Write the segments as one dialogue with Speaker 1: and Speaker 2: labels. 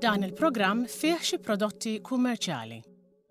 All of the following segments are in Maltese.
Speaker 1: Dan il-programm fih xi prodotti kummerċjali.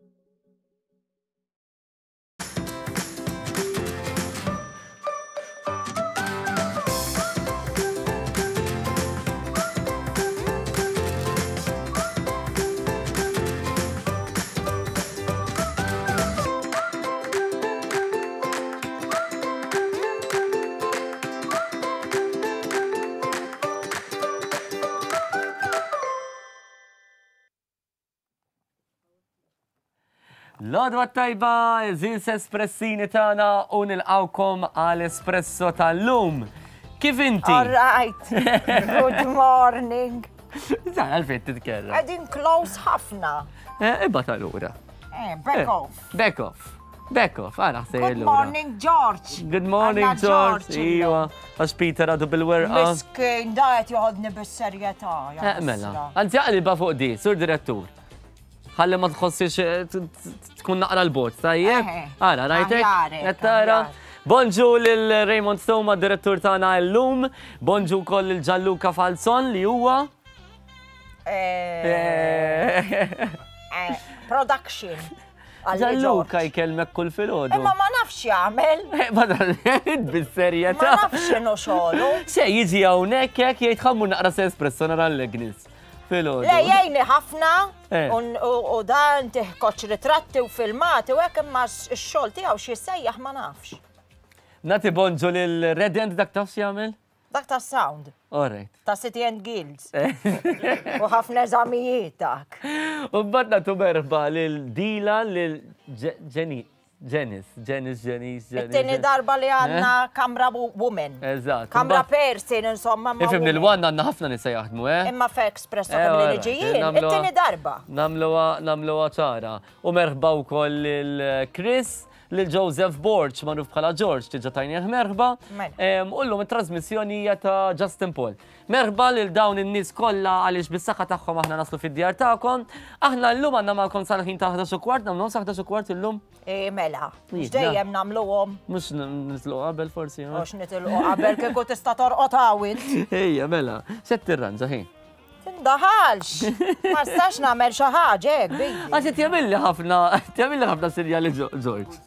Speaker 2: L-għodwa tajba, zins espressini tana u nilqawkom għal-espresso tal-lum. Kif inti?
Speaker 3: All right. Good morning.
Speaker 2: Zan, għalfejn titkerra.
Speaker 3: Għedin close ħafna.
Speaker 2: Ibba tal-ura.
Speaker 3: Back off.
Speaker 2: Back off. Back off, għana ħsej l-ura.
Speaker 3: Good morning, George.
Speaker 2: Good morning,
Speaker 3: Għanna
Speaker 2: George.
Speaker 3: illum.
Speaker 2: Iwa, għax Peter għadu bil-werqa.
Speaker 3: Miskin, dajet joħodni bis-serjetà.
Speaker 2: Mela, għanzi għalli fuq di, sur direttur. ħalli ma tħossix tkun naqra l-bot, tajjeb? Għara, rajtek? Għettara. Bonġu lil-Raymond Stoma, direttur tagħna llum. Bonġu koll il-Gianluca Falzon li huwa.
Speaker 3: Production.
Speaker 2: Gianluca jkellmek kull filgħodu.
Speaker 3: Imma ma nafx jagħmel.
Speaker 2: Badal, bis-serjetà.
Speaker 3: Ma nafx x'inhu xogħlu.
Speaker 2: Se jiġi hawnhekk jekk jgħid ħammur naqra se espresso nara l-legnis.
Speaker 3: Le, jgħini ħafna, u dan tiħkoċ ritratti u filmati, u hekk imma x-xogħol tiegħu xi sejjaħ ma nafx.
Speaker 2: Nati bonġu lil-Red End dak tafx jagħmel?
Speaker 3: Dak ta' sound.
Speaker 2: Alright.
Speaker 3: Ta' City and Guilds. U ħafna eżamijiet dak.
Speaker 2: U badna tu merba lil-Dila lil-Jenis.
Speaker 3: It-tieni darba li għandna Kamra Women.
Speaker 2: Eżatt.
Speaker 3: Kamra Persin, insomma.
Speaker 2: Ifim nil-wan għandna ħafna nisa jaħdmu,
Speaker 3: Imma f'Express li ġejjin, it-tieni darba.
Speaker 2: Namluwa ċara. U merħba wkoll lil-Chris, lil-Joseph Borch, magħruf bħala George, tiġa tajnieh merħba. U llum it-trasmissjoni hija ta' Justin Paul. Merħba lil dawn in-nies kollha għaliex bis-saħħa tagħhom aħna naslu fid-djar tagħkom. Aħna llum għandna magħkom sal-ħin ta' 11:15, nagħmlu sa 11:15 illum?
Speaker 3: Mela, x'dejjem nagħmluhom.
Speaker 2: Mhux nitlqu qabel forsi.
Speaker 3: Mhux nitilqu qabel kieku tista' torqod għawil.
Speaker 2: Ejja, mela, se tirranġa ħin.
Speaker 3: Tindaħalx, ma stax nagħmel xi ħaġa hekk bejn.
Speaker 2: Għax tjagħmilli ħafna serjali George.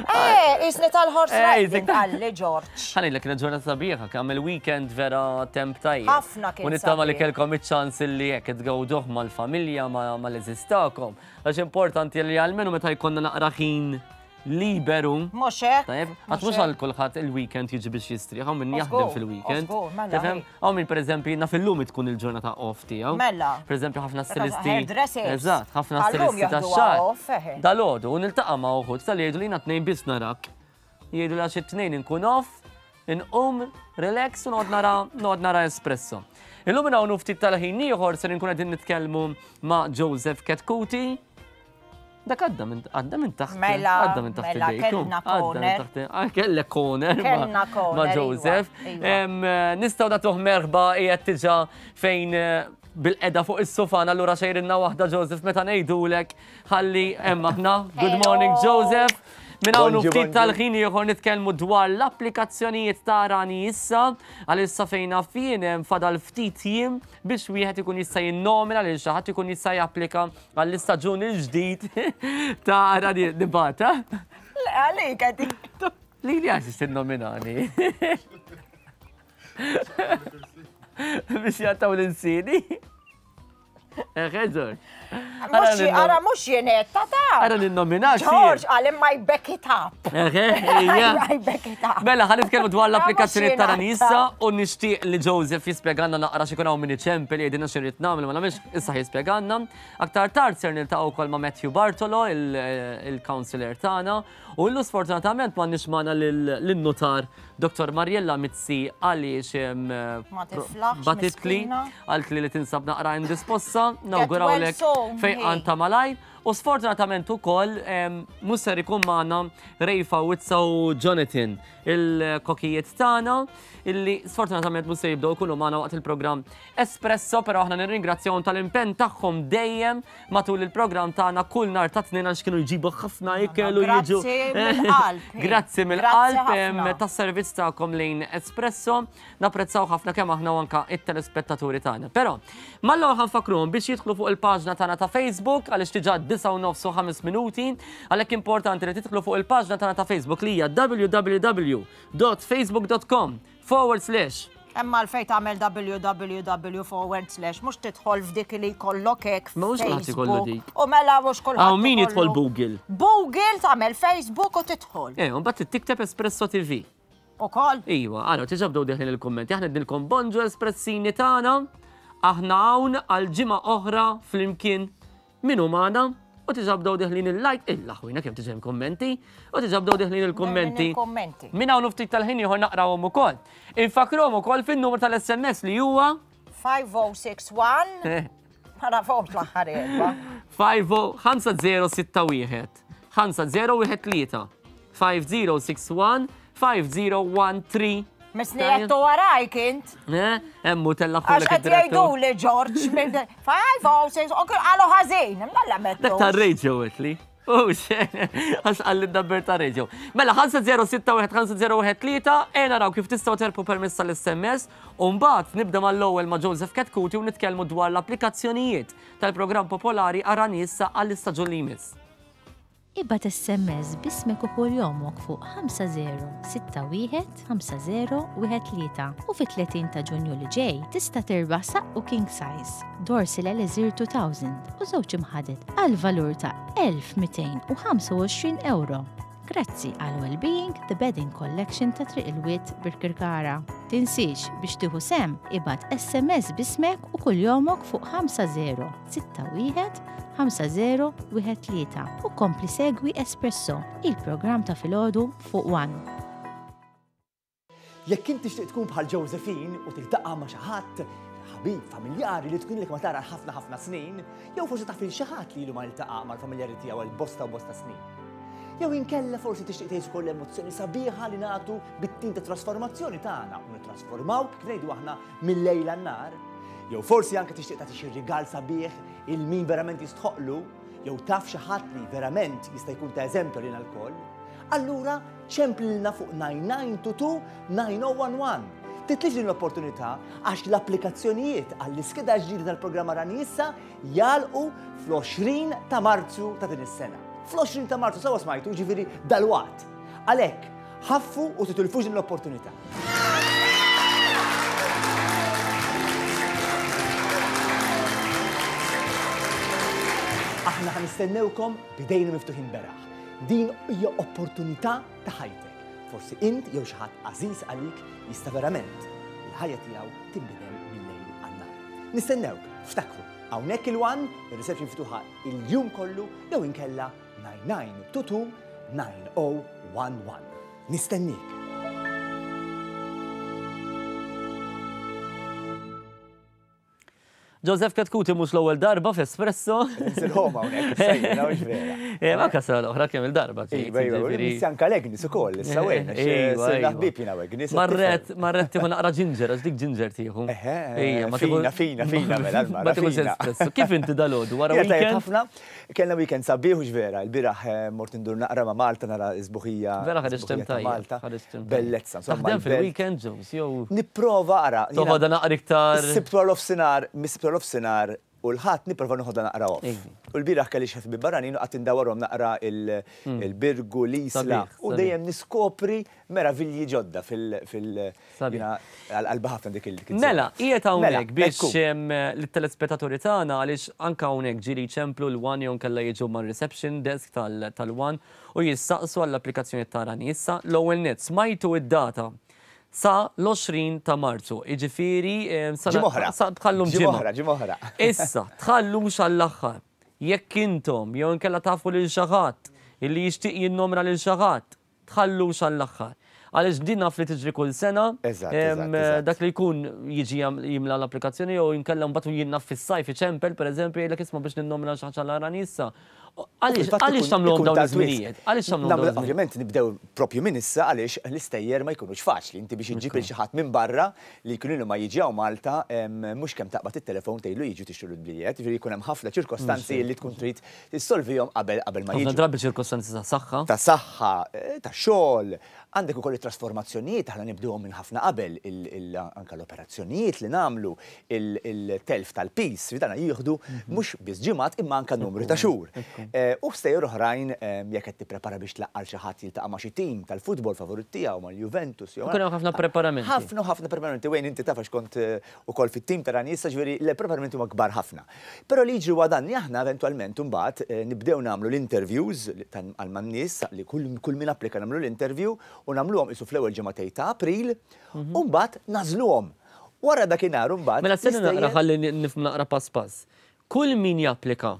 Speaker 3: Isni tal-horse riding għalli George.
Speaker 2: Ħanilek kienet ġurnata sabiħa, kemm il-weekend vera temp tajjeb.
Speaker 3: Ħafna kien.
Speaker 2: U nittama li kellkom iċ-ċans li hekk tgawduh mal-familja mal-eżistakom. Għax importanti li għalmenu meta jkollna naqra ħin liberu.
Speaker 3: Mhux hekk.
Speaker 2: Tajjeb, għax mhux għal kulħadd il-weekend jiġi biex jistrieħ, hawn min jaħdem fil-weekend. Tifhem? Hawn min pereżempju nafillum tkun il-ġurnata off tiegħu.
Speaker 3: Mela.
Speaker 2: Pereżempju ħafna stilisti.
Speaker 3: Hairdressers.
Speaker 2: Eżatt, ħafna stilisti tax-xahar. Dalodu, u niltaqa' ma' uħud tal jgħidu li jiena tnejn biss narak. Jgħidu li għax it-tnejn inkun off, inqum, relax u noqgħod nara espresso. Illum minn hawn ftit tal-ħin ieħor se nkun qegħdin nitkellmu ma' Joseph Ketkuti. Dak għadda minn taħt.
Speaker 3: Mela, kellna Koner.
Speaker 2: Kellek Koner ma' Joseph.
Speaker 3: Iva.
Speaker 2: Nistgħu nagħtuh merħba qiegħed tiġa fejn bil-qeda fuq is-sofana allura xejrinna waħda Joseph meta ngħidulek ħalli hemm aħna. Good morning Joseph. Minn hawn ftit tal-ħin ieħor nitkellmu dwar l-applikazzjonijiet ta' Rani issa għalissa fejn fien fadal ftit jiem biex wieħed ikun jista' jinnomina lil xi ħadd ikun jista' japplika għall-istaġun il-ġdid ta' Rani Dibata.
Speaker 3: Għalik għadi.
Speaker 2: Li għax tinnominani. Biex jagħtaw l-insini. Ġorġ.
Speaker 3: Ara mux jenetta ta'
Speaker 2: Ara ninnominax.
Speaker 3: George, għalim I back it up. I back it up.
Speaker 2: Mela, ħan nitkellmu dwar l-applikazzjoni ta' Rani issa u nixtieq li Joseph jispjeganna naqra xi jkun hawn min iċempel jgħidilna x'irrid nagħmel ma nagħmilx issa jispjeganna. Aktar tard ser niltaqgħu wkoll ma' Matthew Bartolo, il-counselor tagħna, u llu sfortunatament m'għandniex magħna lin-notar Dr. Mariella Mizzi għaliex batitli għalt li tinsab naqra indisposta, nawgurawlek fejqan ta' malaj U sfortunatament ukoll mhux ser ikun magħna Rejfa, Wizza u Jonathan il-kokijiet tagħna illi sfortunatament mhux se jibdew ikunu magħna waqt il-programm Espresso, però aħna nirringrazzjahom tal-impenn tagħhom dejjem matul il-programm tagħna kull nhar ta' tnien għax kienu jġibu ħafna ikel u jiġu. Grazzi mill-qalb tas-servizz tagħkom lejn Espresso. Napprezzaw ħafna kemm aħna anke it-telespettaturi tagħna. Però mal-ewwel ħanfakruhom biex jidħlu fuq il-paġna tagħna ta' Facebook għaliex diġà 9:05 minuti, għalhekk importanti li tidħlu fuq il-paġna tagħna ta' Facebook li hija www.facebook.com/
Speaker 3: Emma l-fej tagħmel www/ mhux tidħol f'dik li jkollok hekk Facebook. U mela mhux kulħadd.
Speaker 2: Min jidħol Google?
Speaker 3: Google tagħmel Facebook u tidħol.
Speaker 2: Mbagħad tikteb Espresso TV.
Speaker 3: Ukoll?
Speaker 2: Iwa, għara, tiġabdew diħlin il-kommenti. Aħna dilkom bonġu espressini tagħna, aħna hawn għal ġimgħa oħra flimkien minu magħna u tiġabdew diħlin il-like, illa-ħwina kemm tiġem kommenti, u tiġabdew diħlin il-kommenti. Min hawn ftit tal-ħin ieħor naqrawhom ukoll. Infakruhom ukoll fin-numru tal-SMS li huwa
Speaker 3: 5061 ħara fuq l-aħħar
Speaker 2: 5061 5013 5061 5013.
Speaker 3: Misni għattu għaraj kint.
Speaker 2: Emmu tellaħu
Speaker 3: l-ek id-direttur. Għax għatjajdu li George, 506, għallu ħazin, mdalla mettu.
Speaker 2: Dak ta' reġo għetli. Għax għalli d-dabber ta' reġo. Mela 5061-5013, naraw kif tistaw terpu permess tal-SMS, un-bat nibda mal-lowel ma' Joseph Ketkuti u nitkellmu dwar l-applikazzjonijiet tal-programm popolari Aranissa għall-istaġun li jmiss.
Speaker 4: Ibbat SMS bismek u kull jomok fuq 5061-5013 u fit-30 ta' Ġunju li ġej tista' tirbaħ saqqu king size, dorsi l-Elizir 2000 u żewġ imħadet għal valur ta' 1225 euro. Grazzi għal Wellbeing The Bedding Collection ta' Triq il-Wied Birkirkara. Tinsiex biex tieħu sem ibad SMS bismek u kull jomok fuq 5061-5013 u kompli segwi Espresso, il-programm ta' filgħodu fuq One.
Speaker 5: Jekk inti tixtieq tkun bħal Josephine u tiltaqa' ma' xi ħadd ħabib familjari li tkun lek ma tara ħafna snin, jew forsi taf xi ħadd li ilu ma jiltaqa' mal-familjari tiegħu għal bosta u bosta snin. Jew inkella forsi tixtieq tgħix ukoll emozzjoni sabiħa li nagħtu bit-tim ta' trasformazzjoni tagħna u nittrasformawk kif ngħidu aħna mill-lejl għan-nar. Jew forsi anke tixtieq tagħti xi rigal sabiħ il min verament jistħoqlu, jew taf xi ħadd li verament jista' jkun ta' eżempju lilna l-koll. Allura ċemplilna fuq 9922-9011. Titlif din l-opportunità għax l-applikazzjonijiet għall-iskeda ġdida tal-programma Aranissa jalqu fl-20 ta' Marzu ta' din is-sena. Fl-20 ta' Marzu sawa smajtu ġifieri dal-waqt. Għalhekk ħaffu u titilfux din l-opportunità. Aħna ħanistennewkom bidejna miftuħin beraħ. Din hija opportunità ta' ħajtek. Forsi int jew xi ħadd għażiż għalik jista' verament il-ħajja tiegħu tinbidel mill-lejl għan-nar. Nistennewk, ftakru, hawnhekk il-One, ir-riserċi miftuħa il-jum kollu jew inkella 9922-9011. Nistennik.
Speaker 2: Joseph Ketkuti mhux l-ewwel darba f'Espresso.
Speaker 5: Nsilħoma hawnhekk sejna mhux vera.
Speaker 2: Ma kasra l-oħra kemm il-darba.
Speaker 5: Nisjanka l-Egnis ukoll, issa wejn, ħbib jiena Egnis.
Speaker 2: Marret tieħu naqra ginger, għax dik ginger tieħu.
Speaker 5: Fina mela
Speaker 2: ma tieħux Espresso. Kif inti dalodu wara weekend?
Speaker 5: Ħafna, kellna weekend sabiħ ġvera, l-biraħ mort indur naqra ma' Malta nara isbuħija.
Speaker 2: Vera ħareġtem tajja.
Speaker 5: Bellezza.
Speaker 2: Taħdem fil-weekend Jones, jew.
Speaker 5: Nipprova ara.
Speaker 2: Toħodha naqra iktar.
Speaker 5: Sibtu għal-ofsinar, l-ofsinar u l-ħat niprofa nuħodha naqra off. U l-biraħ kelli xef bibaranin u għat indawarhom naqra il-Birgu, l-Isla u dejjem niskopri meravilji ġodda fil-qalba ħafna dik il-kizza.
Speaker 2: Mela, qiegħed hawnhekk biex l-telespettaturi tagħna għaliex anke hawnhekk ġieli ċemplu l-One jew kellha jiġu mar-reception desk tal-One u jistaqsu għall-applikazzjoni ta' Aranissa. L-ewwel nett smajtu id-data sa l-20 ta' Marzu, iġifiri tħallum
Speaker 5: ġimoħra.
Speaker 2: Issa, tħallux għall-axħar. Jekk intom, jew inkella tafu lil xi ħadd illi jixtieq jinnomra lil xi ħadd, tħallux għall-axħar. Għaliex din naf li tiġri kull sena, dak li jkun jiġi jimla l-applikazzjoni jew jinkellem mbagħad jien naf fis-sajf iċempel pereżempju jgħidlek isma' biex ninnomina xi ħaġa l-Aranissa. Għaliex tagħmluhom dawn iż-żminijiet? Għaliex tagħmluhom dawn?
Speaker 5: Ovvjament nibdew propju minn issa għaliex l-istejjer ma jkunux faċli. Inti biex iġġib il xi ħadd minn barra li jkunu ma jiġew Malta mhux kemm taqbad it-telefon tgħidlu jiġu tixtru l-bliet, jiġri jkun hemm ħafna ċirkostanzi li tkun trid tissolvihom qabel ma jiġu.
Speaker 2: Ħafna drabi ċirkostanzi ta' saħħa.
Speaker 5: Ta' saħħa, ta' xogħol, għandek ukoll it-trasformazzjonijiet aħna nibduhom minn ħafna qabel anke l-operazzjonijiet li nagħmlu, il-telf tal-pis, ridana jieħdu mhux biss ġimgħat imma anke numru ta' xhur. U stejjer oħrajn jekk qed tipprepara biex tlaqqal xi ħadd jiltaqa' ma' xi tim tal-futbol favorit tiegħu mal-Juventus jew.
Speaker 2: Kien hemm ħafna preparamenti.
Speaker 5: Ħafna preparamenti wejn inti taf għax kont ukoll fit-tim ta' Ranissa, ġifieri l-preparamenti huma kbar ħafna. Però li jiġri wadanni aħna eventwalment imbagħad nibdew nagħmlu l-interviews għal man-nies li kull min applika nagħmlu l-interview u nagħmluhom isu fl-ewwel ġimgħatej ta' April u mbagħad nażluhom. Wara dakinhar imbagħad.
Speaker 2: Mela s-sena naqra ħalli nifhem naqra pass pass. Kull min japplika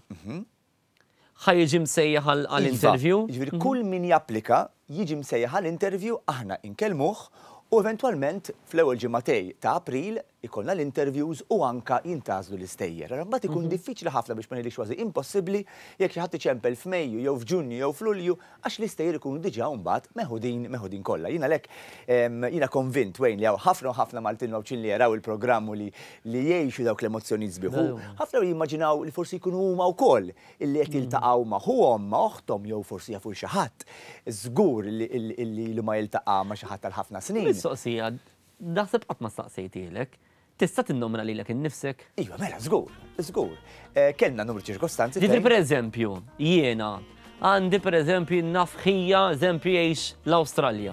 Speaker 2: ħajġi msejjaħ għall-interview?
Speaker 5: Ġifieri kull min japplika jiġi msejjaħ għall-interview aħna inkellmuh u eventwalment fl-ewwel ġimgħatej ta' April ikollna l-interviews u anka jintgħażlu l-istejjer. Mbagħad ikun diffiċli ħafna biex ma ngħidlix kważi impossibbli jekk xi ħadd iċempel f'Mejju jew f'Ġunju jew f'Lulju għax l-istejjer ikunu diġà mbagħad meħudin kollha. Jiena konvint wejn li hawn ħafna u ħafna Maltin mawċin li jaraw il-programm li jgħixu dawk l-emozzjoni sbieħu. Ħafna jimmaġinaw li forsi jkunu huma wkoll illi qed jiltaqgħu magħhom ma' oħthom jew forsi jafu xi ħadd. Żgur li ma jiltaqa' ma' xi ħadd għal ħafna snin.
Speaker 2: Mistoqsija, naħseb qatt ma staqsejtilek. Tista' tinnomina lilek innifsek?
Speaker 5: Iva, mela, żgur. Kellna numru ċirkostanzi.
Speaker 2: Ġifri pereżempju, jiena għandi pereżempju nafħija eżempju jgħix l-Awstralja.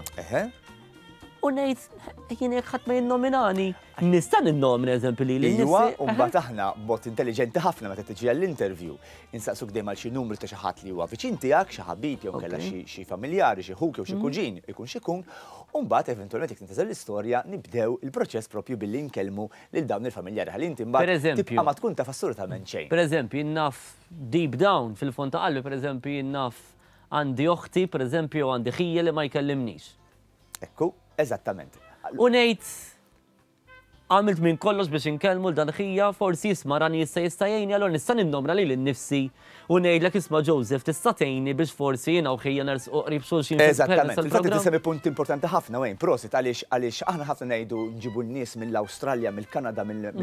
Speaker 2: U ngħid jien jekk ħadd ma jinnominani, nista' ninnomina eżempju li
Speaker 5: Iva, u mbagħad aħna bot intelligenti ħafna meta tiġi għall-interview. Insaqsuk dejjem għal xi numru ta' xi ħadd li huwa viċin tiegħek, xi ħabib jew kellha xi familjari, xi ħuk jew xi kuġin, ikun xi jkun, u mbagħad eventwalment jekk tinteżel l-istorja nibdew il-proċess propju billi nkellmu lil dawn il-familjari ħalli inti mbagħad tibqa' ma tkun taf assolutament xejn.
Speaker 2: Pereżempju naf deep down fil-fond ta' qalbi pereżempju naf għandi oħti pereżempju għandi ħija li ma jkellimnix.
Speaker 5: Ekku, eżattament.
Speaker 2: U ngħid għamilt minn kollox biex inkellmu l-dan ħija, forsi jisma' Rani jista' jgħinni, allura nista' ninnomra lili nnifsi u ngħidlek isma' Joseph tista' tgħinni biex forsi jiena u ħija nersqu qrib xulxin.
Speaker 5: Eżattament. Il-fatt li tisemi punt importanti ħafna wejn prosit għaliex aħna ħafna ngħidu nġibu n-nies mill-Awstralja, mill-Kanada,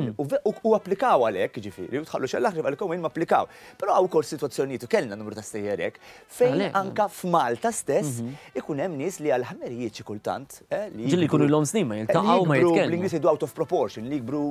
Speaker 5: u applikaw għalhekk ġifieri u tħallu xellaħrib għalhekk wejn ma applikaw. Però hawn ukoll sitwazzjonijiet u kellna numru ta' stejjer hekk fejn anke f'Malta stess ikun hemm nies li għal ħmerijiet xi kultant
Speaker 2: ġilli jkunu l-hom snin ma jiltaqgħu ma jitkellmu.
Speaker 5: L-Ingliż jgħidu out of proportion, li jikbru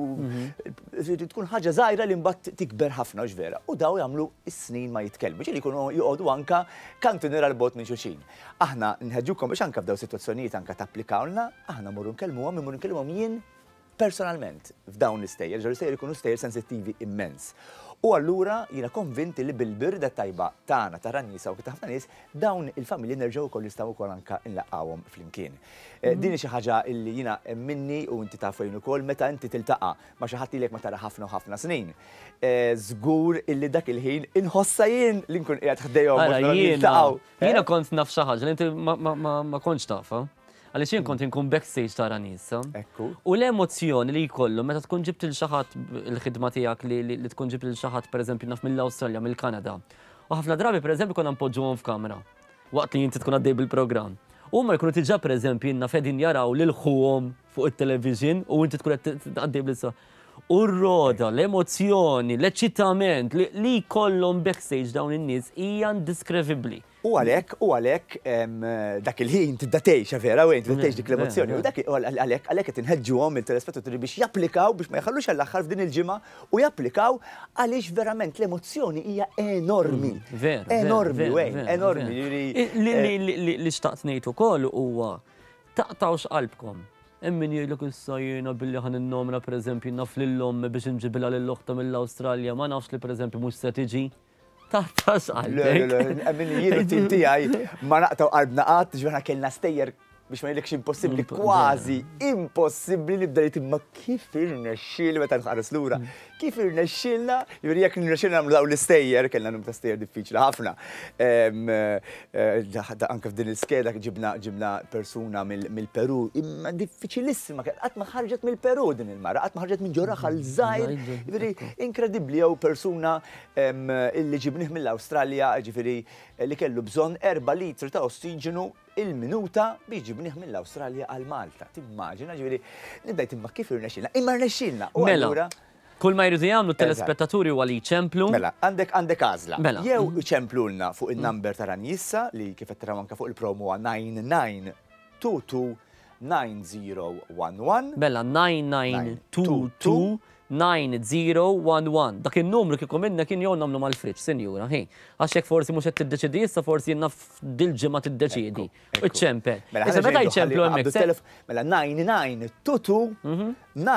Speaker 5: tkun ħaġa żgħira li mbagħad tikber ħafna vera. U daw jagħmlu is-snin ma jitkellmu. Ġieli jkunu joqogħdu anke kantunera l-bot minn xulxin. Aħna nħeġġukom biex anke f'daw sitwazzjonijiet anke tapplikawlna, aħna mmorru nkellmuhom jien personalment f'dawn l-istejjer, l-istejjer ikunu stejjer sensittivi immens. U allura jiena konvinti li bil-birda tajba tagħna ta' Ranissa u ta' ħafna nies dawn il-familji nerġgħu wkoll jistgħu wkoll anke nlaqgħuhom flimkien. Din xi ħaġa li jiena minni u inti tafu jien ukoll meta inti tiltaqa' ma' xi ħadd ilek ma tara ħafna u ħafna snin. Żgur illi dak il-ħin inħossa jien li nkun qiegħed ħdejhom jiltaqgħu.
Speaker 2: Jiena kont naf xi ħaġa li inti ma kontx tafha. Għaliex jien kont inkun backstage ta' Ranissa. U l-emozzjoni li jkollu meta tkun ġibt il xi ħadd il-ħidma tiegħek li tkun ġibt il xi ħadd pereżempju naf mill-Awstralja, mill-Kanada. U ħafna drabi pereżempju konna npoġġuhom f'kamra waqt li inti tkun għaddej bil-programm. Huma jkunu diġà pereżempju jiena fedin jaraw lil ħuhom fuq it-television u inti tkun qed tgħaddej bil-sa. U r-roda, l-emozzjoni, l-eċitament li jkollhom backstage dawn in-nies hija indescrivibbli.
Speaker 5: U għalhekk dak il-ħin tiddatejx vera wejn tiddatejx dik l-emozzjoni. U għalhekk qed inħeġġuhom il-telespettaturi biex japplikaw biex ma jħallux għall-aħħar f'din il-ġimgħa u japplikaw għaliex verament l-emozzjoni hija enormi. Enormi wejn, enormi.
Speaker 2: Li xtaqt ngħid ukoll huwa taqtawx qalbkom. Min jgħidlek issa jiena billi ħan innomina pereżempju naf lil-omm biex inġibilha lill-oħta mill-Awstralja, ma nafx li pereżempju mhux se tiġi. Taħtas qalbek.
Speaker 5: Min jien tim tiegħi ma naqtaw qalbna qatt ġifier kellna stejjer biex ma jgħidlekx impossibbli, kważi impossibbli li bdejt imma kif irnexxiel meta nħares lura. Kif irnexxielna, jiġri jekk irnexxielna nagħmlu dawn l-istejjer, kellna numru ta' stejjer diffiċli ħafna. Anke f'din il-skeda ġibna persuna mill-Peru, imma diffiċilissima, qatt ma ħarġet mill-Peru din il-mara, qatt ma ħarġet minn ġoraħ għal żgħir, jiġri inkredibbli jew persuna illi ġibnih mill-Awstralja, ġifieri li kellu bżonn 4 litri ta' ossiġenu il-minuta biex ġibnih mill-Awstralja għal Malta. Timmaġina, ġifieri nibdejt imma kif irnexxielna, imma rnexxielna.
Speaker 2: Mela, kull ma jridu jagħmlu telespettaturi huwa li jċemplu.
Speaker 5: Mela, għandek għażla. Jew iċemplulna fuq il-number ta' Ranjissa li kif qed taraw anke fuq il-promo huwa 9922 9011.
Speaker 2: Bella 9922 9011. Dak il-numru kieku minna kien jew nagħmlu mal-friġġ, sinjura, ħin. Għax hekk forsi mhux qed tiddeċidi issa forsi jenna dil-ġimgħa tiddeċidi. Iċċempel. Issa meta jċemplu hemmhekk.
Speaker 5: Mela 9922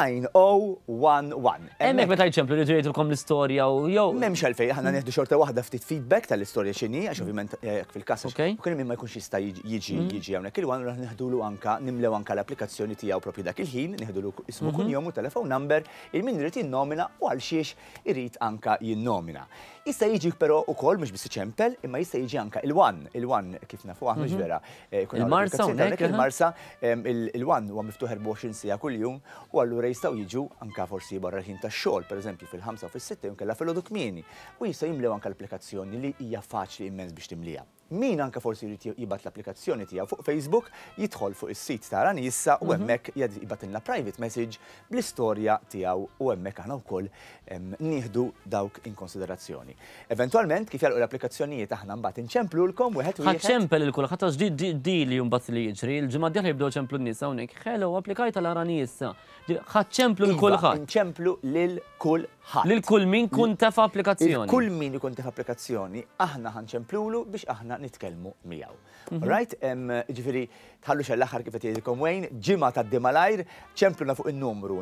Speaker 5: 9011.
Speaker 2: Hemmhekk meta jċemplu li ġejtulkom l-istorja u jew.
Speaker 5: M'hemmx għalfejn, aħna nieħdu xorta waħda ftit feedback tal-istorja x'inhi, għax ovvjament fil-każ kien min ma jkunx jista' jiġi hawnhekk il-wan raħ nieħdulu anke nimlew anke l-applikazzjoni tiegħu proprju dak il-ħin, nieħdulu ismu kunjom u telefon number, il-min irid jinnomina u għal xiex irid anke jinnomina. Jista' jiġi però wkoll mhux biss iċempel, imma jista' jiġi anke il-wan. Il-wan kif nafu aħna ġvera.
Speaker 2: Il-Marsa
Speaker 5: il-Marsa il-wan huwa miftuħ 24 siegħa kuljum u allura jistgħu jiġu anke forsi barra ħin tax-xogħol, pereżempju fil-5 u fis-6 jew kellha fil-għodu kmieni. U jistgħu jimlew anke l-applikazzjoni li hija faċli immens biex timliha. Min anke forsi jrid jibgħat l-applikazzjoni tiegħu fuq Facebook, jidħol fuq is-sit ta' Ranjissa u hemmhekk jibgħatilna private message bl-istorja tiegħu u hemmhekk aħna wkoll nieħdu dawk in konsiderazzjoni. Eventwalment kif jalqu l-applikazzjonijiet aħna mbagħad inċemplulkom wieħed u
Speaker 2: ħaċċempel il-kull ħadd għax dili mbagħad li jiġri, il-ġimgħa d-dieħla jibdew ċemplu n-nies hawnhekk. Hello, applikajt għal Ranjissa. Ħaċċemplu l-kulħadd.
Speaker 5: Inċemplu lil kulħadd.
Speaker 2: Lil kull min kun taf applikazzjoni.
Speaker 5: Kull min ikun taf applikazzjoni aħna ħanċemplulu biex aħna nitkellmu miegħu. Right? Ġifieri tħallu xell-aħħar kif qed jgħidilkom Wayne, ġimgħa tad malajr, ċempluna fuq in-numru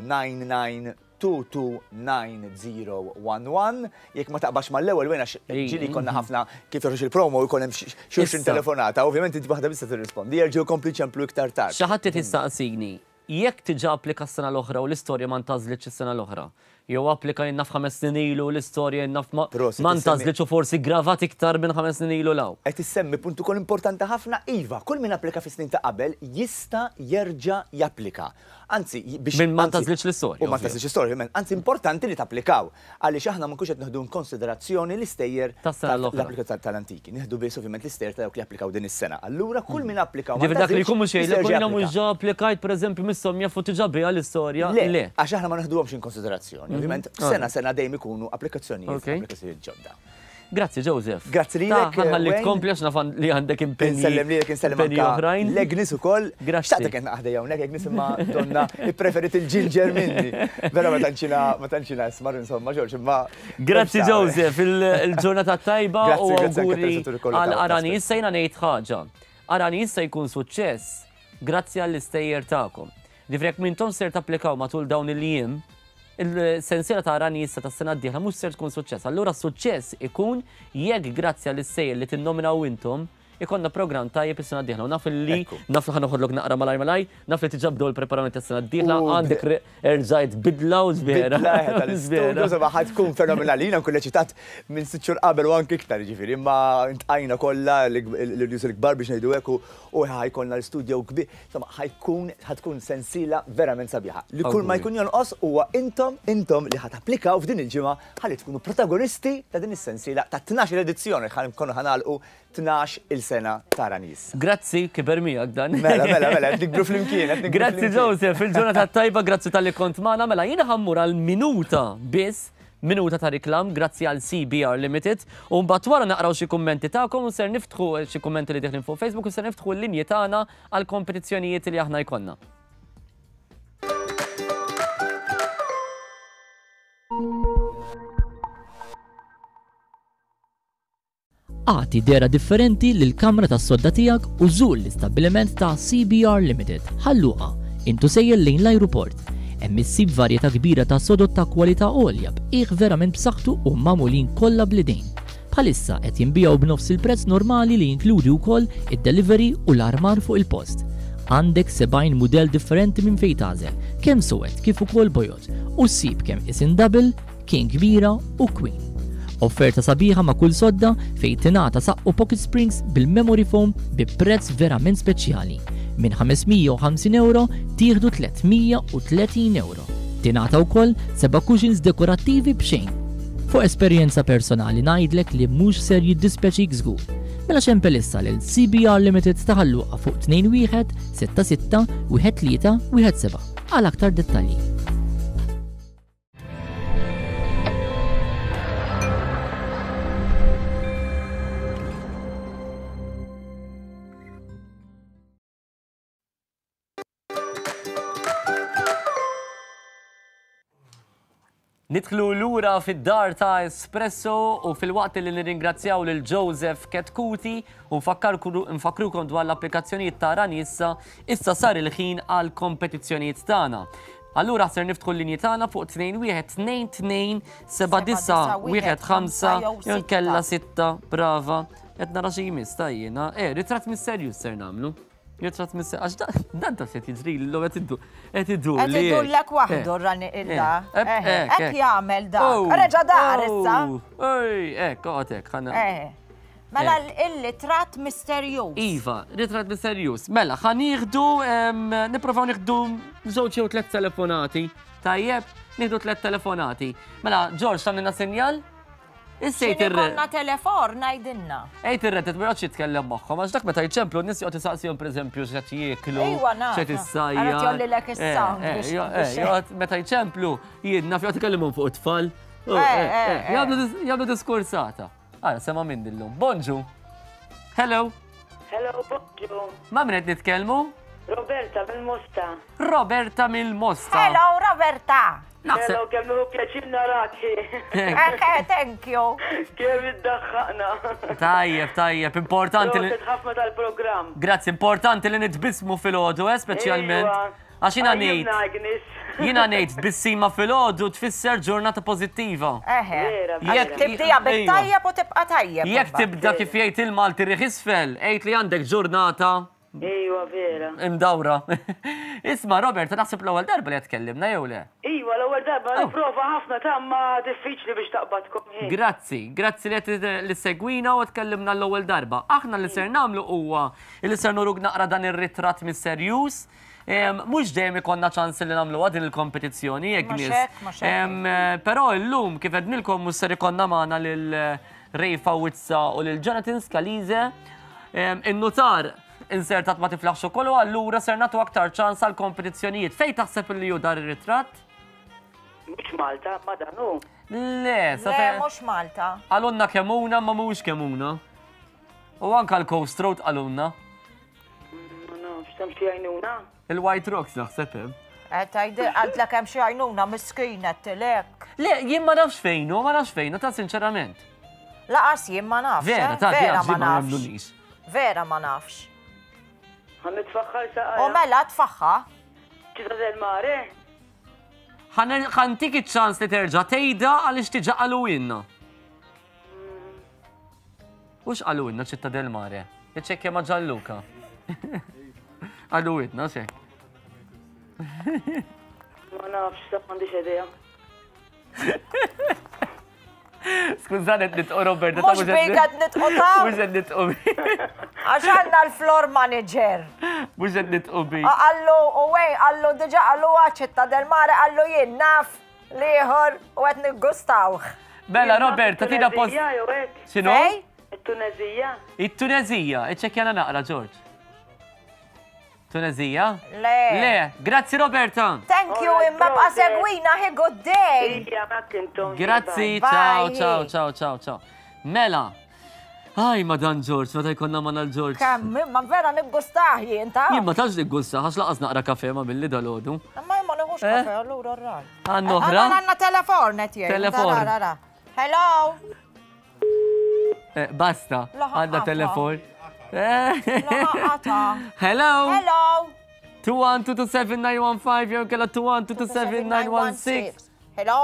Speaker 5: 99229011. Jekk ma taqbax mal-ewwel wejn għax ġieli konna ħafna kif joħroġ il-promo jkun hemm xi telefonata, ovvjament inti waħda biss tirrispondi. Jerġgħu kompli ċemplu iktar tard.
Speaker 2: Xi ħadd tistaqsini, jekk tiġa applika s-sena l-oħra u l-istorja ma ntażlitx is-sena l-oħra, jew applika jinnaf 5 snin ilu l-istorja jinnaf ma ntażlitx u forsi gravat iktar minn 5 snin ilu law.
Speaker 5: Qed issemmi punt ukoll importanti ħafna, iva, kull min applika fis-snin ta' qabel jista' jerġa' japplika. Anzi, biex
Speaker 2: ma ntażlitx l-istorja.
Speaker 5: U ma ntażlitx l-istorja, anzi importanti li tapplikaw. Għaliex aħna ma nkunx qed neħdu konsiderazzjoni l-istejjer tal-applikazzjoni tal-antiki. Nieħdu biss ovvjament l-istejjer ta' dawk li applikaw din is-sena. Allura kull min applikaw.
Speaker 2: Ġifier dak li jkun mhux jgħidlek jiena mhux ġa applikajt pereżempju mis-somja fuq tiġa biha l-istorja.
Speaker 5: Le, għax aħna ma neħduhomx in konsiderazzjoni. Ovvjament sena dejjem ikunu applikazzjonijiet ġodda.
Speaker 2: Grazzi Joseph.
Speaker 5: Grazzi lilek.
Speaker 2: Ħalli tkompli għax nafan li għandek impenni.
Speaker 5: Insellem lilek insellem oħrajn. L-Egnis ukoll. Xtaqtek kien naħdejja hawnhekk Egnis imma donna ippreferit il-ġinġer minni. Vera ma tantxina smar insomma Ġorġ imma.
Speaker 2: Grazzi Joseph, il-ġurnata tajba u auguri għal Ranjissa jiena ngħid ħaġa. Ranjissa jkun suċċess grazzi għall-istejjer tagħkom. Ġifrek mintom ser tapplikaw matul dawn il-jiem, il-sensiela ta' Ranjissa ta' s-sena d-dieħla mhux ser tkun suċċess. Allura suċċess ikun jekk grazzi għall-istejjer li tinnominaw intom ikonna program tajjeb is-sena d-dieħla. U naf li ħanoħodlok naqra malaj, naf li tiġabdu l-preparamenti tas-sena d-dieħla, għandek erġajt bidla u żbiera.
Speaker 5: Bidla u ħad tkun fenomenali, jiena nkun eċitat minn 6 xhur qabel u anke iktar ġifieri, imma ntqajna kollha l-irjus il-kbar biex ngħidu hekk u ħajkollna l-studju kbir. Insomma, ħatkun sensiela verament sabiħa. Li kull ma jkun jonqos huwa intom li ħatapplikaw f'din il-ġimgħa ħalli tkunu protagonisti ta' din is-sensiela ta' 12 edizzjoni ħankunu ħanalqu 12 il-sena ta' Ranjissa. Grazzi, kiber miegħek dan. Mela, nikbru flimkien.
Speaker 2: Grazzi Joseph, il-ġurnata tajba, grazzi tal-li kont magħna, mela jiena ħammur għal minuta biss, minuta ta' riklam, grazzi għal CBR Limited, u mbagħad wara naqraw xi kummenti tagħkom u ser niftħu xi kummenti li dieħlin fuq Facebook u ser niftħu l-linji tagħna għal kompetizzjonijiet li aħna jkollna. Għati dera differenti lill-kamra tas-sodda tiegħek u żur l-istabbiliment ta' CBR Limited. Ħalluqa, intu sejjel lejn l-ajruport. Hemm issib varjetà kbira ta' sodod ta' kwalità għolja b'qiegħ verament b'saħħtu u magħmulin kollha bl-idejn. Bħalissa qed jinbijaw b'nofs il-prezz normali li jinkludi wkoll id-delivery u l-armar fuq il-post.
Speaker 6: Għandek 70 mudell differenti minn fejn tagħżel, kemm suwed kif ukoll bojot, u ssib kemm isin double, king kbira u queen. Offerta sabiħa ma' kull sodda fejn tingħata saqqu Pocket Springs bil-memory foam bi prezz verament speċjali. Minn 550 euro tieħdu 330 euro. Tingħata wkoll 7 cushions dekorattivi b'xejn. Fuq esperjenza personali ngħidlek li mhux ser jiddispeċik żgur. Mela ċempel issa lil CBR Limited taħalluqa fuq 2166-1317 għal aktar dettalji.
Speaker 2: Nidħlu lura fid-dar ta' Espresso u fil-waqt li nirringrazzjaw lil Joseph Ketkuti u nfakrukom dwar l-applikazzjonijiet ta' Ranissa, issa sar il-ħin għal kompetizzjonijiet tagħna. Allura ser niftħu l-linji tagħna fuq 21-22-79-15 jew kella 6 brava. Qed nara xi jmiss tajjina. Ritratt mis-serju ser nagħmlu. Ritratt mis-serju. Għax dan ta' se tiġri l qed iddu li.
Speaker 3: Qed idullek waħdu rani illa. Hekk jagħmel dak. Reġa' dar issa.
Speaker 2: Għotek, ħanna.
Speaker 3: Mela il-ritratt misterjuż.
Speaker 2: Iva, ritratt misterjuż. Mela, ħanieħdu, nipprovaw nieħdu żewġ jew 3 telefonati. Tajjeb, nieħdu 3 telefonati. Mela, George, tagħmilna sinjal? Issejt
Speaker 3: konna telefon ngħidilna.
Speaker 2: Ejt ir-retet ma jgħodx jitkellem magħhom, għax dak meta jċemplu n-nies joqgħod isaqsihom pereżempju x'qed jieklu, x'qed issajjar.
Speaker 3: Għalet jollilek is-sound.
Speaker 2: Meta jċemplu jien naf joqgħod ikellimhom fuq it-tfal. Jagħmlu diskursata. Sema minn dillum. Bonġu. Hello.
Speaker 7: Hello, bonġu.
Speaker 2: Ma min qed nitkellmu?
Speaker 7: Roberta mill-Mosta.
Speaker 2: Roberta mill-Mosta.
Speaker 3: Hello, Roberta.
Speaker 7: Hello, kemm hu pjaċir naraki.
Speaker 3: Thank you.
Speaker 7: Kemm iddaħħaqna.
Speaker 2: Tajjeb, importanti li.
Speaker 7: ħafna tal-programm.
Speaker 2: Grazzi, importanti li nitbismu fil-ħodu, speċjalment. Għax jiena ngħid bissima fil-ħodu tfisser ġurnata pożittiva.
Speaker 3: Jekk tibdija bit-tajjeb u tibqa' tajjeb.
Speaker 2: Jekk tibda kif jgħid il-Malti riħ isfel, għid li għandek ġurnata.
Speaker 7: Ejwa, vera.
Speaker 2: Imdawra. Isma' Robert, naħseb l-ewwel darba li qed tkellimna jew le?
Speaker 7: Iwa, l-ewwel darba nipprova ħafna ma diffiċli biex taqbadkom.
Speaker 2: Grazzi li qed li segwina u tkellimna l-ewwel darba. Aħna li ser nagħmlu huwa li ser nuruk naqra dan ir-ritratt misterjuż. Mhux dejjem ikonna ċans li nagħmluha din il-kompetizzjoni jekk nies. Però llum kif qednilkom mhux ser ikonna magħna lil Rejfa Wizza u lil Jonathan Scalise. In-nutar insertat ma tiflaħx ukoll u allura ser nagħtu aktar ċans għal kompetizzjonijiet. Fejn taħseb li hu dar ir-ritratt?
Speaker 7: Mhux Malta, ma dan hu.
Speaker 2: Le,
Speaker 3: mhux Malta.
Speaker 2: Għalunna kemmuna ma mhux kemmuna. U anke l-Coast Road għalunna.
Speaker 7: Ma nafx hemm xi għajnuna.
Speaker 2: Il-White Rocks naħseb hemm.
Speaker 3: Għadlek hemm xi għajnuna miskina tilek.
Speaker 2: Le, jien ma nafx fejnu, ta' sinċerament.
Speaker 3: Laqas jien ma nafx.
Speaker 2: Vera ma nafx.
Speaker 3: Vera ma nafx.
Speaker 7: Għan nitfaxħar saqqa.
Speaker 3: U mela tfaxħa.
Speaker 7: ċita del mare?
Speaker 2: Għan tiki ċans li terġa tejda għalix tiġa għaluwinna. Ux għaluwinna ċitta del mare? Iċċekkja ma Ġalluka. Għaluwinna, xek.
Speaker 7: Ma nafx, sab għandi xedeja.
Speaker 2: Skużanet nitqo Robert.
Speaker 3: Mux bejgħad nitqo ta'
Speaker 2: Mux għed nitqo bi.
Speaker 3: Għaxanna l-floor manager.
Speaker 2: Mux għed nitqo bi.
Speaker 3: Għallu, għallu diġa għallu għacċetta del mare, għallu jien naf liħor u għet niggustawħ.
Speaker 2: Bella Robert, tina post. Xinu?
Speaker 7: Il-Tunezija.
Speaker 2: Il-Tunezija, iċċekjana naqra, George. Tunezija?
Speaker 3: Le.
Speaker 2: Grazzi Roberta.
Speaker 3: Thank you, imma bqa segwina hi good day.
Speaker 2: Grazzi, ciao. Mela. Aj, madan George, meta jkonna ma l-George.
Speaker 3: Kemm, ma vera niggustaħ jien ta'.
Speaker 2: Jien ma tax niggustaħ, għax laqas naqra kafe ma billi dal-ħodu.
Speaker 3: Ma jimma nħux kafe, allura rral.
Speaker 2: Għannoħra?
Speaker 3: Għanna telefonet jien.
Speaker 2: Telefon.
Speaker 3: Hello.
Speaker 2: Basta, għanna telefon.
Speaker 3: Hello.
Speaker 2: 2127915 jew kella 2127916.
Speaker 3: Hello.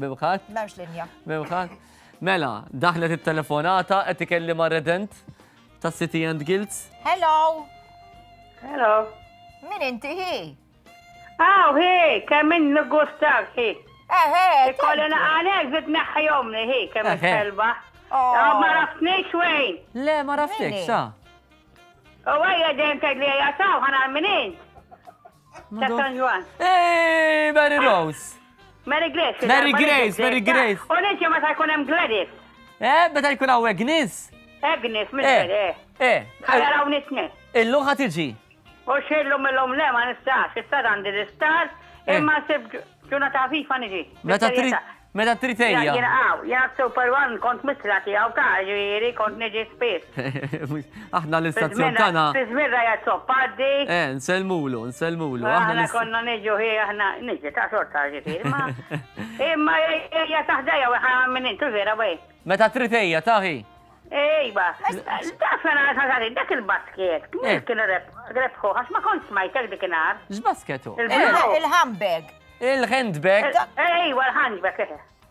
Speaker 2: Bibħat?
Speaker 3: Memx linja.
Speaker 2: Bibħat? Mela, daħlet il-telefonata, qed ikellimha redent. ta' City and Guilds.
Speaker 3: Hello.
Speaker 7: Hello.
Speaker 3: Min inti hi?
Speaker 7: Hi, kemm min nigustak, hi. Ikolli
Speaker 3: Eħe.
Speaker 7: naqanek zid neħħajomni, hi, kemm il-kelba.
Speaker 3: Oh.
Speaker 7: Ma raftniex wejn.
Speaker 2: Le, ma raftek,
Speaker 3: Mini?
Speaker 2: xa.
Speaker 7: U għajja ġen tgħid li jasaw ħana minin. Ta' San Juan.
Speaker 2: Ej, Mary Rose.
Speaker 7: Mary Grace.
Speaker 2: Mary Grace, Mary Grace.
Speaker 7: U ninti ma ta' jkun hemm Gladys.
Speaker 2: Meta jkun hawn Agnes.
Speaker 7: Agnes, mill-għed, ħajaraw nitne.
Speaker 2: Illu ħat iġi.
Speaker 7: U xillu mill-lum le ma nistax, istar għandi l-istar, imma sib ġuna ta' fifa niġi.
Speaker 2: Meta trid ejja.
Speaker 7: Jena Super One kont mitla tiegħu ta' ġieri kont niġi spiss.
Speaker 2: Aħna l-istazzjon tagħna.
Speaker 7: Fizmirra jazzop għaddi.
Speaker 2: Nselmulu.
Speaker 7: Aħna konna niġu hi, aħna niġi ta' sorta ġifieri, ma. Imma hija taħdejja u ħana minn intu vera bej.
Speaker 2: Meta trid ejja taħi.
Speaker 7: Ejba, dafna għazari, dak il-basket, kien rebħu, għax ma kont smajtek dikinar.
Speaker 2: X'basketu?
Speaker 3: Il-handbag.
Speaker 2: Il-handbag.
Speaker 7: Ejba, l-handbag,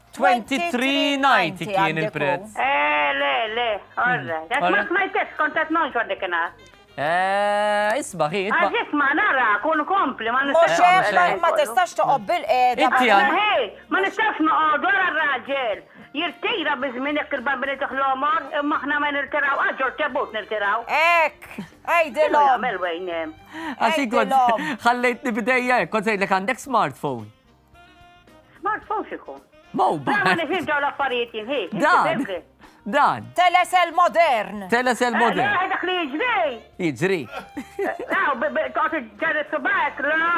Speaker 2: 23.90 kien il-prezz.
Speaker 7: Le, orre. Għax ma smajtek, kontet non xor dikinar.
Speaker 2: Isma' ħi.
Speaker 7: Għax isma' nara, kun kompli, ma
Speaker 3: Mux
Speaker 7: nistax.
Speaker 3: ma tistax toqob bil-qeda.
Speaker 2: Inti għan.
Speaker 7: Ma nistax noqgħodu għara r-raġel. Jirtira bizminek il-bambini tuħlomor, imma ħna ma nirtiraw, għagġor tebut nirtiraw.
Speaker 3: Ek, ejdilom.
Speaker 7: Għamil wejnem.
Speaker 2: Għaxi kont ħallejtni bidejja, kont sejlek għandek smartphone.
Speaker 7: Smartphone xikun. Ma
Speaker 2: Mobile.
Speaker 7: nifimġaw l-affarijiet jinħi.
Speaker 2: Dan.
Speaker 3: Telesel modern.
Speaker 2: Telesel model.
Speaker 7: Dak li jġri.
Speaker 2: Jiġri.
Speaker 7: Għot ġarri subak.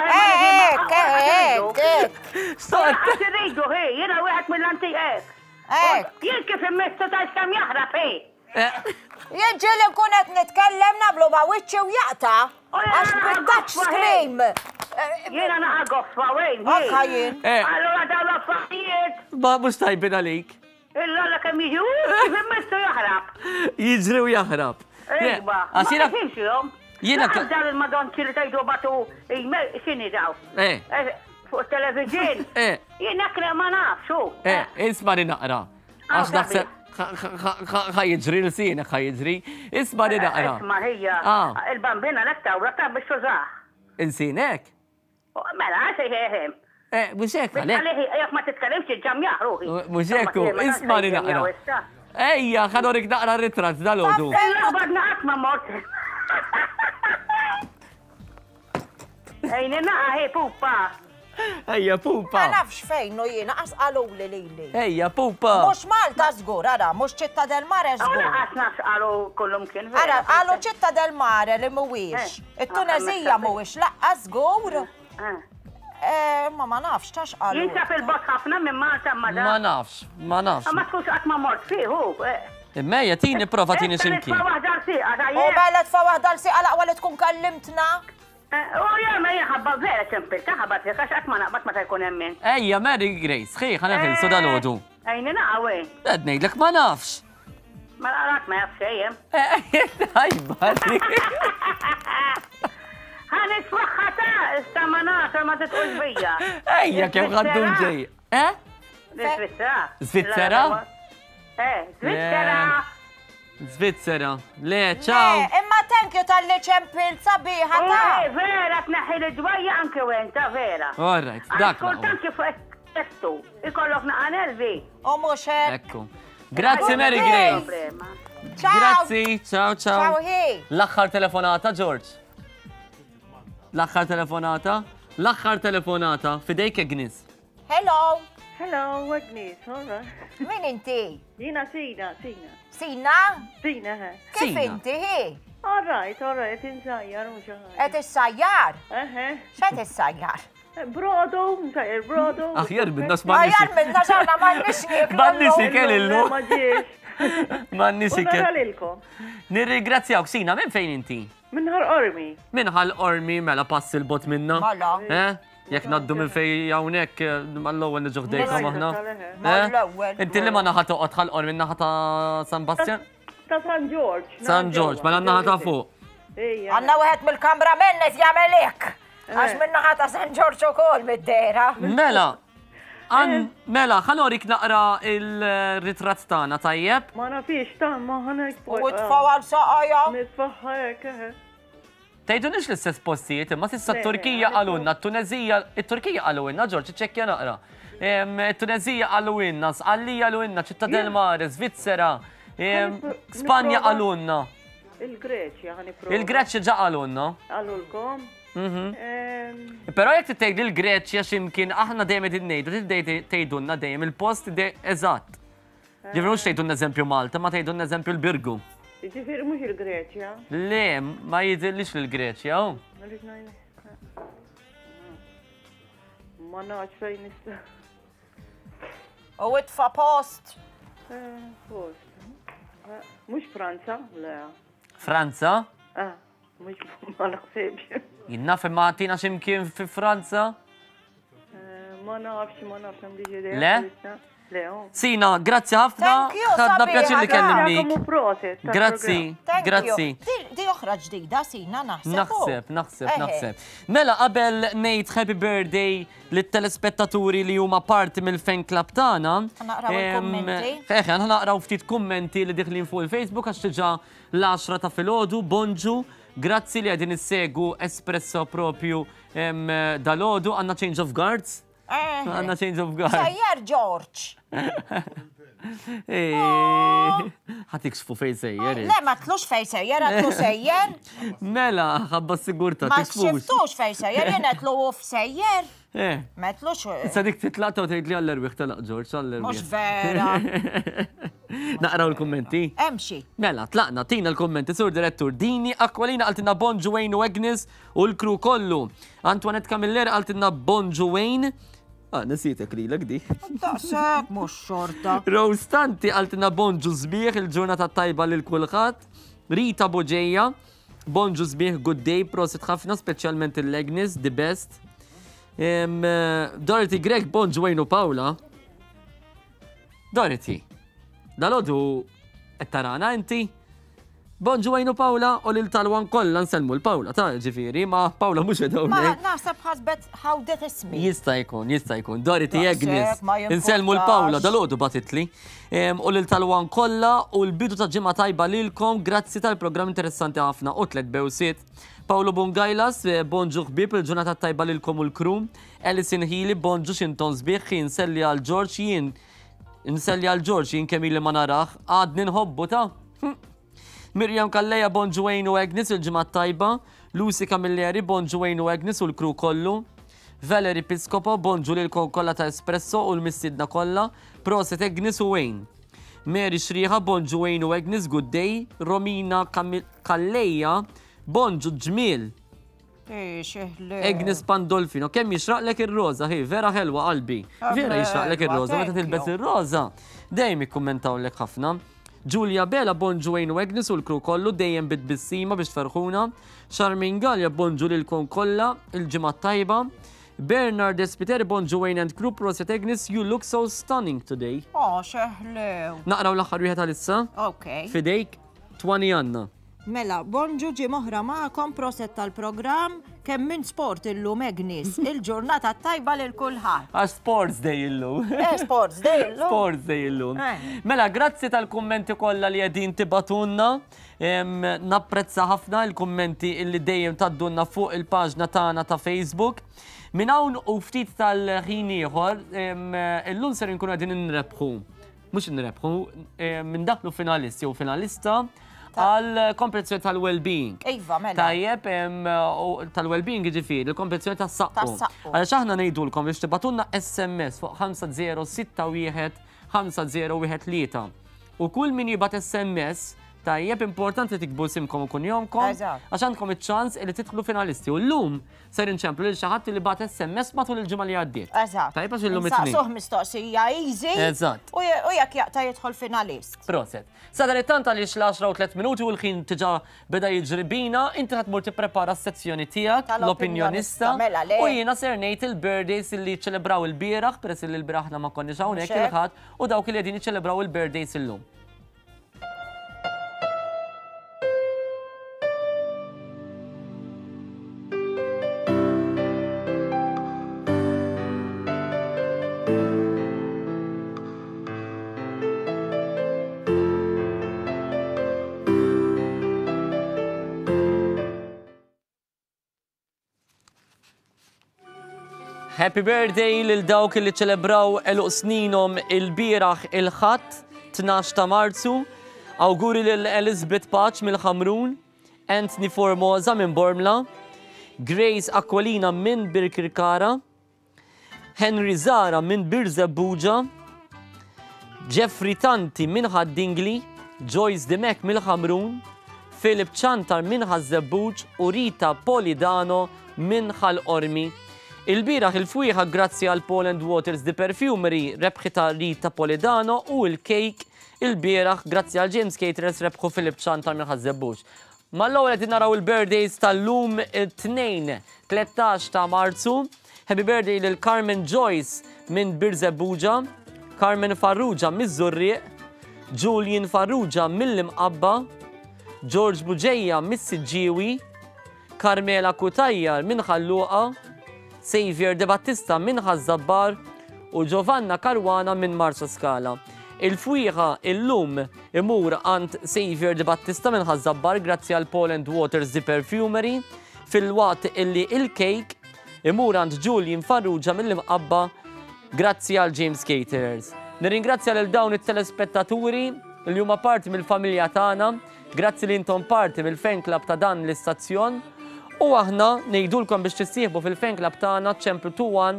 Speaker 3: Ek.
Speaker 7: Għat rridu, hi, jena wieħed mill-anti ek. Jien kif immissu ta' xkam jahrab, hi.
Speaker 3: Jieġili kunet nitkellem nablu ma' wicċi u jaqta. Għax bil-touch screen.
Speaker 7: Jena naħa goffa, wejn, hi.
Speaker 3: Għakħajin.
Speaker 7: Allora daw l-affarijiet.
Speaker 2: Ma mux tajbin għalik.
Speaker 7: Illa kem jiġu, kif immissu jahrab.
Speaker 2: Jiġri u jahrab.
Speaker 7: Ejba, ma nifimx jom.
Speaker 2: Jiena
Speaker 7: Dal il-madon kiri tajdu batu, xini daw. Fuq televizjon. Jiena kre ma nafxu.
Speaker 2: Isma' li naqra. Għax naħseb ħajġri l-sina, ħajġri. Isma' li naqra.
Speaker 7: Isma' hija. Il-bambina l-ektawra ta' biex tużax.
Speaker 2: Insinek?
Speaker 7: Mela, sejħeħem.
Speaker 2: Muxek, għalek.
Speaker 7: Għalek, jek ma titkalimx il-ġamjaħ ruħi.
Speaker 2: Muxekku, isma' li naqra. Ejja, ħadorik naqra ritrat dal-ħodu.
Speaker 7: Ejja, badna għatma mort. Ejni naqa, hej, pupa.
Speaker 2: Ejja, pupa.
Speaker 3: Ma nafx fejn u jiena għasqalu li.
Speaker 2: Ejja, pupa.
Speaker 3: Mux Malta zgur, għara, mux ċitta del Mare zgur.
Speaker 7: Għara, għasnax għalu kullum kien.
Speaker 3: Għara, għalu ċitta del Mare li muwix. Il-Tunezija muwix, laqqa zgur. Ma nafx, tax għalu.
Speaker 7: Jinsa fil-bot ħafna minn Malta madda.
Speaker 2: Ma nafx.
Speaker 7: Ma tkunx għatma mort fiħu.
Speaker 2: Immeja, tini prova tini ximki.
Speaker 3: U bella tfa wahda l-siqa laqwa li tkun kallimtna.
Speaker 7: U jgħamma jħabba vera ċempil, taħabat li kax għatma naqbat ma tajkun emmin.
Speaker 2: Ejja, Mary Grace, xie, ħana fil-su dal-ħodu.
Speaker 7: Ejni naqawaj.
Speaker 2: Għadnejdlek ma nafx.
Speaker 7: Ma naqrat ma jafx ejjem.
Speaker 2: Ejja,
Speaker 7: Għani s-swaxħata, istamanat, ma titqux bija.
Speaker 2: Ejja, kem għaddun ġej.
Speaker 7: Svizzera.
Speaker 2: Svizzera?
Speaker 7: Svizzera.
Speaker 2: Svizzera. Le, ciao.
Speaker 3: Imma tenkju tal-li ċempil sabiħa ta'
Speaker 7: Vera, tneħi l-ġwajja anke wenta, vera.
Speaker 2: All right, dak.
Speaker 7: Kultan kif testu, ikollok naqanelvi.
Speaker 3: U muxek.
Speaker 2: Ekku. Grazie, Mary Grace. Grazzi, ciao, ciao.
Speaker 3: Ciao, hi.
Speaker 2: L-axħar telefonata, George. L-axħar telefonata? L-axħar telefonata, fidejk Agnes.
Speaker 3: Hello.
Speaker 8: Hello, Agnes, alra.
Speaker 3: Min inti?
Speaker 8: Jina Sina.
Speaker 3: Sina?
Speaker 8: Sina, ha.
Speaker 3: Kif
Speaker 2: Sina.
Speaker 3: inti hi?
Speaker 8: All right, insajjar, mux ħaj.
Speaker 3: Et is-sajjar?
Speaker 8: Aha.
Speaker 3: Xet is-sajjar?
Speaker 8: Brodo, nsajjar, brodo.
Speaker 2: Aħjar minna
Speaker 3: Għajar minna xarna ma nixnik.
Speaker 2: Manni sikel illu.
Speaker 8: Ma ġiex.
Speaker 2: Manni sikel.
Speaker 8: Unaralilkom.
Speaker 2: Nirringrazzjawk, Sina, minn fejn inti?
Speaker 8: Minħar ormi.
Speaker 2: Minħal ormi mela pass il-bot minna.
Speaker 3: Mala.
Speaker 2: Jek naddu minn fej jawnek, mal-lowel nġuħ dejkom aħna.
Speaker 3: Mal-ewwel.
Speaker 2: Inti li ma naħat toqgħod ħal ormi naħat ta' San Bastian?
Speaker 8: Ta' San George.
Speaker 2: San George, ma naħat ta' fuq.
Speaker 3: Għanna wieħed mill-kamra mennet jagħmel hekk. Għax minna ħata San George ukoll mid-dera.
Speaker 2: Mela. Mela, ħanorik naqra il-ritratt tagħna tajjeb.
Speaker 8: Ma nafix ta' ma ħanek.
Speaker 3: U tfawal saqajja.
Speaker 8: Nitfaħħa hekk.
Speaker 2: Tejdu nix l-istess postijiet, imma sissa t-Turkija għalunna, il-Turkija għalunna, Ġorġ, ċekkja naqra. Il-Tunezija għalunna, Sqallija għalunna, Ċitta del Mare, Svizzera, Spanja għalunna.
Speaker 8: Il-Greċja ħaniprova.
Speaker 2: Il-Greċja ġa għalunna.
Speaker 8: Għalulkom.
Speaker 2: Pero jek t-tejdi l-Greċja ximkien aħna dejjem id-nejdu, t-tejdunna dejjem il-post eżatt. Ġifri mux tejdunna eżempju Malta, ma tejdunna eżempju l-Birgu.
Speaker 8: Ġifiri mux il-Greċja.
Speaker 2: Le, ma jidillix l-Greċja,
Speaker 8: Ma naċ fejn nista.
Speaker 3: U itfa post.
Speaker 8: Post. Mux Franza, le.
Speaker 2: Franza?
Speaker 8: Mux ma naħsebx.
Speaker 2: Jinnaf imma tina ximkien fi Franza?
Speaker 8: Ma nafx, għamdiġi idea.
Speaker 2: Le?
Speaker 8: Le,
Speaker 2: Sina, grazzi ħafna.
Speaker 3: Thank you,
Speaker 2: ħadna
Speaker 3: sabiħa,
Speaker 2: pjaċir li kellimnik.
Speaker 8: Għamu proset.
Speaker 2: Grazzi, grazzi.
Speaker 3: Di oħra ġdida, Sina, naħseb.
Speaker 2: Naħseb. Mela, qabel ngħid happy birthday lit-telespettaturi li huma parti mill-fan club tagħna.
Speaker 3: Naqraw il-kummenti.
Speaker 2: Ħana naqraw ftit kummenti li diħlin fuq il-Facebook għax tiġa l-10 ta' filgħodu, bonġu. Grazzi li għedin issegu espresso propju dal-ħodu. Għanna change of guards? Għanna change of guards.
Speaker 3: Sejjer, George.
Speaker 2: ħatik xfu fej sejjer.
Speaker 3: Le, ma tlux fej sejjer, għatlu sejjer.
Speaker 2: Mela, ħabba sigurta,
Speaker 3: Ma
Speaker 2: tikfux.
Speaker 3: xiftux fej sejjer, jen għatlu uf sejjer. Ma tlux.
Speaker 2: Sadik titlaqta u tgħid li għall-erbiħ talaq, George, għall-erbiħ.
Speaker 3: Mux vera.
Speaker 2: Naqraw il-kommenti.
Speaker 3: Emxi.
Speaker 2: Mela, tlaqna, tina l-kommenti, sur direttur Dini, Aqualina għaltina Bonġu Wayne u Agnes u l-kru kollu. Antoinette Camiller għaltina Bonġu Wayne. Nasitek li l-gdi.
Speaker 3: Daqsek, mux xorta.
Speaker 2: Rose Tanti għaltina Bonġu Zbieħ, il-ġurnata tajba lil-kulħat. Rita Boġeja, Bonġu Zbieħ, good day, prosit ħafna, specialment il-Agnes, the best. Dorothy Greg, Bonġu Wayne u Paula. Dorothy, dal-ħodu ettarana inti? Bonġu Wayne u Paula u l-talwan kolla nselmu l-Paula, ta' ġifiri, ma Paula mux edawnek.
Speaker 3: Ma naħseb ħasbet ħawdet ismi.
Speaker 2: Jista' jkun. Dorothy Agnes, nselmu l-Paula, dal-ħodu batitli. U l-talwan kolla u l-bidu ta' ġimma tajba lilkom, grazzi tal-program interessanti ħafna u tlet bewsiet. Paolo Bongajlas, bonġu ħbib, il-ġurnata tajba lilkom u l-krum. Alison Healy, bonġu xinton zbieħ, nselli għal-George jien. Nselli għal-George jien kemm li ma narax, għadni nħobbu ta' Miriam Kalleja, Bonġu Wayne u Agnes, il-ġimgħat tajba. Lucy Camilleri, Bonġu Wayne u Agnes u l-kru kollu. Valerie Piscopo, bonġu lilkom kollha ta' Espresso u l-mistidna kollha. Proset Agnes u Wayne. Mary Xriħa, Bonġu Wayne u Agnes, good day. Romina Kalleja, bonġu ġmiel. Agnes Pandolfino, kemm jixraqlek ir-roża, vera ħelwa qalbi. Vera jixraqlek ir-roża, meta tilbes ir-roża. Dejjem ikkummentawlek ħafna. Giulia Bella, bonġu Wayne u Agnes u l-kru kollu, dejjem bit-bissima biex tferħuna. Charmin Gallia, bonġu lilkom kollha, il-ġimgħat tajba. Bernard Espiteri, bonġu Wayne and crew, proset Agnes, you look so stunning today.
Speaker 3: Xeħlew.
Speaker 2: Naqraw l-aħħar wieħed għalissa?
Speaker 3: Ok.
Speaker 2: Fidejk, 20 Anna.
Speaker 3: Mela, bonġu ġi moħra ma'kom proset tal-program kemm minn sport illum Agnes. Il-ġurnata tajba lil kulħadd.
Speaker 2: Għax Sports Day illum.
Speaker 3: Sports Day illum.
Speaker 2: Sports Day illum. Mela, grazzi tal-kummenti kollha li qegħdin tibatunna. Napprezza ħafna il-kummenti illi dejjem taddunna fuq il-paġna tagħna ta' Facebook. Min hawn u ftit tal-ħin ieħor, illum ser inkunu qegħdin nrebħu. Mhux nrebħu, minn daklu finalisti u finalista għal-kompetizzjoni tal-well-being.
Speaker 3: Iva, mela.
Speaker 2: Tajjeb, tal-well-being ġifiri, il-kompetizzjoni tas-saqqu. Għaliex aħna ngħidulkom biex tibatunna SMS fuq 5061 5013. U kull min jibgħat SMS, tajjeb importanti tikbu simkom u kunjomkom, għax għandkom iċ-ċans li tidħlu finalisti. U llum ser inċemplu lil xi ħadd li bagħat SMS matul il-ġimgħa li għaddiet. Tajjeb għax illum it-tnejn.
Speaker 3: Saqsuh mistoqsija easy.
Speaker 2: Eżatt.
Speaker 3: U jekk jaqta' jidħol finalist.
Speaker 2: Proset. Sadar it-tant għaliex l-10 u 3 minuti u l-ħin tiġa beda jiġri bina, inti ħadmur tipprepara s-sezzjoni tiegħek, l-opinjonista. U jiena ser ngħid il-birthdays li ċelebraw il-bieraħ, peress li l-bieraħ ma konniex hawnhekk il-ħadd, u dawk li qegħdin jiċċelebraw il-birthdays illum. Happy birthday lil dawk li ċelebraw eluq sninhom il-bieraħ il-ħadd 12 ta' Marzu. Awguri lil Elizabeth Paċ mill-Ħamrun, Anthony Formosa minn Bormla, Grace Aquilina minn Birkirkara, Henry Zara minn Birzebbuġa, Jeffrey Tanti minn Ħaddingli, Joyce Dimek mill-Ħamrun, Philip Chantar minn Ħażebbuġ u Rita Polidano minn Ħal-Qormi. Il-bieraħ il-fwieħa grazzi għal Poland Waters di Perfumery rebħita Rita Polidano u il-kejk il-bieraħ grazzi għal James Caterers rebħu Philip Chantar minn Ħażebbuġ. Mal-ewwel qed naraw il-birthdays tal-lum it-tnejn 13 ta' Marzu. Happy birthday lil Carmen Joyce minn Birzebbuġa, Carmen Farrugia miż-Żurrieq, Julian Farrugia mill-Imqabba, George Buġejja mis-Siġġiewi, Carmela Kutajjar minn Ħalluqa, Xavier De Battista minn Ħażabbar u Giovanna Karwana minn Marsa Scala. Il-fwieħa illum imur għand Xavier De Battista minn Ħażabbar grazzi għal Poland Waters di Perfumery, fil-waqt illi il-kejk imur għand Julian Farrugia mill-Imqabba grazzi għal James Caterers. Nirringrazzja lil dawn it-telespettaturi li huma parti mill-familja tagħna, grazzi li intom parti mill-fan club ta' dan l-istazzjon. U aħna ngħidulkom biex tissieħbu fil-fan club tagħna ċemplu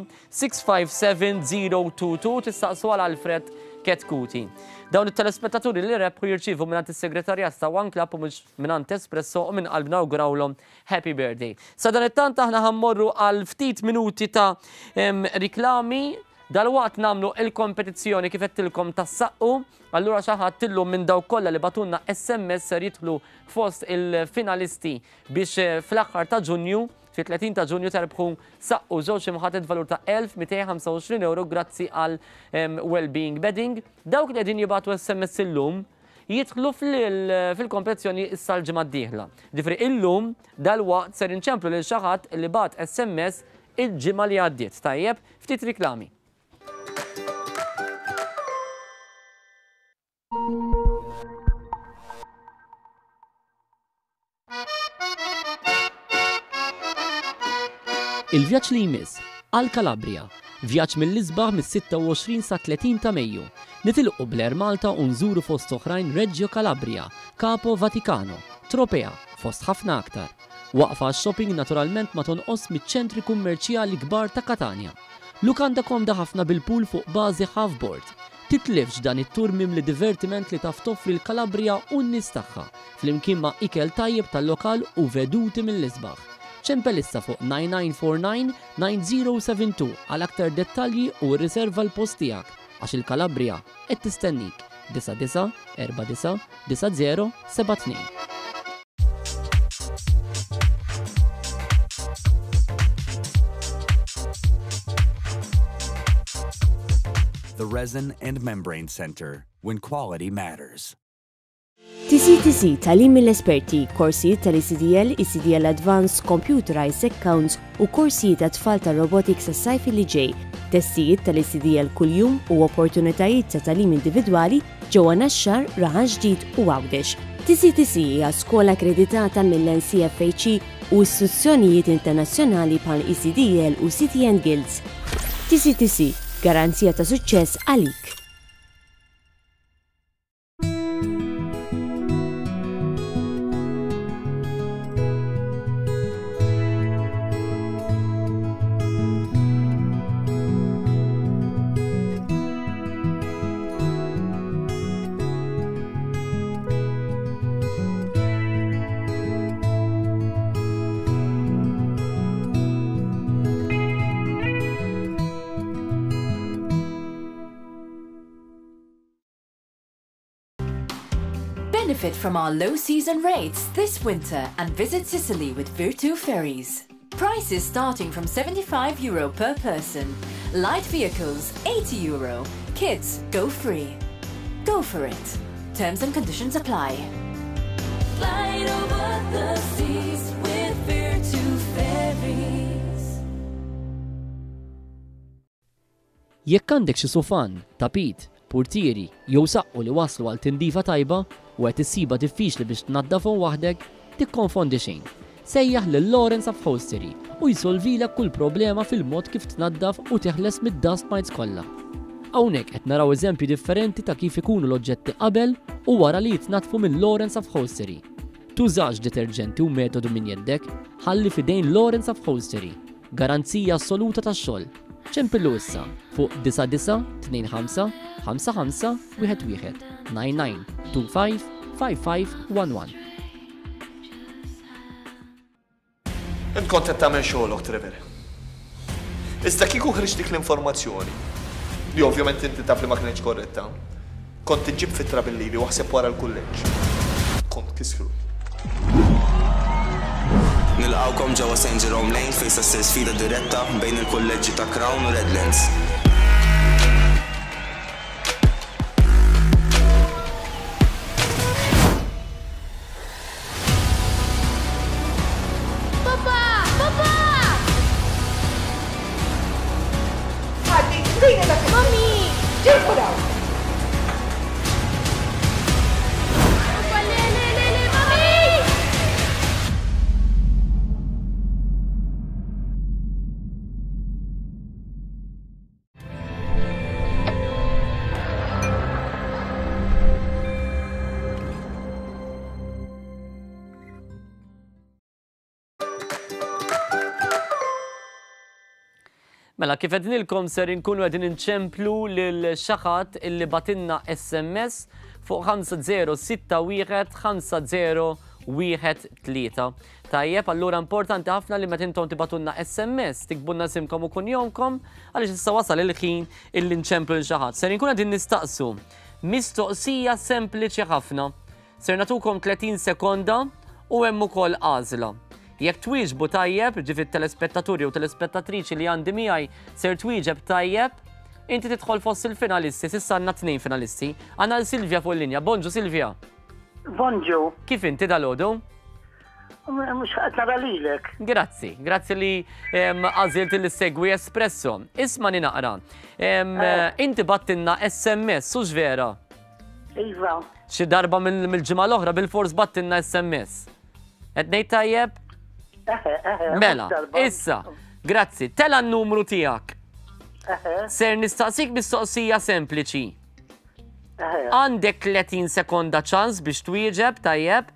Speaker 2: 21-657-022 tistaqsu għal Alfred Ketkuti. Dawn it-telespettaturi li rebħu jirċievu mingħand is-segretarjat ta' One Club u mhux mingħand Espresso u minn qalbna nawgurawlhom happy birthday. Sa dan it-tant aħna ħammorru għal ftit minuti ta' riklami. Dal-waqt namlu il-kompetizzjoni kif qedtilkom tas-saqqu, allura xi ħadd illum minn dawk kollha li batunna SMS ser jidħlu fost il-finalisti biex fl-aħħar ta' Ġunju, fi 30 ta' Ġunju terbħu saqqu żewġ imħated valur ta' 1225 euro grazzi għal Wellbeing Bedding. Dawk li qegħdin jibgħatu SMS illum jidħlu fil-kompetizzjoni issa l-ġimgħa d-dieħla. Ġifri illum dal-waqt ser inċemplu lil xi ħadd li bagħat SMS il-ġimgħa li għaddiet. Tajjeb, ftit riklami.
Speaker 6: Il-vjaġġ li jmiss għal Kalabria, vjaġġ mill-Isbaħ mis-26 sa 30 ta' Mejju. Nitilqu bl-Air Malta u nżuru fost oħrajn Reggio Calabria, Capo Vaticano, Tropea, fost ħafna aktar. Waqfa shopping naturalment ma tonqos miċ-ċentri kummerċjali kbar ta' Katania. Lukanda komda ħafna bil-pool fuq bażi half-board. Titlifx dan it-tur mimli divertiment li taf toffri l-Kalabria u n-nies tagħha, flimkien ma' ikel tajjeb tal-lokal u veduti mill-Isbaħ. ċempel issa fuq 9949-9072 għal aktar dettalji u riserva l-post tiegħek għax il-Kalabria qed tistennik 9949-9072.
Speaker 9: The Resin and Membrane Center, when quality matters.
Speaker 10: TCTC talim mill-esperti, korsijiet tal-ECDL, ECDL Advanced Computerized Accounts u korsijiet għat-tfal ta' robotics tas-sajf li ġej, testijiet tal-ECDL kuljum u opportunitajiet ta' talim individwali ġewwa Naxxar, Raħan Ġdid u Għawdex. TCTC hija skola akkreditata mill-NCFHE u istituzzjonijiet internazzjonali bħal ECDL u CTN Guilds. TCTC, garanzija ta' suċċess għalik.
Speaker 11: Benefit from our low season rates this winter and visit Sicily with Virtu Ferries. Prices starting from €75 per person. Light vehicles €80. Kids go free. Go for it. Terms and conditions apply. Fly over the seas with Virtu Ferries.
Speaker 6: Jekk għandek xi sofan, tapit, portieri jew saqqu li waslu għal tindifa tajba u qed issiba diffiċli biex tnaddafhom waħdek, tikkonfondi xejn. Sejjaħ lil Lawrence Upholstery u jsolvilek kull problema fil-mod kif tnaddaf u teħles mid-dust mites kollha. Hawnhekk qed naraw eżempji differenti ta' kif ikunu l-oġġetti qabel u wara li jitnatfu minn Lawrence Upholstery. Tużax deterġenti u metodu minn jeddek, ħalli fidejn Lawrence Upholstery. Garanzija assoluta tax-xogħol. ċempillu issa fuq 99-55-55-11 99-25-55-11.
Speaker 12: Int kont qed tagħmel xogħolok, Trevor. Iżda kieku ħriġ dik l-informazzjoni, li ovvjament inti taf li ma kienx korretta, kont tiġġib fitra bil-livi waħseb wara l-kulleġġ. Kont kisru.
Speaker 13: Nilqawkom ġewwa St. Jerome Lane fejn ssir sfida diretta bejn il-kulleġġi ta' Crown u Redlands.
Speaker 2: Mela, kif għednilkom ser inkunu għedin inċemplu l-xaħat illi batinna SMS fuq 5061-5013. Tajjeb, allura importanti ħafna li metintom tibatunna SMS, tikbunna simkom u kunjomkom, għalix issa wasal il-ħin illi nċemplu l-xaħat. Ser inkunu għedin nistaqsu, mistoqsija sempliċi ħafna. Ser natukom 30 sekonda u hemm ukoll għażla. Jekk twieġbu tajjeb, ġifi telespettaturi u telespettatriċi li għandi miegħi ser twieġeb tajjeb, inti tidħol fost il-finalisti, sissa għandna 2 finalisti. Għandna l-Silvja fuq il-linja. Bonġu Silvja.
Speaker 7: Bonġu.
Speaker 2: Kif inti dal-għodu?
Speaker 7: Mux qed nara lilek.
Speaker 2: Grazzi li għażilt li segwi Espresso. Isma' ninaqra. Inti battinna SMS, sux vera?
Speaker 7: Iva.
Speaker 2: Xi darba mill-ġimgħa l-oħra bil-fors battinna SMS. Qed ngħid tajjeb? Mela, issa, grazzi, tela n-numru tijak. Ser nistaqsik mistoqsija sempliċi. Għandek 30 sekonda ċans biex twieġeb tajjeb.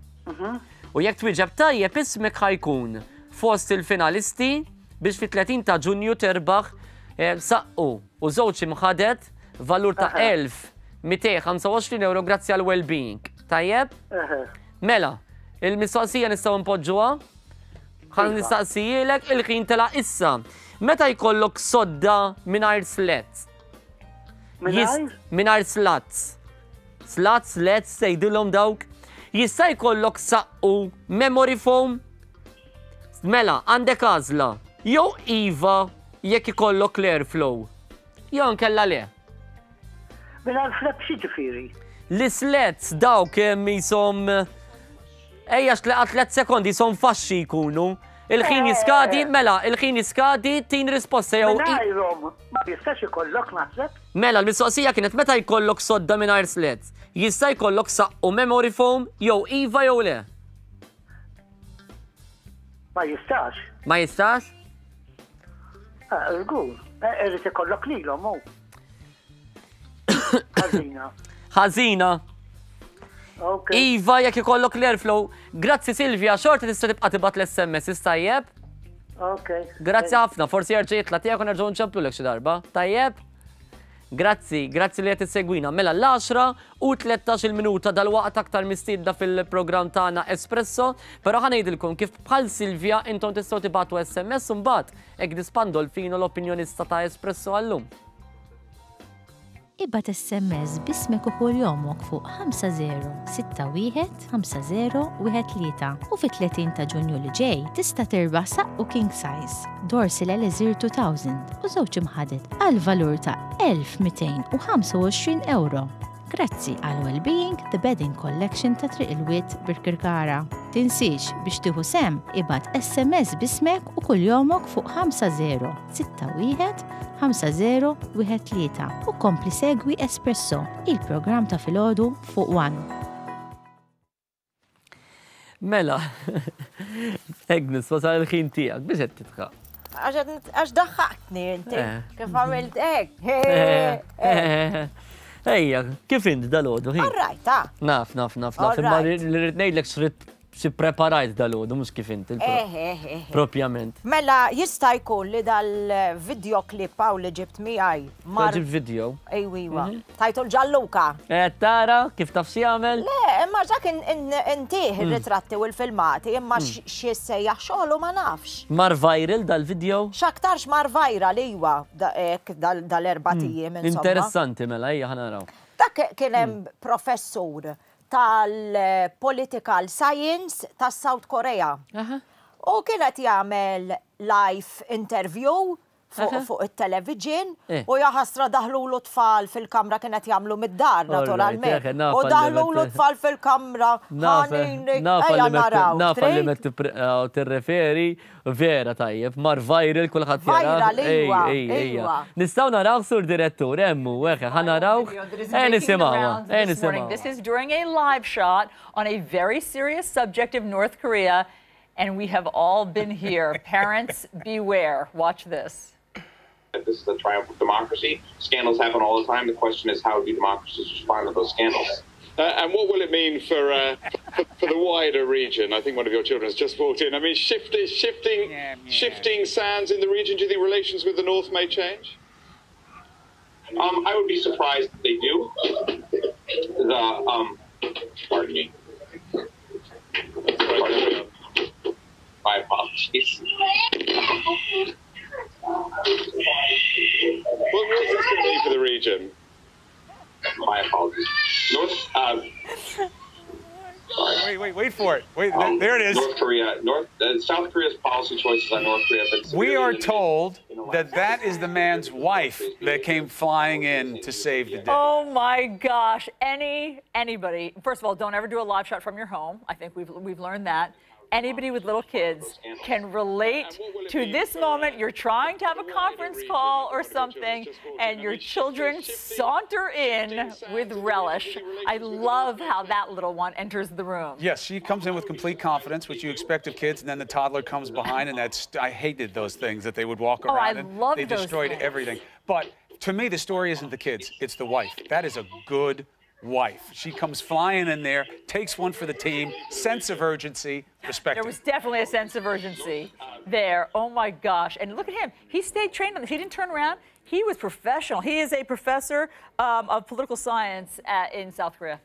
Speaker 2: U jekk twieġeb tajjeb ismek ħajkun fost il-finalisti biex fi 30 ta' Ġunju terbaħ saqqu u żewġ imħadet valur ta' 1225 euro grazzi għal well-being. Tajjeb? Mela, il-mistoqsija nistgħu npoġġuha? Ħan nistaqsijilek il-ħin tela issa. Meta jkollok sodda mingħajr slats? Mingħajr slats. Slats, slats, sejdilhom dawk. Jista' jkollok saqqu memory foam? Mela, għandek għażla. Jew iva jekk ikollok l-airflow. Jew nkella le.
Speaker 7: Mingħajr slats xi ġifieri?
Speaker 2: L-slats dawk jisom ejja xtleqa 3 sekondi son faxxi jkunu. Il-ħin jiskadi, mela, il-ħin jiskadi, tin risposta jew.
Speaker 7: Mingħajrhom, ma jistax ikollok naħseb?
Speaker 2: Mela, l-mistoqsija kienet meta jkollok sodda mingħajr sleds. Jista' jkollok saqqu memory foam jew iva jew le.
Speaker 7: Ma jistax.
Speaker 2: Ma jistax?
Speaker 7: Żgur, irid ikollok lilhom hu. Ħażina.
Speaker 2: Ħażina. Iva, jekk ikollok l-airflow, grazzi Silvja, xorta tista' tibqa' tibgħat l-SMS, istajjeb? Grazzi ħafna, forsi jerġa' jitla' tiegħek u nerġgħu nċemplulek xi darba. Tajjeb? Grazzi li qed tissegwina. Mela l-10 u 13 minuta dal-waqt aktar mistiedda fil-programm tagħna Espresso, però ħanejdilkom kif bħal Silvja intom tistgħu tibgħatu SMS u mbagħad hekk dispandu l-finu l-opinjonista ta' Espresso għallum.
Speaker 4: Ibgħat SMS bismek u kuljomok fuq 5061-5013 u fit-30 ta' Ġunju li ġej tista' tirbaħ saqqu king size Dorsal Elixir 2000 u żewġ imħadet għal valur ta' 1225 euro. Grazzi għal Wellbeing The Bedding Collection ta' Triq il-Wied Birkirkara. Tinsiex biex tieħu sem ibgħat SMS bismek u kuljomok fuq 5061-5013 u kompli segwi Espresso, il-programm ta' filgħodu fuq One.
Speaker 2: Mela, Agnes, wasal il-ħin tiegħek biex qed titħaq.
Speaker 3: Għax daħħaqtni inti. Kif għamilt hekk.
Speaker 2: Ejja, kif inti dal-għodu?
Speaker 3: Alrajta.
Speaker 2: Naf. Imma li rrid ngħidlek xi preparajt dal-għodu, mhux kif inti. Propjament.
Speaker 3: Mela jista' jkun li dal-video klip hawn li ġibt miegħi.
Speaker 2: Ġibt video.
Speaker 3: Ejwiwa. Tajtu l-Ġalluka.
Speaker 2: Tara kif taf jagħmel?
Speaker 3: Le, imma ġak intih ir-ritratti u l-filmati, imma x'issejjaħ xogħlu ma nafx.
Speaker 2: Mar viral dal-video?
Speaker 3: X'aktarx mar viral iwa dal-erba' tiem insomma.
Speaker 2: Interessanti mela, ejja ħanaraw.
Speaker 3: Dak kien hemm professur tal-political science tas South Korea. U kienet jagħmel live interview fuq it-television u jaħasra daħlu tfal fil-kamra kienet jagħmlu mid-dar naturalment. U daħlu tfal fil-kamra ħanin ejja naraw.
Speaker 2: Nafa li met tirreferi vera tajjeb, mar viral kulħadd jara.
Speaker 3: Ejwa.
Speaker 2: Nistgħu naraw sur direttur hemmu hekk ħanaraw.
Speaker 14: Nisimgħu. This is during a live shot on a very serious subject of North Korea, and we have all been here. Parents, beware. Watch this.
Speaker 15: This is the triumph of democracy. Scandals happen all the time. The question is, how do democracies respond to those scandals?
Speaker 16: And what will it mean for the wider region? I think one of your children has just walked in. I mean, shifting sands in the region. Do you think relations with the North may change?
Speaker 15: I would be surprised if they do. Pardon me. My apologies.
Speaker 16: What is this going to mean for the region?
Speaker 15: My apologies.
Speaker 17: Wait for it. There it is.
Speaker 15: South Korea's policy choices on North Korea have been
Speaker 17: We are told that is the man's wife that came flying in to save the day.
Speaker 14: Oh my gosh. Anybody, first of all, don't ever do a live shot from your home. I think we've learned that. Anybody with little kids can relate to this moment. You're trying to have a conference call or something, and your children saunter in with relish. I love how that little one enters the room.
Speaker 17: Yes, she comes in with complete confidence, which you expect of kids, and then the toddler comes behind, and I hated those things that they would walk around and they destroyed everything. But to me, the story isn't the kids, it's the wife. That is a good wife. She comes flying in there, takes one for the team, sense of urgency, respect.
Speaker 14: There was definitely a sense of urgency there. Oh my gosh. And look at him. He stayed trained on this. He didn't turn around. He was professional. He is a professor of political science in South Korea.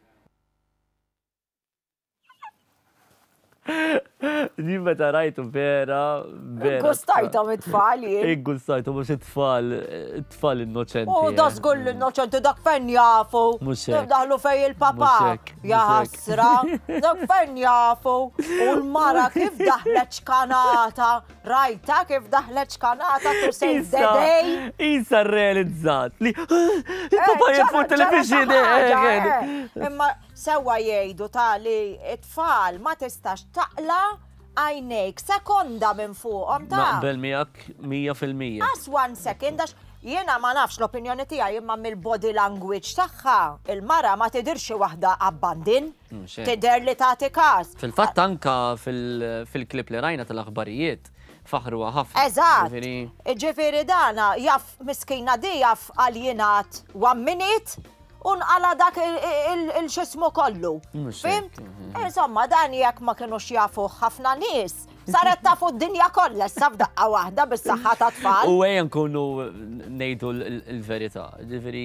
Speaker 2: Di meta rajtu vera.
Speaker 3: Gustajta mit-tfal jien.
Speaker 2: Gustajtu mux it-tfal innoċenti.
Speaker 3: U da żgur l-innoċenti dak fejn jafu. Daħlu fej il-papa. Jaħasra. Dak fejn jafu. U l-mara kif daħlet xkanata. Rajta kif daħlet xkanata to save the day.
Speaker 2: Isa realizzat li. Il-papa jifu television.
Speaker 3: Imma sewa jgħidu li it-tfal ma tistax taqla għajnejk sekonda minn fuqhom ta'
Speaker 2: Naqbel miegħek 100%.
Speaker 3: As 1 second għax jiena ma nafx l-opinjoni tiegħi imma mill-body language tagħha il-mara ma tidirx waħda abbandin, tidher li tagħti każ.
Speaker 2: Fil-fatt anka fil-klip li rajna tal-aħbarijiet faħruha ħafna.
Speaker 3: Eżatt. Ġifieri dana jaf miskina di jaf għal-jingħat 1 minute unqala dak il-xismu kollu. Fim? Insomma, dan jekk ma kienux jafu ħafna nies, saret tafu d-dinja kollha sa f'daqqa waħda bis-saħħa ta' tfal.
Speaker 2: U ejja nkunu ngħidu l-verità. Ġifieri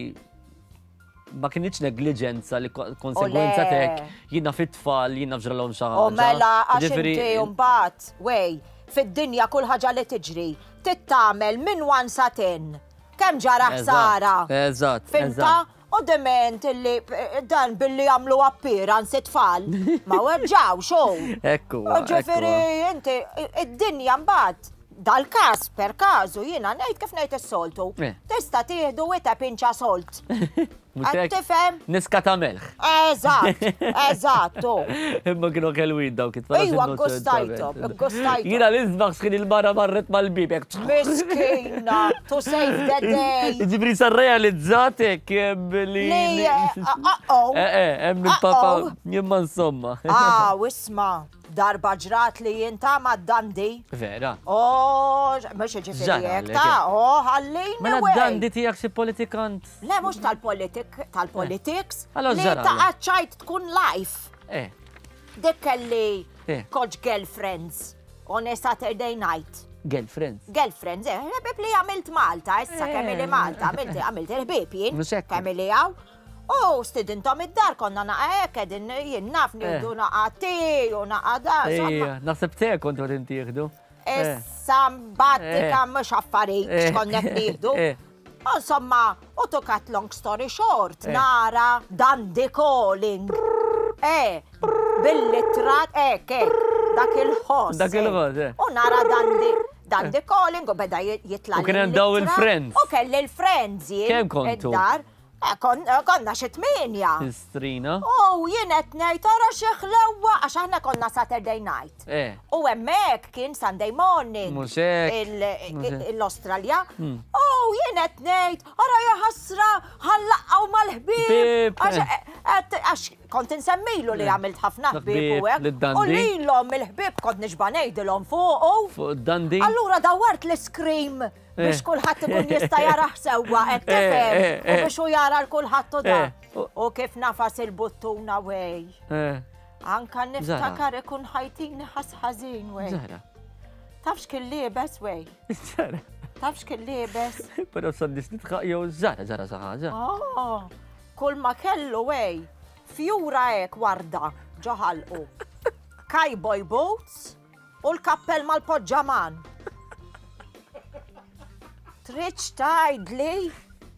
Speaker 2: ma kienx negliġenza li konsegwenza tek jiena fit-tfal, jiena fġralhom xi ħaġa.
Speaker 3: U mela għax inti mbagħad, fid-dinja kull ħaġa li tiġri tittamel minn 1 sa 10. Kemm ġara ħsara?
Speaker 2: Eżatt.
Speaker 3: Fimta? U dement illi dan billi għamlu appearance it-tfal, ma weġġaw xow.
Speaker 2: Ekku.
Speaker 3: Ġifiri, inti, id-dinja mbagħad dal-każ per każu jiena ngħid kif ngħid is-soltu. Tista' tieħdu wita pinċa solt. Tifhem?
Speaker 2: Niska ta' melħ.
Speaker 3: Eżatt,
Speaker 2: Imma kienu kelwin dawk it-tfal.
Speaker 3: Ejwa gustajthom.
Speaker 2: Jiena l-isbaħ x'kien il-mara marret mal-bibek.
Speaker 3: Miskina, to save the day.
Speaker 2: Ġifri sa realizzatek li.
Speaker 3: Hemm
Speaker 2: il-papa jimma insomma.
Speaker 3: Wisma. darba ġrat li jinta ma d-dandi.
Speaker 2: Vera.
Speaker 3: Mux ġifiri jekta, ħallini.
Speaker 2: Mela d-dandi tijak xi politikant.
Speaker 3: Le, mux tal-politics.
Speaker 2: Allora
Speaker 3: li
Speaker 2: ġara.
Speaker 3: ta' għacċajt tkun life. Dik kelli koċ girlfriends on a Saturday night.
Speaker 2: Girlfriends?
Speaker 3: Girlfriends, ħbib li għamilt Malta, issa kemmili Malta, għamilt il-ħbib jien. Kemmili għaw. Stidintom id-dar, konna naqa edin jien naf nirdu naqa ti u naqa da.
Speaker 2: Naħseb te kontu għedin tiħdu.
Speaker 3: Issa mbattika mux affarijiet xkonnet nieħdu. Insomma, u to cut long story short, nara Dandi calling. Bil-litrat, dak il-ħos.
Speaker 2: Dak il-ħos,
Speaker 3: U nara Dandi calling u beda jitla.
Speaker 2: U kien daw il-friends.
Speaker 3: U kelli il-friends jien.
Speaker 2: Kem kontu?
Speaker 3: Konna xi 8.
Speaker 2: Istrina.
Speaker 3: Jien qed ngħid ara xi ħlewwa għax aħna konna Saturday night. U hemmhekk kien Sunday morning.
Speaker 2: Mhux hekk.
Speaker 3: L-Australja. Jien qed ngħid ara ja ħasra ħallaqgħu mal-ħbieb. Għax kont insemmilu li għamilt ħafna ħbieb u hekk. U lilhom il-ħbieb kont nixba ngħidilhom fuqu.
Speaker 2: Fuq Dandi.
Speaker 3: Allura dawart l-iskrim biex kulħadd ikun jista' jaraħ sewwa qed tifhem u biex u jara l-kulħadd u da. U kif nafas il-buttuna wej. Anka niftakar ikun ħajtini ħażin wej. Tafx kien liebes wej. Tafx kien liebes.
Speaker 2: Però sandis nitħaq jew ġara xi ħaġa.
Speaker 3: Kull ma kellu wej. Fjura hekk warda ġoħalqu. Cowboy boots u l-kappell mal-poġġaman. Tridx tgħidli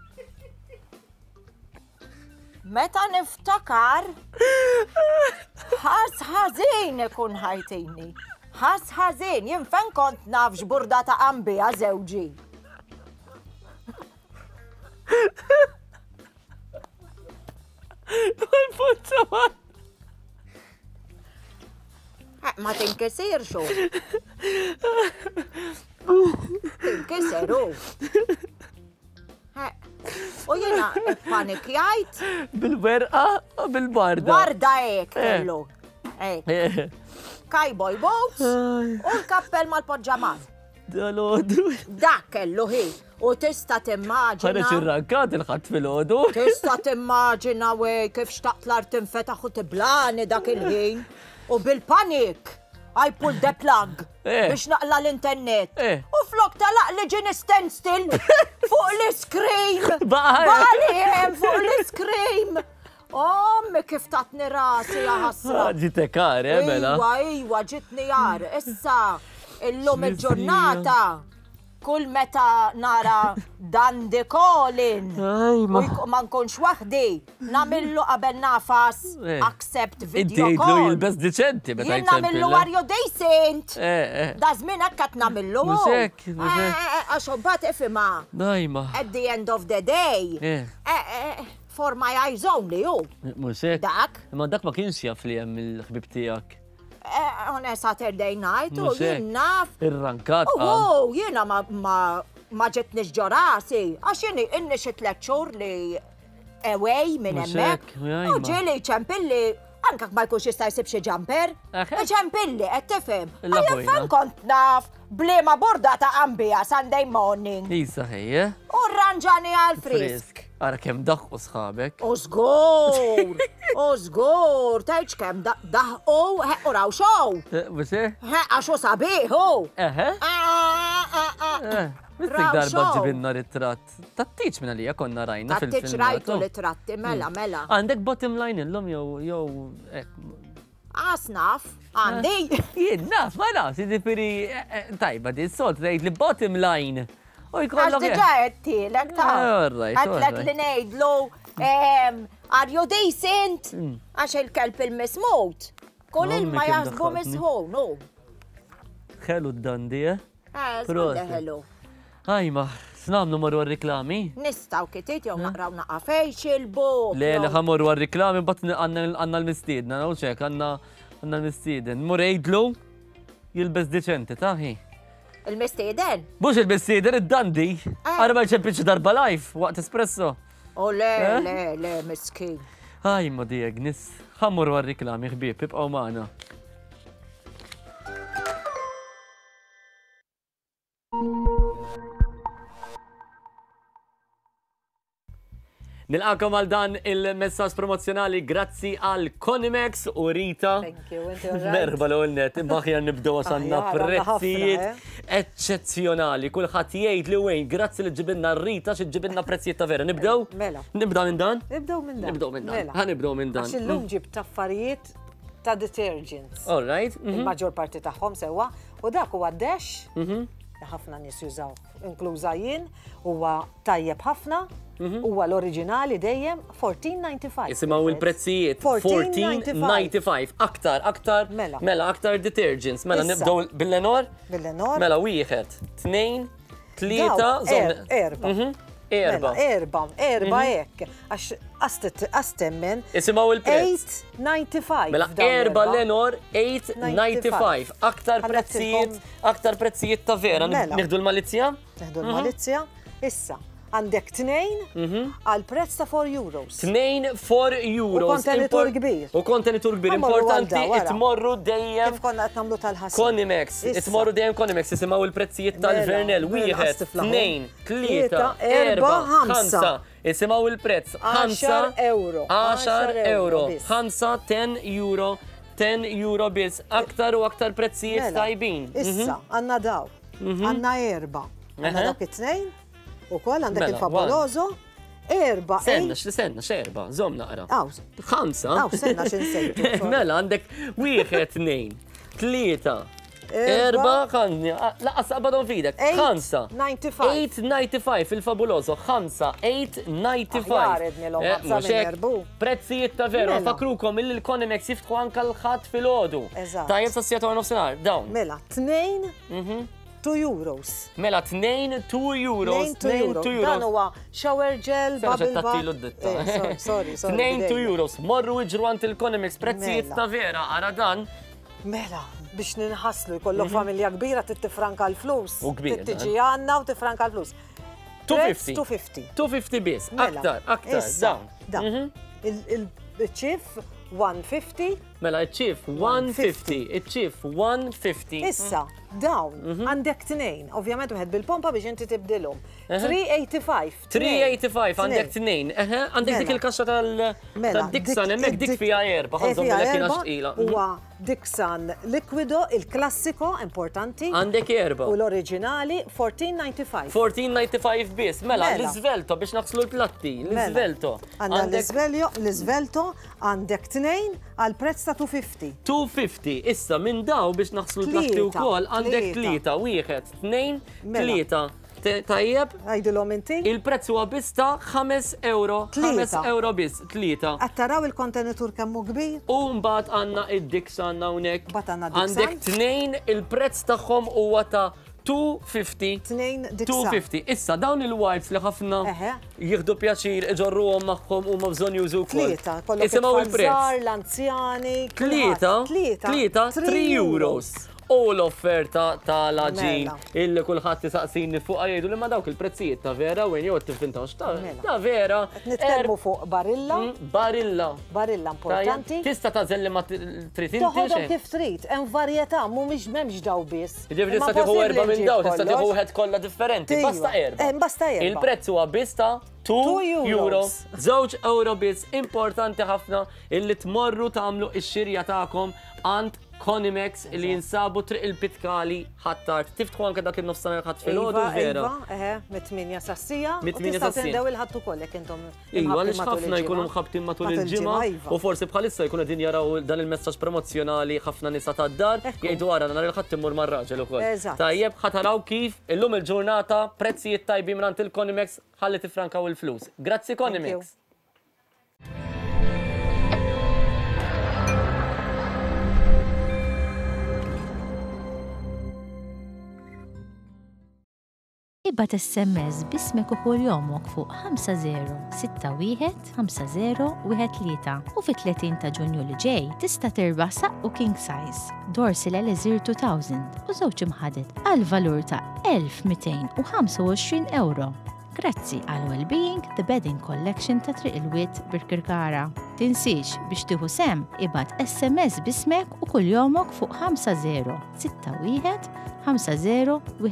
Speaker 3: meta niftakar ħażin ikun ħajtini. Ħażin, jien fejn kont naf x'burda ta' qambija żewġi. Ma tinkisirx hu. Tinkiser hu. U jiena panikjajt.
Speaker 2: Bil-werqa u bil-barda.
Speaker 3: Warda hekk kellu. Cowboy boots u l-kappell mal-poġġaman. Dak kellu hi. U tista' timmaġina.
Speaker 2: Ħareġ ir-rankat il-ħadd fil-ħodu.
Speaker 3: Tista' timmaġina wej kif xtaqt l-art tinfetaħ u tiblani dak il-ħin. U bil-panik. I pulled the plug biex naqla l-internet. U flok talaq li ġin standstill fuq l-iskrim. Bali fuq l-iskrim. Ommi kif tatni rasi ħasra.
Speaker 2: Ġitekar, mela.
Speaker 3: Iwa, ġitni jar. Issa, illum il-ġurnata. Kull meta nara Dandi calling. Ma nkunx waħdi. Namillu qabel nafas accept video call.
Speaker 2: Iddijdlu jilbes diċenti meta
Speaker 3: jien namillu are you decent? Da żmien hekk qed namillu.
Speaker 2: Mużek.
Speaker 3: Għax imbagħad ifhimha.
Speaker 2: Dajma.
Speaker 3: At the end of the day. For my eyes only, hu.
Speaker 2: Mużek.
Speaker 3: Dak.
Speaker 2: Ma dak ma kienx jaf li hemm il-ħbib tiegħek.
Speaker 3: On a Saturday night, u jien naf.
Speaker 2: Ir-rankat.
Speaker 3: Jiena ma ġetniex ġorasi, għax jieni inni xi 3 xhur li away minn hemmhekk. U ġieli ċempilli, anke ma jkunx jista' jsib xi ġamper. Ċempilli, qed tifhem. Ejja fejn kont naf bliema borda ta' qambija Sunday morning.
Speaker 2: Isa ħejja.
Speaker 3: U rranġani għal frisk.
Speaker 2: Ara kemm daħqu sħabek.
Speaker 3: U żgur, tajċ kemm daħqu, u raw xow.
Speaker 2: Bise?
Speaker 3: Għaxu sabiħu.
Speaker 2: Mistik darba ġibinna ritratt. Tattiċ minna li konna rajna fil-film.
Speaker 3: Tattiċ rajtu ritratti, mela.
Speaker 2: Għandek bottom line illum jew.
Speaker 3: Asnaf, għandi.
Speaker 2: Jien naf, ma naf, ġifiri, tajba di s-solt rejt li bottom line.
Speaker 3: Għax diġa għettilek ta' għatlek li nejdlu are you decent? Għax il-kelb il-mismut. Kull il-ma jazbu misħu, no.
Speaker 2: Xelu d-Dandi,
Speaker 3: Zgħodda ħelu.
Speaker 2: Għajma, snamnu marru għal-reklami?
Speaker 3: Nistaw kittit jow naqraw naqqa fejx il-buk.
Speaker 2: Le, ħamurru għal-reklami, bat għanna l-mistidna, nawċek, għanna l-mistidin. Murejdlu, jilbes deċenti, taħi.
Speaker 3: Il-mistiden?
Speaker 2: Bux il-mistiden, id-Dandi. Għarba ċempiċi darba life, waqt espresso.
Speaker 3: O le, miskin.
Speaker 2: Għajma di Agnes, ħamurru għal-reklami, ħbib, ibqaw maħna. Nilqakom għal dan il-messaġġ promozzjonali grazzi għal Konimex u Rita. Merba l-għolnet, imbaħjar nibdew għasanna prezzijiet eccezzjonali. Kulħadd jgħid li wejn, grazzi li ġibinna Rita xi ġibinna prezzijiet ta' vera. Nibdew?
Speaker 18: Mela.
Speaker 2: Nibdew minn dan?
Speaker 18: Nibdew minn dan.
Speaker 2: Nibdew minn dan. Ħanibdew minn dan.
Speaker 18: Għax illum ġib taffarijiet ta' detergents.
Speaker 2: All right.
Speaker 18: Il-maġġor parti tagħhom sewwa u dak huwa dash. Ħafna nies jużaw, inkluża jien, huwa tajjeb ħafna. Huwa l-oriġinali dejjem 14.95.
Speaker 2: Isimgħu il-prezzijiet 14.95. Aktar. Mela aktar detergents. Mela nibdew bil-Lenor?
Speaker 18: Bil-Lenor.
Speaker 2: Mela wieħed, tnejn, tlieta,
Speaker 18: erba hekk. Għax astemmen.
Speaker 2: Isimgħu il-prezz.
Speaker 18: 8.95.
Speaker 2: Mela erba Lenor 8.95. Aktar prezzijiet ta' vera. Nieħdu l-malizzja?
Speaker 18: Nieħdu l-malizzja. Issa. Għandek 2 għal prezz ta' 4 euros.
Speaker 2: 2 4 euros.
Speaker 18: U kontenitur kbir.
Speaker 2: U kontenitur kbir. Importanti, itmorru dejjem.
Speaker 18: Kif konna qed nagħmlu tal-ħassib.
Speaker 2: Konimex. Itmorru dejjem Konimex. Isimgħu il-prezzijiet tal-Vernel. Wieħed, 2, 3, 4, 5. Isimgħu il-prezz.
Speaker 18: 10 euro.
Speaker 2: 10 euro. 5, 10 euro. 10 euro biss. Aktar u aktar prezzijiet tajbin.
Speaker 18: Issa, għandna daw. Għandna 4. Għandna dawk it-2. U koll għandek il-Fabuloso, 4.
Speaker 2: Senna, xerba, zom naqra. 5.
Speaker 18: Senna xinsejtu.
Speaker 2: Mela, għandek 1, 2, 3, 4, laqas qabadon fidek. 5. 8.95 il-Fabuloso. 5, 8.95. Prezzijiet ta' veru. Fakrukom il-Konimex jiftħu anka l-ħadd fil-ħodu. Tajjeb sa' sjeta għan nofsenar. Dawn.
Speaker 18: Mela, 2 2 euros.
Speaker 2: Mela 2 euros.
Speaker 18: 2 euros. Dan huwa shower gel, bubble bath. Sorry.
Speaker 2: 2 euros. Morru iġru għand il-Konimex prezzijiet ta' vera għara dan.
Speaker 18: Mela, biex ninħaslu jkollok familja kbira tifranka l-flus.
Speaker 2: U kbira.
Speaker 18: Tiġi għandna u tifranka l-flus.
Speaker 2: 250. 250 biss. Aktar, dawn.
Speaker 18: Il-ċif 150.
Speaker 2: Mela, il-ċif 150.
Speaker 18: Issa, dawn, għandek 2. Ovvjament uħed bil-pompa biex inti tibdilhom. 385.
Speaker 2: 385, għandek 2. Għandek dik il-kaxxa tal-Dixon, hemmhekk dik fija erba' ħanżom bil-ekina xqila.
Speaker 18: Huwa Dixon Liquido, il-klassiko, importanti.
Speaker 2: Għandek erba'.
Speaker 18: U l-oriġinali 14.95.
Speaker 2: 14.95 biss. Mela, l-Svelto biex naqslu l-platti. L-Svelto.
Speaker 18: Għandek l-Svelto għandek 2 għal prezz ta' 250.
Speaker 2: 250. Issa minn daw biex naqslu l-platti wkoll għandek 3, 1, 2, 3. Tajjeb?
Speaker 18: Għajdilhom inti?
Speaker 2: Il-prezz huwa biss ta' 5 euro. 5 euro biss, 3.
Speaker 18: Attaraw il-kontenitur kemmu kbir?
Speaker 2: U mbagħad għandna id-Dixon hawnhekk.
Speaker 18: Għandek
Speaker 2: 2 il-prezz tagħhom huwa ta' 250. 250. Issa dawn il-wipes li ħafna jieħdu pjaċir iġorruhom magħhom huma bżonn jużu wkoll. Isimgħu il-prezz.
Speaker 18: L-anzjani.
Speaker 2: 3 euros. U l-offerta tal-ġin illi kulħadd tisaqsini fuq jgħidu li ma dawk il-prezzijiet ta' vera u jew tifintawx ta' vera.
Speaker 18: Nitkellmu fuq barilla.
Speaker 2: Barilla
Speaker 18: importanti.
Speaker 2: Tista' tażel li ma trid inti.
Speaker 18: Toħodhom kif trid, hemm varjetà mhumiex m'hemmx daw biss.
Speaker 2: Jiġifieri tista' tieħu 4 minn daw, tista' tieħu wieħed kollha differenti. Basta erba'.
Speaker 18: Basta erba'.
Speaker 2: Il-prezz huwa biss ta' 2 euro. 2 euro biss. Importanti ħafna illi tmorru tagħmlu x-xirja tagħkom għand Konimex li jinsabu triq il-Pitkali ħattart. Tiftħu anke dak il-nofsanar ħadd fil-ħodu vera.
Speaker 18: mit-8 sassija.
Speaker 2: Mit-8 sassija.
Speaker 18: Tindew il-ħattu kollek intom.
Speaker 2: Għaliex ħafna jkunu mħabtin matul il-ġimgħa u forsi bħalissa jkunu din jaraw dan il-messaġġ promozzjonali ħafna nisa tad-dar jgħidu wara nhar il-ħadd immur mar-raġel ukoll. Tajjeb ħataraw kif illum il-ġurnata prezzijiet tajbin minn il-Konimex ħalli tifrankaw il-flus. Grazzi Konimex.
Speaker 4: Ibgħat SMS bismek u kull jomok fuq 50615013 u fit-30 ta' Ġunju li ġej tista' tirbaħ saqqu king size Dorsal Elixir 2000 u żewġ imħadet għal valur ta' 1225 euro. Grazzi għal Wellbeing The Bedding Collection ta' Triq il-Witt Birkirkara. Tinsiex biex tieħu sem ibgħat SMS bismek u kull jomok fuq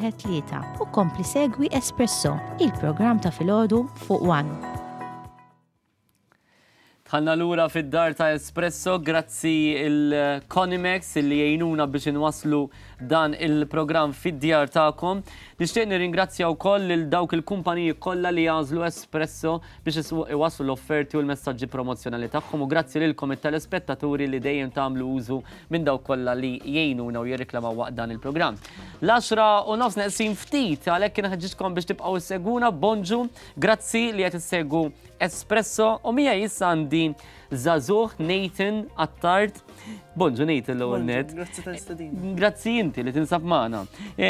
Speaker 4: 50615013 u kompli segwi Espresso, il-programm ta' filgħodu fuq One.
Speaker 2: ħanna lura fid-dar ta' Espresso, grazzi il-Conimex li jgħinuna biex inwaslu dan il-programm fid-djar ta'kom. Nixtieq nirringrazzja wkoll lil dawk il-kumpaniji kollha li jażlu Espresso biex iwaslu l-offerti u l-messaġġi promozzjonali tagħhom u grazzi lilkom it-telespettaturi li dejjem tagħmlu użu minn dawk kollha li jgħinuna u jirriklamaw waqt dan il-programm. L-10:30 neqsin ftit għalhekk inħeġġitkom biex tibqgħu isseguna bonġu, grazzi li qed issegwu Espresso u mija jissa għandi Zazuh Nathan Attard. Bonġu Nathan l-ewwel net.
Speaker 19: Grazzi tal-istedin.
Speaker 2: Grazzi inti li tinsab magħna.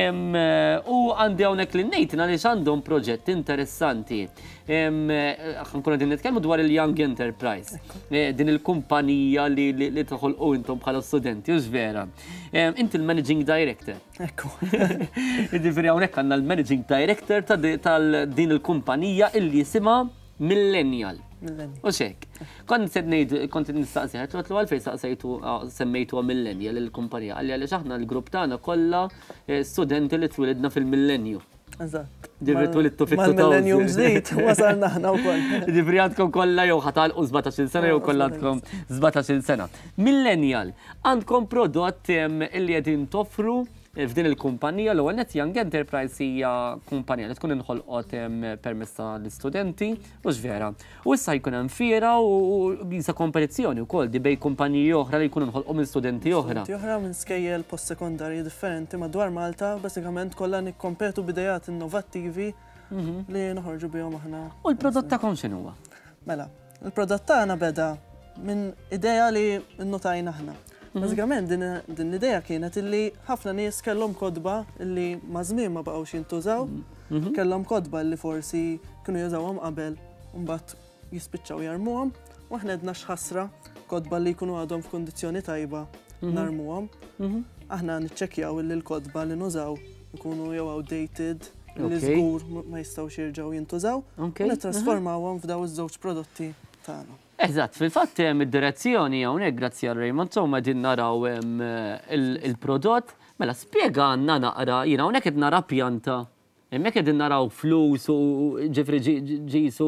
Speaker 2: U għandi hawnhekk lil Nathan għaliex għandhom proġett interessanti. Ħankun qegħdin nitkellmu dwar il-Young Enterprise. Din il-kumpanija li toħolqu intom bħala studenti, u vera. Inti il-Managing Director.
Speaker 19: Ekku.
Speaker 2: Jiġifieri hawnhekk għandna l-Managing Director tal din il-kumpanija illi jisimha Millennial. U xek. Kont nistaqsi, għatlu għalfej semmejtu Millennial il-kumpanija. Għalli għalli xaħna l-grupp tagħna kollha studenti li twilidna fil-millenju.
Speaker 19: Eżatt.
Speaker 2: Ġifri twilidtu fit-2000.
Speaker 19: Mal-millennium ġdid, wasalna ħna wkoll.
Speaker 2: Ġifri għandkom kollha jew ħatalqu 17 sena jew kollha għandkom 17 sena. Millennial, għandkom prodott illi qegħdin toffru f'din il-kumpanija l-ewwel net Young Enterprise hija kumpanija li tkun inħolqot permezz tal-istudenti u x'vera. U issa jkun hemm fiera u bisa kompetizzjoni wkoll di bej kumpaniji oħra li jkunu nħolqu minn studenti oħra.
Speaker 19: Studenti oħra minn skejjel post-sekondarji differenti madwar Malta, basikament kollha nikkompetu b'idejat innovattivi li noħorġu bihom aħna.
Speaker 2: U l-prodott tagħkom x'inhu huwa?
Speaker 19: Mela, il-prodott tagħna beda minn idea li nnotajna aħna. Bażikament din l-idea kienet illi ħafna nies kellhom kodba illi ma' żmien ma baqgħux jintużaw, kellhom kodba li forsi kienu jużawhom qabel u mbagħad jispiċċaw jarmuhom, u aħna għedna x'ħasra kodba li jkunu għadhom f'kundizzjoni tajba narmuhom. Aħna niċċekkjaw illi l-kodba li nużaw ikunu jew outdated, li żgur ma jistgħux jerġgħu jintużaw, u nittrasformawhom f'daw iż-żewġ prodotti tagħna.
Speaker 2: Eżatt, fil-fatt id-direzzjoni hawnhekk grazzi għal Raymond insomma din naraw il-prodott, mela spjega għandna naqra, jiena hawnhekk qed nara pjanta, hemmhekk qegħdin naraw flus u ġifri ġisu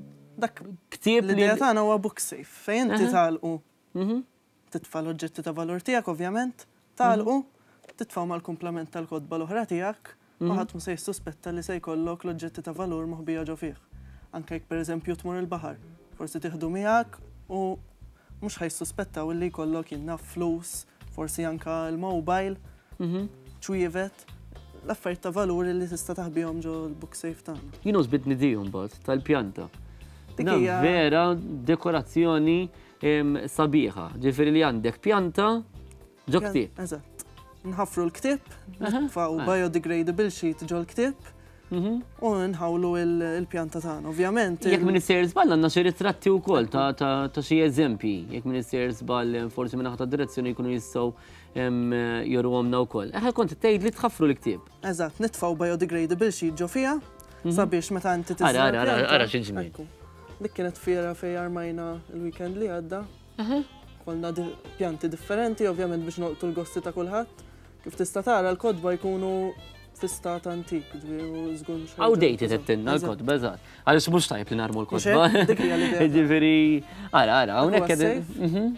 Speaker 2: ktieb li.
Speaker 19: L-idea tagħna huwa book safe, fejn inti tagħlqu titfa' l-oġġetti ta' valur tiegħek ovvjament, tagħlqu, titfa' mal-kumplament tal-kodba l-oħra tiegħek, ma ħadd mhu se jissuspetta li se jkollok l-oġġetti ta' valur moħbija ġo fih. Anke jekk pereżempju tmur il-baħar. Forsi tieħdu miegħek u mhux ħajsuspettaw illi jkollok jinnaf flus, forsi anke l-mobile, ċwievet, l-affarijiet ta' valur li tista' taħbihom ġo l-book safe tagħna.
Speaker 2: Jien użbit nidihom bad tal-pjanta. Vera dekorazzjoni sabiħa, ġifieri li għandek pjanta ġo ktieb.
Speaker 19: Eżatt. Nħaffru l-ktieb, nitfgħu biodegradable sheet ġo l-ktieb. U nħawlu il-pjanta tagħna, ovvjament.
Speaker 2: Jekk min isir żball għandna xi ritratti wkoll ta' xi eżempji, jekk min isir żball forsi minn aħta direzzjoni jkunu jistgħu jorwhomna wkoll. Kont tgħid li tħaffru l-ktieb.
Speaker 19: Eżatt, nitfgħu biodegradable sheet ġo fiha sabiex meta inti tisra.
Speaker 2: Ara xi ġmiel.
Speaker 19: Dik kienet fiera fejn armajna l-weekend li għadda. Kollna pjanti differenti, ovvjament biex noqtu l-gosti ta' kulħadd. Kif tista' tara l-kodba jkunu fi-stat antik, ġifieri żgur.
Speaker 2: Outdated qed-tinna l-kodba, eżatt. Għaliex mhux tajjeb li narmu l-kodba. Ġifieri, ara, hawnhekk qegħdin.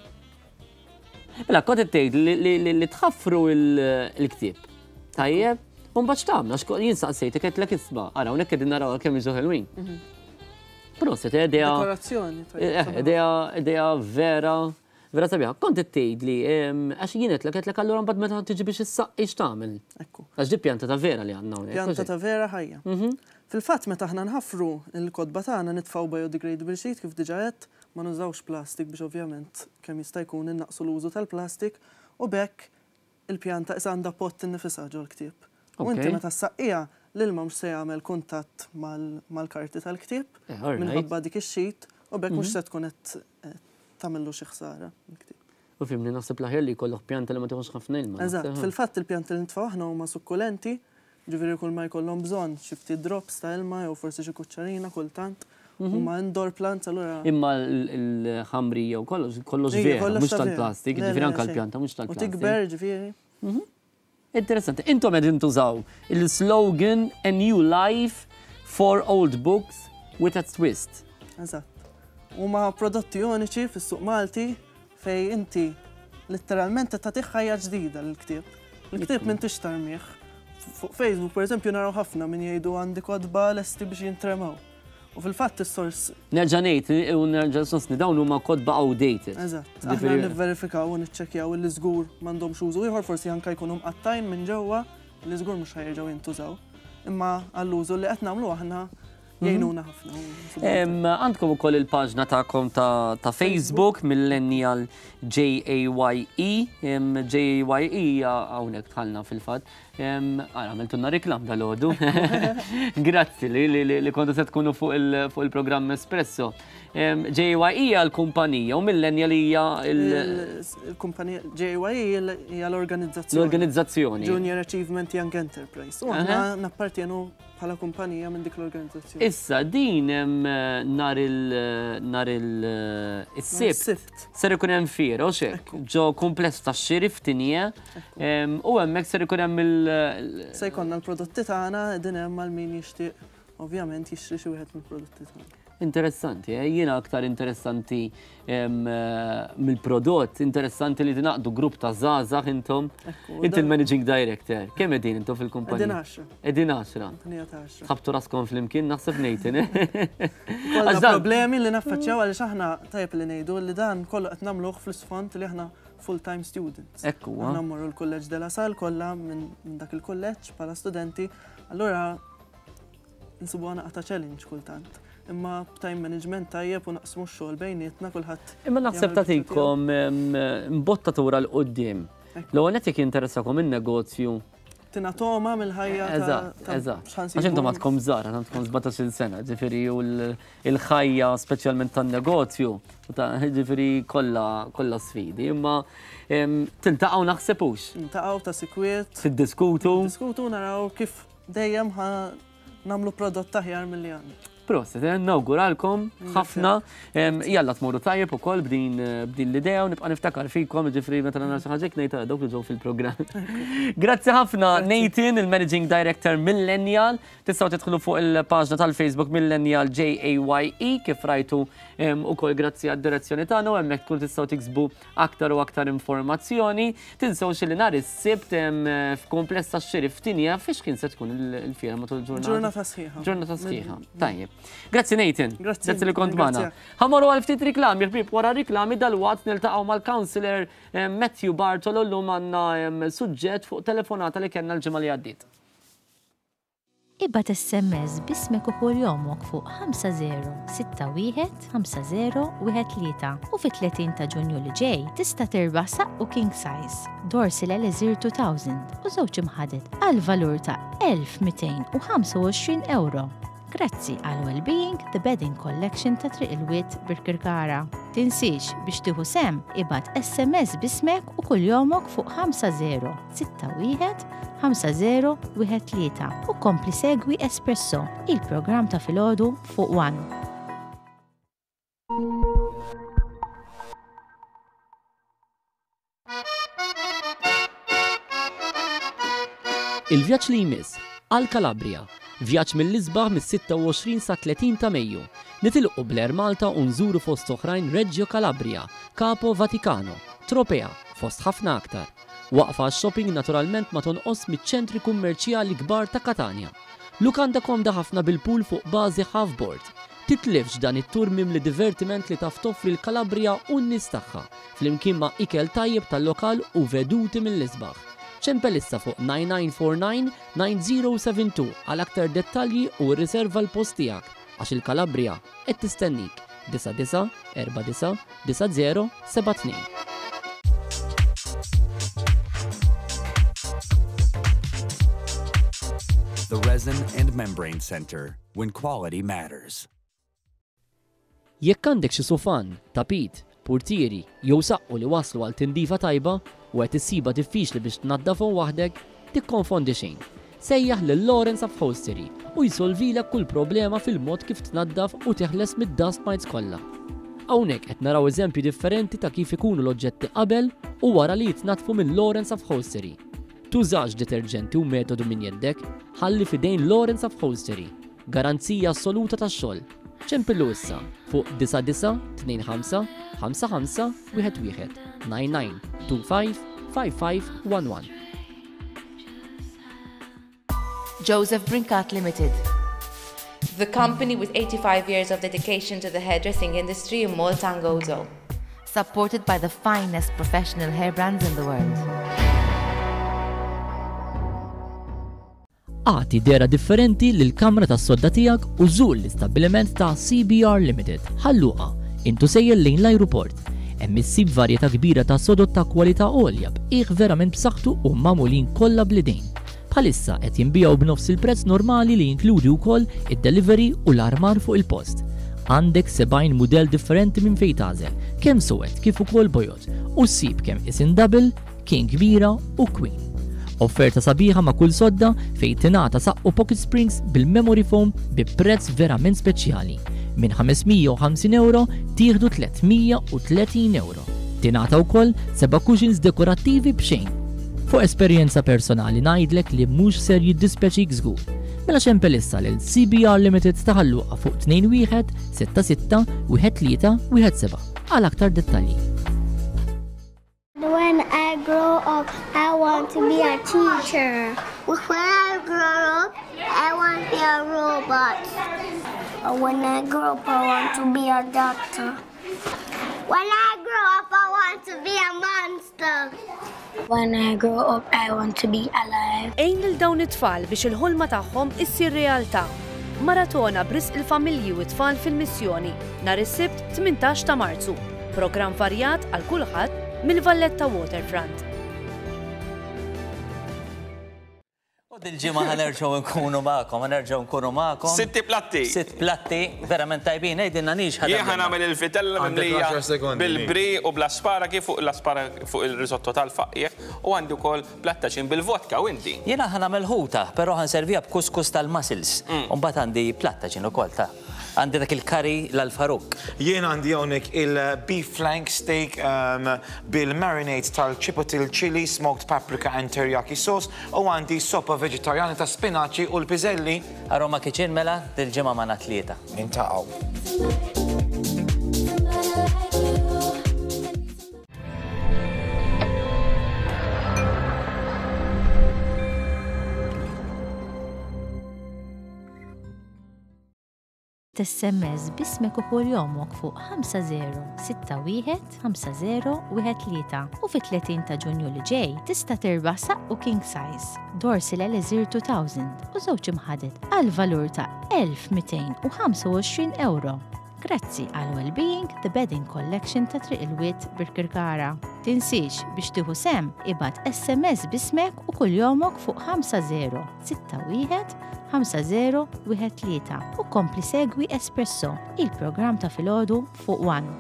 Speaker 2: Mela kont qed tgħid li tħaffru l-ktieb. Tajjeb, u mbagħad x'tagħmlu jien saqsejtek qedlek isma', ara hawnhekk qegħdin naraw kemm iġu ħelwin. Proset, idea vera sabiħa. Kont tgħid li għax jien qedlek allura mbagħad meta tiġi biex issaqi x'tagħmel.
Speaker 19: Ekku.
Speaker 2: Għax di pjanta ta' vera li għandna hawnhekk.
Speaker 19: Pjanta ta' vera ħajja. Fil-fatt meta aħna nħaffru l-kodba tagħna nitfgħu biodegradable sheet kif diġà qed ma nużawx plastik biex ovvjament kemm jista' jkun innaqsu l-użu tal-plastik u bekk il-pjanta issa għandha pott innifisha ġo l-ktieb. U inti meta ssaqqiha l-ilma mhux se jagħmel kuntatt mal-karti tal-ktieb minħabba dik ix-xit u bekk mhux se tkun qed tagħmillu xi ħsara l-ktieb.
Speaker 2: U fimni naħseb l-aħjar li jkollok pjanta li ma tieħux ħafna ilma.
Speaker 19: Eżatt, fil-fatt il-pjanti li nitfgħu aħna huma sukkulenti, ġifieri kull ma jkollhom bżonn xi ftit drops ta' ilma jew forsi xi kuċċarina kultant. Huma indoor plants allura.
Speaker 2: Imma l-ħamrija u kollox vera, mhux tal-plastik, ġifieri anke l-pjanta mhux tal-plastik.
Speaker 19: U tikber ġifieri.
Speaker 2: Interessanti. Intom qegħdin tużaw il-slogan A New Life for Old Books with a Twist.
Speaker 19: Eżatt. huma prodotti uniċi fis-suq Malti fej inti letteralment tagħtih ħajja ġdida l-ktieb. Il-ktieb minn tixtarmih. Fuq Facebook, per eżempju, naraw ħafna min jgħidu għandi kodba lesti biex jintremaw. U fil-fatt is-sors.
Speaker 2: Nerġa' ngħid u nerġa' sostni dawn huma kodba outdated.
Speaker 19: Eżatt. Aħna nivverifikaw u niċċekkjaw li żgur m'għandhomx użu ieħor forsi anke jkunu mqattajn minn ġewwa li żgur mhux ħajrġgħu jintużaw. Imma għall-użu li qed nagħmlu aħna jgħinuna ħafna.
Speaker 2: Għandkom ukoll il-paġna tagħkom ta' Facebook Millennial JAYE. JAYE hawnhekk tħallna fil-fatt. Għamiltunna riklam dal-għodu. Grazzi li kontu se tkunu fuq il-programm Espresso. JAYE għal-kumpanija u Millennial hija
Speaker 19: il-kumpanija JAYE hija l-organizzazzjoni.
Speaker 2: L-organizzazzjoni.
Speaker 19: Junior Achievement Young Enterprise. U aħna nappartienu bħala kumpanija minn dik l-organizzazzjoni.
Speaker 2: Issa din nar il-sibt ser ikun hemm fiera u xek ġo kumpless tax-xiri f'Tinje u hemmhekk ser ikun hemm
Speaker 19: se jkollna l-prodotti tagħna din hemm għal min jixtieq ovvjament jixtri xi wieħed mill-prodotti tagħna.
Speaker 2: Interessanti, jiena aktar interessanti mill-prodott, interessanti li tinaqdu grupp ta' żgħażagħ intom. Inti il-Managing Director, kemm qegħdin intom fil-kumpanija? Qegħdin 10. Ħabtu raskom flimkien naħseb ngħidin.
Speaker 19: Kollha problemi li naffaċċjaw għaliex aħna tajjeb li ngħidu li dan kollu qed nagħmluh fl-isfond li aħna full-time students.
Speaker 2: Ekku.
Speaker 19: Aħna mmorru l-Kulleġġ de la Salle kollha minn dak il-kulleġġ bħala studenti, allura insibu għana challenge kultant. Imma b'time management tajjeb u naqsmu x-xogħol bejnietna kulħadd.
Speaker 2: Imma naħseb tagħtikom mbottatura l-qudiem. L-ewwel qed jekk jinteressakom in-negozju.
Speaker 19: Tinatoma mill-ħajja ta'
Speaker 2: eżatt. Għax intom għandkom żgħar, għandkom 17-il sena, ġifieri u l-ħajja speċjalment tan-negozju, ġifieri kollha sfidi, imma tiltaqgħu naħsebux.
Speaker 19: Tiltaqgħu ta' sikwiet.
Speaker 2: Tiddiskutu.
Speaker 19: Diskutu naraw kif dejjem nagħmlu prodott aħjar milli għandna.
Speaker 2: Proset, nawguralkom ħafna, jalla tmorru tajjeb ukoll b'din l-idea u nibqa' niftakar fikom ġifri meta nagħmel xi ħaġa ngħidha dawk li ġew fil-programm. Grazzi ħafna Nathan, il-Managing Director Millennial. Tistgħu tidħlu fuq il-paġna tal-Facebook Millennial JAYE kif rajtu ukoll grazzi għad-direzzjoni tagħna u hemmhekk tkun tistgħu tiksbu aktar u aktar informazzjoni. Tinsewx li nhar is-sibt f'kumpless tax-xiri f'Tinja fiex kien se tkun il-fiera matul il-ġurnata.
Speaker 19: Ġurnata sħiħa.
Speaker 2: Ġurnata sħiħa. Tajjeb. Grazzi Nathan. Grazzi li kont magħna. Ħamorru għal ftit riklami, ħbieb wara riklami dal-waqt niltaqgħu mal-Councillor Matthew Bartolo llum għandna suġġett fuq telefonata li kellna l-ġimgħa li għaddiet.
Speaker 4: Ibgħat SMS b'ismek u kuljomok fuq 5061 5013 u fit-30 ta' Ġunju li ġej tista' tirbaħ saqqu king size, dorsi l-Elizir 2000 u żewġ imħadet għal valur ta' 1225 euro. Grazzi għal Wellbeing The Bedding Collection ta' Triq il-Wied Birkirkara. Tinsiex biex tieħu sem ibgħat SMS b'ismek u kuljomok fuq 5061 5013 u kompli segwi Espresso, il-programm ta' filgħodu fuq One.
Speaker 6: Il-vjaġġ li jmiss għal Kalabria. Vjaġġ mill-isbaħ mis-26 sa 30 ta' Mejju. Nitilqu Bler Malta u nżuru fost oħrajn Reggio Calabria, Capo Vaticano, Tropea, fost ħafna aktar. Waqfa shopping naturalment ma tonqos miċ-ċentri kummerċjali kbar ta' Katania. Lukanda komda ħafna bil-pool fuq bażi half-board. Titlifx dan it-tur mimli divertiment li taf toffri l-Kalabria u n-nies tagħha, flimkien ma' ikel tajjeb tal-lokal u veduti mill-isbaħ. ċempelissa fuq 9949-9072 għal aktar dettalji u riserva l-post tiegħek għax il-Kalabria qed tistennik 99499072.
Speaker 9: The Resin and Membrane Center, when quality matters.
Speaker 6: Jekk għandek xi sofan, tapit, portieri jew saqqu li waslu għal tindifa tajba u qed issiba diffiċli biex tnaddafhom waħdek, tikkonfondi xejn. Sejjaħ lil Lawrence Upholstery u jsolvilek kull problema fil-mod kif tnaddaf u teħles mid-dust mites kollha. Hawnhekk qed naraw eżempji differenti ta' kif ikunu l-oġġetti qabel u wara li jitnadfu minn Lawrence Upholstery. Tużax deterġenti u metodu minn jeddek, ħalli fidejn Lawrence Upholstery. Garanzija assoluta tax-xogħol. ċempillu issa fuq 9925 55 11 99 25 5511.
Speaker 20: Joseph Brinkat Limited. The company with 85 years of dedication to the hairdressing industry in Malta and Gozo. Supported by the finest professional hair brands in the world.
Speaker 6: Għati dera differenti lill-kamra tas-sodda tiegħek u żur l-istabbiliment ta' CBR Limited. Ħalluqa, intu sejjel lejn l-ajruport. Hemm issib varjetà kbira ta' sodot ta' kwalità għolja b'qiegħ verament b'saħħtu u magħmulin kollha bl-idejn. Bħalissa qed jinbijaw b'nofs il-prezz normali li jinkludi wkoll id-delivery u l-armar fuq il-post. Għandek 70 mudell differenti minn fejn tażel, kemm suwed kif ukoll bojot, u ssib kemm isin double, king kbira u queen. Offerta sabiħa ma' kull sodda fejn tingħata saqqu pocket springs bil-memory foam bi prezz verament speċjali. Minn 550 euro tieħdu 330 euro. Tingħata wkoll 7 cushions dekorattivi b'xejn. Fuq esperjenza personali ngħidlek li mhux ser jiddispeċik żgur. Mela ċempel issa lil CBR Limited taħalluqa fuq 21 66 13 17 għal aktar dettalji.
Speaker 21: When I grow up, I want to be a teacher. When I grow up, I want to be a robot. When I grow up, I want to be a doctor. When I grow up, I want to be a monster. When I grow up, I want to be alive.
Speaker 10: Ejn lil dawn it-tfal biex il-ħolma tagħhom issir realtà. Maratona brisq il-familji u t-tfal fil-missjoni nhar is-Sibt 18 ta' Marzu. Programm varjat għal kulħadd mill-Valletta Waterfront.
Speaker 22: U dil-ġimgħa ħanerġgħu nkunu magħkom,
Speaker 23: Sitti platti.
Speaker 22: Sitt platti, verament tajbin, ejdinna nix ħadem.
Speaker 23: Jien nagħmel il-fitella mimlija bil-bri u bl-asparagi fuq il-risotto tal-faqqieħ u għandi wkoll plattaċin bil-vodka u inti.
Speaker 22: Jiena ħanamel ħuta, però ħanservija b'kuskus tal-mussels. U mbagħad għandi plattaċin ukoll ta' għandi dak il-kari l-alfaruk.
Speaker 23: Jien għandi hawnhekk il-beef flank steak bil-marinade tal-chipotle chili, smoked paprika and teriyaki sauce u għandi soppa veġitarjana ta' spinaċi u l-piżelli.
Speaker 22: Aroma Kitchen mela dil-ġimgħa ma' tlieta.
Speaker 23: Intaqgħu.
Speaker 4: SMS bismek u kull jomok fuq 50615013 u fit-30 ta' Ġunju li ġej tista' tirbaħ saqqu king size, dorsi l-Elixir 2000 u żewġ imħadet għal valur ta' 1225 euro. Grazzi għal Wellbeing The Bedding Collection ta' Triq il-Wied Birkirkara. Tinsiex biex tieħu sem ibad SMS bismek u kull jomok fuq 50615013 u kompli segwi Espresso, il-programm ta' filgħodu fuq One.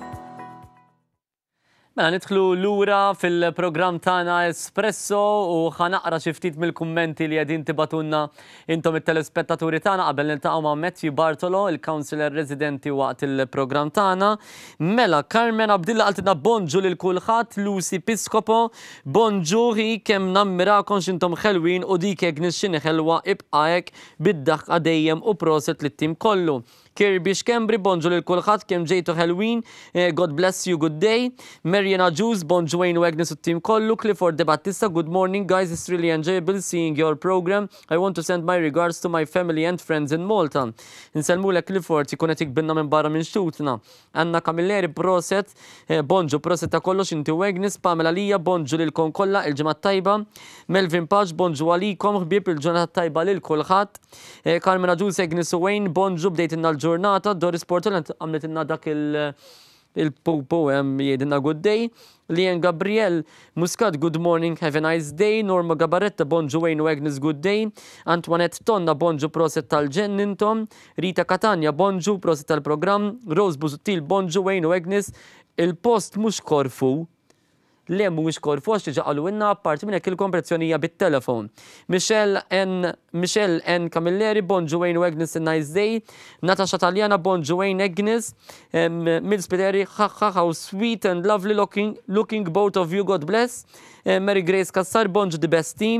Speaker 2: Mela nidħlu lura fil-programm tagħna Espresso u ħanaqra xi ftit mill-kummenti li qegħdin tibatunna intom it-telespettaturi tagħna qabel niltaqgħu ma' Matthew Bartolo, il-Councillor Residenti waqt il-programm tagħna. Mela Carmen Abdilla qaltilna bonġu lil kulħadd, Lucy Piscopo, bonġu hi kemm nammirakom x'intom ħelwin u dik hekk nixxini ħelwa ibqa' hekk bid-daħqa dejjem u proset lit-tim kollu. Kirby Xkembri, bonġu lil kulħadd kemm ġejtu Halloween, God bless you, good day. Mariana Jews, bonġu Wayne Wagnes u t-tim kollu. Clifford De Battista, good morning guys, it's really enjoyable seeing your program. I want to send my regards to my family and friends in Malta. Nselmulek Clifford, jkun qed ikbinna minn barra minn xtutna. Anna Camilleri, proset, bonġu proset ta' kollox inti Wagnes, Pamela Lija, bonġu lilkom kollha il-ġimgħa tajba. Melvin Page, bonġu għalikom, ħbieb il-ġurnata tajba lil kulħadd. Carmena Jews, Agnes u Wayne, bonġu bdejtinna ġurnata, Doris Portland għamlet inna dak il-popo jedinna good day. Lian Gabriel Muscat, good morning, have a nice day. Norma Gabaretta, bonġu Wayne Wagnes, good day. Antoinette Tonna, bonġu proset tal-ġennintom. Rita Katania, bonġu proset tal-program. Rose Busuttil, bonġu Wayne Wagnes. Il-post mux Korfu. Le mhuwiex Korfu għax ġaqalu inna apparti minn hekk il-kompressjonija bit-telefon. Michelle N. Camilleri, bonġu Wayne Wagnes, a nice day. Natasha Taljana, bonġu Wayne Agnes. Mills Piteri, how sweet and lovely looking both of you, God bless. Mary Grace Kassar, bonġu the best team.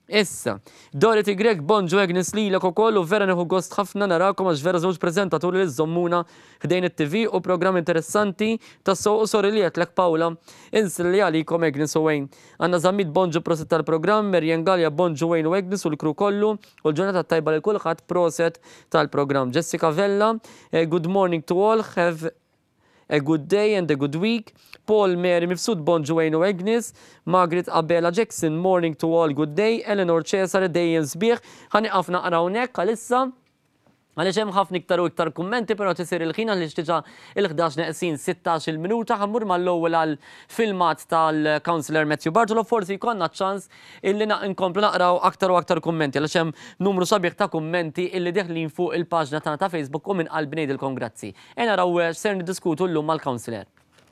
Speaker 2: Issa, Dorothy Greg, bonġu Agnes lilek ukoll u vera nieħu gost ħafna narakom għax vera żewġ preżentaturi li żommuna ħdejn it-TV u programm interessanti tas-sow u sorri li għetlek Pawla. Insilli għalikom Agnes u Wayne. Għandna Żammit bonġu proset tal-programm, Merjen Galja bonġu Wayne u Agnes u l-kru kollu u l-ġurnata tajba li kulħadd proset tal-programm. Jessica Vella, good morning to all, have a good day and a good week. Paul Mary Mifsud bonġu Wayne u Agnes. Margaret Abela Jackson, morning to all, good day. Eleanor Cesare, dejjem sbieħ. Ħani qafna qarawnek għalissa. Għaliex hemm ħafna iktar u iktar kummenti, però tisir il-ħin għaliex diġà il-11 neqsin 16 minuta ħammur mal-ewwel għal filmat tal-Councillor Matthew Bartolo, forsi jkollna ċans illi nkomplu naqraw aktar u aktar kummenti għaliex hemm numru sabiħ ta' kummenti illi deħlin fuq il-paġna tagħna ta' Facebook u minn qalb ngħidilkom grazzi. Naraw ser niddiskutu llum mal-Councillor.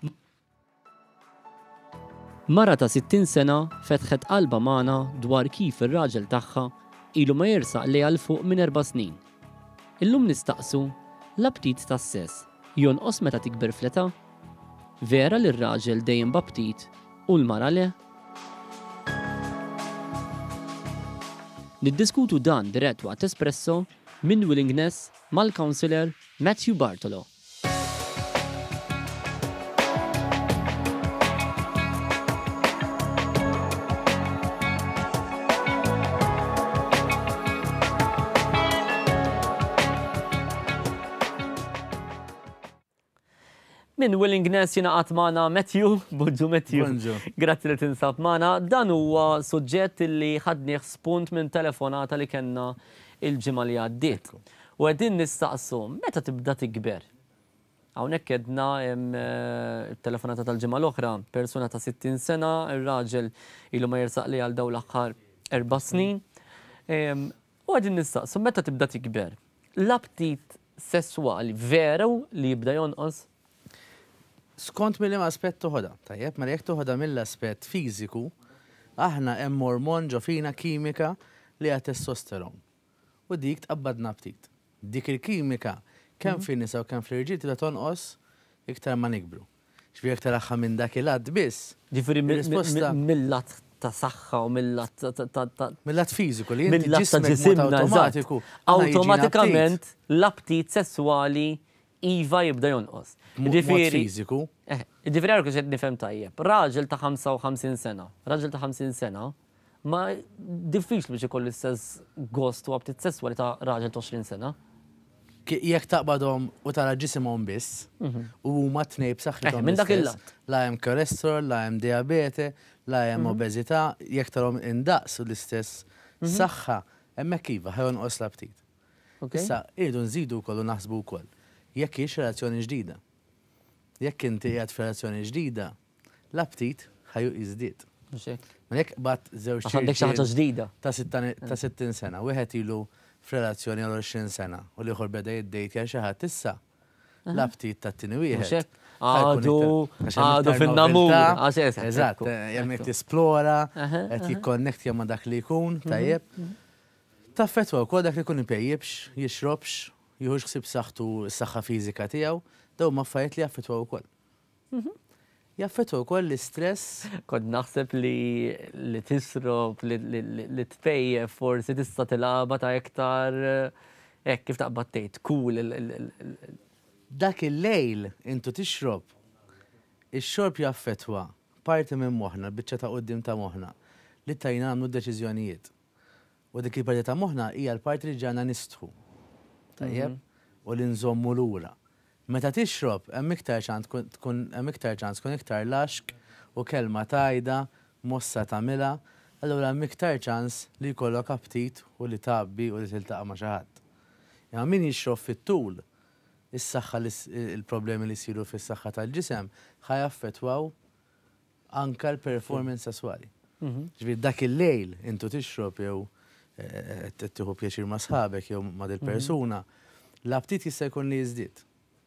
Speaker 6: Mara ta' 60 sena fetħet qalba magħna dwar kif ir-raġel tagħha ilu ma jersaq li għal fuq minn 4 snin. Illum nistaqsu l-aptit tas-sess jonqos meta tikber fleta? Vera li r-raġel dejjem b'aptit u l-mara le? Niddiskutu dan dirett waqt espresso minn Willingness mal-Councillor Matthew Bartolo.
Speaker 2: Min Willingness jinaqat magħna Matthew, bonġu Matthew. Grazzi li tinsab magħna. Dan huwa suġġett li ħadnieh spunt minn telefonata li kellna il-ġimgħa li għaddiet. U qegħdin nistaqsu meta tibda tikber. Hawnhekk kedna il-telefonata tal-ġimgħa l-oħra, persuna ta' 60 sena, ir-raġel ilu ma jersaq li għal dawn l-aħħar 4 snin. U qegħdin nistaqsu meta tibda tikber. L-aptit sesswali veru li jibda jonqos?
Speaker 1: Skont mill-im aspett toħodha, tajjeb, ma jekk toħodha mill-aspett fiżiku, aħna hemm ormon ġo fina kimika li għat testosteron. U dik tqabbadna aptit. Dik il-kimika kemm fin-nisa u kemm fl-irġiel tibda tonqos iktar ma nikbru. X'fi iktar aħħa minn dak il-għadd biss.
Speaker 2: Ġifieri mill-lat ta' saħħa u mill-lat ta'
Speaker 1: mill-lat fiżiku li inti ġismek awtomatiku.
Speaker 2: Awtomatikament l-aptit sesswali iva jibda jonqos.
Speaker 1: Fiżiku.
Speaker 2: Ġifieri għarku xed nifhem tajjeb. Raġel ta' 55 sena, raġel ta' 50 sena, ma diffiċli biex ikollu l-istess gost u aptit sesswali ta' raġel ta' 20 sena.
Speaker 1: Jekk taqbadhom u tara ġisimhom biss, u huma tnej b'saħħithom
Speaker 2: minn dak il-lat.
Speaker 1: La hemm kolesterol, la hemm diabete, la hemm obeżità, jekk tarhom indaqsu l-istess saħħa, hemmhekk iva ħajonqos l-aptit. Issa irdu nżidu wkoll u naħsbu wkoll. Jekk hiex relazzjoni ġdida. Jekk inti qiegħed f'relazzjoni ġdida, l-aptit ħaju jiżdied. Ma jekk bad żewġ
Speaker 2: għandek xi ħaġa ġdida.
Speaker 1: Ta' 60 sena, wieħed ilu f'relazzjoni għal 20 sena u l-ieħor beda jiddejt xi ħadd issa. L-aptit tat-tieni wieħed.
Speaker 2: Għadu fin-namur.
Speaker 1: Eżatt, jemmek tisplora, qed jikkonnekt ma' dak li jkun, tajjeb. Taffettwa wkoll dak li jkun ipejjibx, jixrobx, juhux ksib saħħtu s-saħħa fiżika tiegħu, daw ma affarijiet li jaffettwaw ukoll. Jaffettwaw ukoll l-istress.
Speaker 2: Kont naħseb li tisrob, li tpejjeb forsi tista' tilaba ta' iktar hekk kif taqbad tgħid, cool.
Speaker 1: Dak il-lejl intu tixrob, ix-xorb jaffettwa parti minn moħħna, biċċa ta' quddiem ta' moħħna, li tajna nagħmlu deċiżjonijiet. U dik il-parti ta' moħħna hija l-parti li ġana nistħu. Tajjeb, u li nżommu lura. Meta tixrob, hemm iktar ċans tkun iktar laxk u kelma tajda, mossa tagħmilha, allura hemm iktar ċans li jkollok aptit u li tabbi u li tiltaqa' ma' xi ħadd. Imma min jixrob fit-tul, is-saħħa il-problemi li jsiru fis-saħħa tal-ġisem ħajaffettwaw anke l-performance sesswali. Ġifieri dak il-lejl intu tixrob jew tieħu pjaċir ma' sħabek jew ma' dil persuna, l-aptit jista' jkun li jiżdied.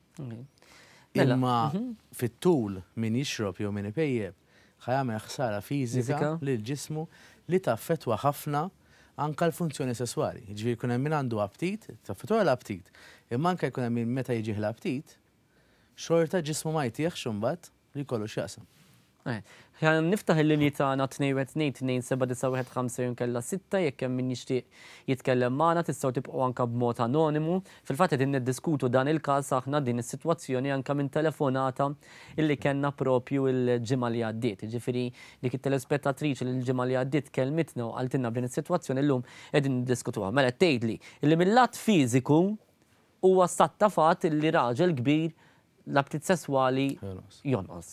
Speaker 1: Imma fit-tul min jixrob jew min ipejjeb ħajamel ħsara fiżika lil ġismu li taffettwa ħafna anke l-funzjoni sesswali. Ġifieri jkun hemm min għandu aptit, taffettwa l-aptit, imma anke jkun hemm min meta jiġih l-aptit, xorta ġismu ma jtieħx imbagħad li jkollu x'jaqsam.
Speaker 2: Niftaħ il-linji tagħna 2-2-2-7-9-1-5 kella 6 jekk hemm min jixtieq jitkellem magħna tistgħu tibqgħu anke b'mod anonimu. Fil-fatt qed niddiskutu dan il-każ aħna din is-sitwazzjoni anke minn telefonata illi kellna propju l-ġimgħa li għaddiet. Ġifieri dik it-telespettatriċi li l-ġimgħa li għaddiet kelmitna u qaltilna b'din is-sitwazzjoni llum qegħdin niddiskutuha. Mela tgħidli illi mill-lat fiżiku huwa stat ta' fatt illi raġel kbir l-abtit sesswali jonqos.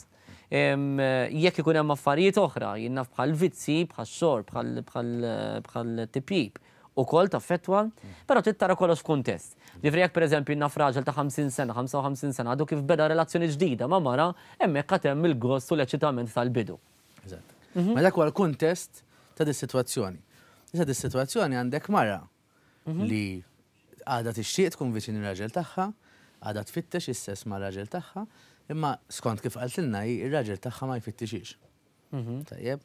Speaker 2: Jekk ikun hemm affarijiet oħra, jinnaf bħal vizzi, bħal xorb, bħal tipib ukoll taffettwa, però tara kollox f'kuntest. Ġifri jekk pereżempju jinnaf raġel ta' 50 sena, 55 sena għadu kif beda relazzjoni ġdida ma' mara, hemmhekk qed hemm il-gost u l-eċitament tal-bidu.
Speaker 1: Eżatt. Ma dak huwa l-kuntest ta' dis-sitwazzjoni. Issa dis-sitwazzjoni għandek mara li għadha tixtieq tkun viċin ir-raġel tagħha, għadha tfittex is-sess mar-raġel tagħha, imma skont kif qaltilna ir-raġel tagħha ma jfittixix. Tajjeb.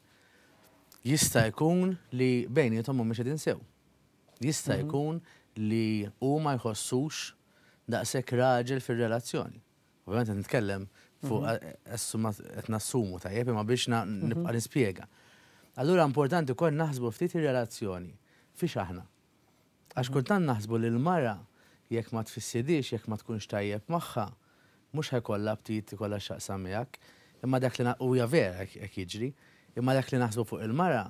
Speaker 1: Jista' jkun li bejniethom mhumiex qegħdin sew. Jista' jkun li hu ma jħossux daqshekk raġel fir-relazzjoni. Ovvjament qed nitkellem fuq qed nassumu tajjeb imma biex nibqa' nispjega. Allura importanti wkoll naħsbu ftit ir-relazzjoni fiex aħna. Għax kultant naħsbu li l-mara jekk ma tfissidix, jekk ma tkunx tajjeb magħha, mhux ħajkollha ftit ikollha x'aqsam miegħek, imma dak li huja vera hekk jiġri, imma dak li naħsbu fuq il-mara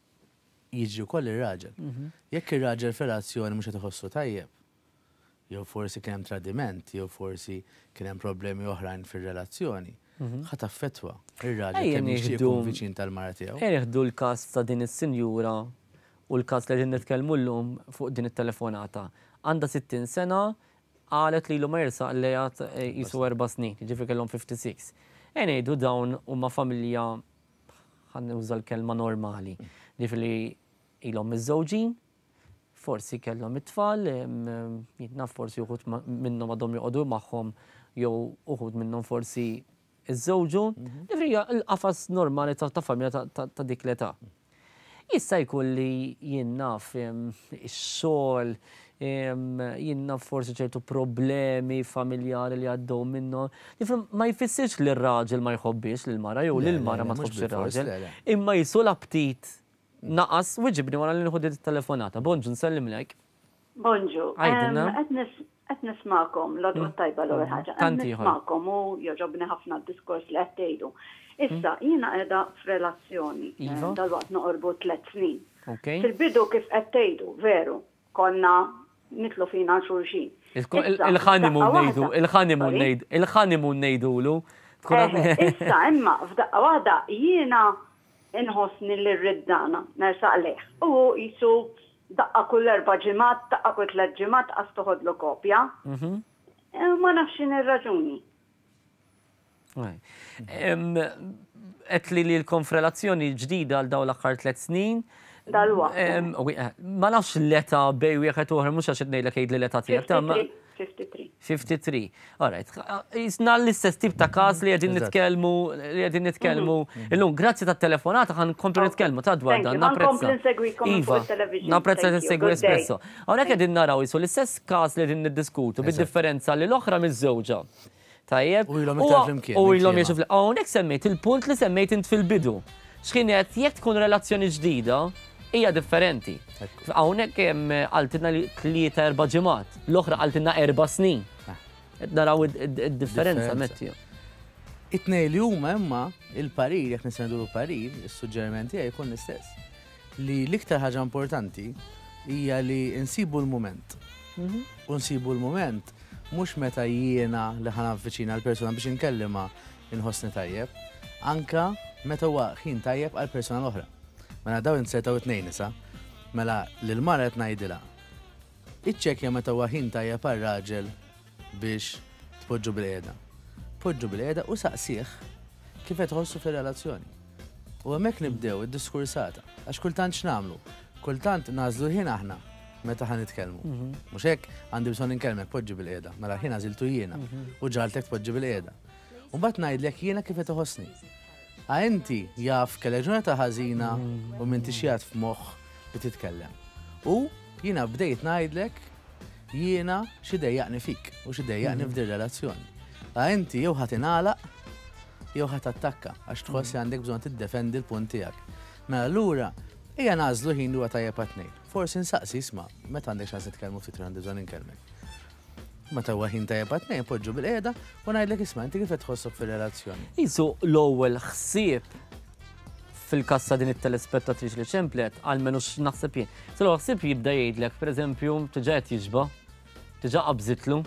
Speaker 1: jiġri wkoll ir-raġel. Jekk ir-raġel f'relazzjoni mhux qed iħossu tajjeb, jew forsi kien hemm tradiment, jew forsi kien hemm problemi oħrajn fir-relazzjoni, ħadd affettwa ir-raġel kemm jixtieq jkun viċin tal-mara tiegħu.
Speaker 2: Nieħdu l-każ ta' din is-sinjura u l-każ li qegħdin nitkellmu llum fuq din it-telefonata. Għandha 60 sena, qalet lilu ma jirsaq li għat jisu 4 snin, ġifri kellhom 56. Ngħidu dawn huma familja ħan uża l-kelma normali. Ġifri li ilhom miż-żewġin, forsi kellhom it-tfal, jitnaf forsi uħud minnhom għadhom joqogħdu magħhom jew uħud minnhom forsi iż-żewġu. Ġifri l-qafas normali ta' familja ta' dik l-età. Issa jkun li jinnaf ix-xogħol, jinnaf forsi ċertu problemi familjari li għaddew minnu. Ma jfissirx li r-raġel ma jħobbix l-mara jew li l-mara ma tħobbx ir-raġel. Imma jisu l-aptit naqas wiġibni wara li nħu it-telefonata. Bonġu, nsellimlek.
Speaker 7: Bonġu, qed nismakom l-għodwa tajba l-ewwel ħaġa. Qed nismakom u joġobni ħafna d-diskors li qed tgħidu. Issa, jiena qiegħda f'relazzjoni dal-waqt noqorbu 3 snin. Fil-bidu kif qed tgħidu, veru, konna nitlu fina xulxin.
Speaker 2: Il-ħanimun ngħidulu.
Speaker 7: Issa, imma f'daqqa waħda jiena inħossni li rriddana nersaq leħ. U jisu daqqa kull 4 ġimgħat, daqqa kull 3 ġimgħat qas toħodlu kopja. Ma nafx ir-raġuni.
Speaker 2: Qed li l-konfrelazzjoni ġdida għal dawn l-aħħar 3 snin. Ma nafx l-età bej wieħed oħra mhux għax qed ngħidlek jgħid li l-età tiegħek. 53. Alright. Jisna l-istess tip ta' każ li qegħdin nitkellmu illum grazzi tat-telefonata ħankomplu nitkellmu ta' dwar dan. Iva, napprezza tissegwi espresso. Hawnhekk qegħdin naraw jisu l-istess każ li qegħdin niddiskutu bid-differenza li l-oħra miż-żewġa. Tajjeb. U ilhom jiexu fl-imkien. Hawnhekk semmejt il-punt li semmejt int fil-bidu. X'kienet jekk tkun relazzjoni ġdida hija differenti. Hawnhekk hemm qaltilna li 3-4 ġimgħat, l-oħra qaltilna 4 snin. Qed naraw id-differenza Mettju.
Speaker 1: It-tnejn li huma imma il-parir, jekk nisendu l-parir, is-suġġerimenti tiegħi jkun l-istess. Li l-iktar ħaġa importanti hija li nsibu l-mument. U nsibu l-mument mhux meta jiena li ħanavviċina l-persuna biex inkellima inħossni tajjeb, anka meta huwa ħin tajjeb għal persuna l-oħra. Mela daw insertaw it-tnejn issa, mela l-mara qed ngħidilha. Iċċekkja meta huwa ħin tajjeb għar-raġel biex tpoġġu bil-qiegħda. Poġġu bil-qiegħda u saqsih kif qed tħossu fir-relazzjoni. U hemmhekk nibdew id-diskursata, għax kultant x'nagħmlu? Kultant nażlu ħin aħna meta ħan nitkellmu. Mhux hekk għandi bżonn inkellmek poġġi bil-qiegħda, mela ħin għażiltu jiena u ġaltek tpoġġi bil-qiegħda. U mbagħad ngħidlek jiena kif qed iħossni. Inti jaf kellek ġurnata ħażina u m'intix jgħid f'moħħ li titkellem. U jiena bdejt ngħidlek jiena xi dejjaqni fik u xi dejjaqni f'din relazzjoni. Inti jew ħadd ingħalaq jew ħadd attakka għax tħoss li għandek bżonn tiddefendi l-punt tiegħek. Mela allura hija nażlu ħin li huwa tajjeb għat-tnejn. Forsi nsaqsi isma' meta għandek xans titkellmu ftit għandi bżonn inkellmek. Meta huwa ħin tajjeb għat-tnejn poġġu bil-qiegħda u ngħidlek isma' inti kif qed tħossok fir-relazzjoni.
Speaker 2: Isu l-ewwel ħsieb fil-kassa din it-telespettatriċ li ċemplet għalmenu x'naħseb jien. L-ewwel ħsieb jibda jgħidlek pereżempju tiġa qed jiġba, tiġa qabżitlu.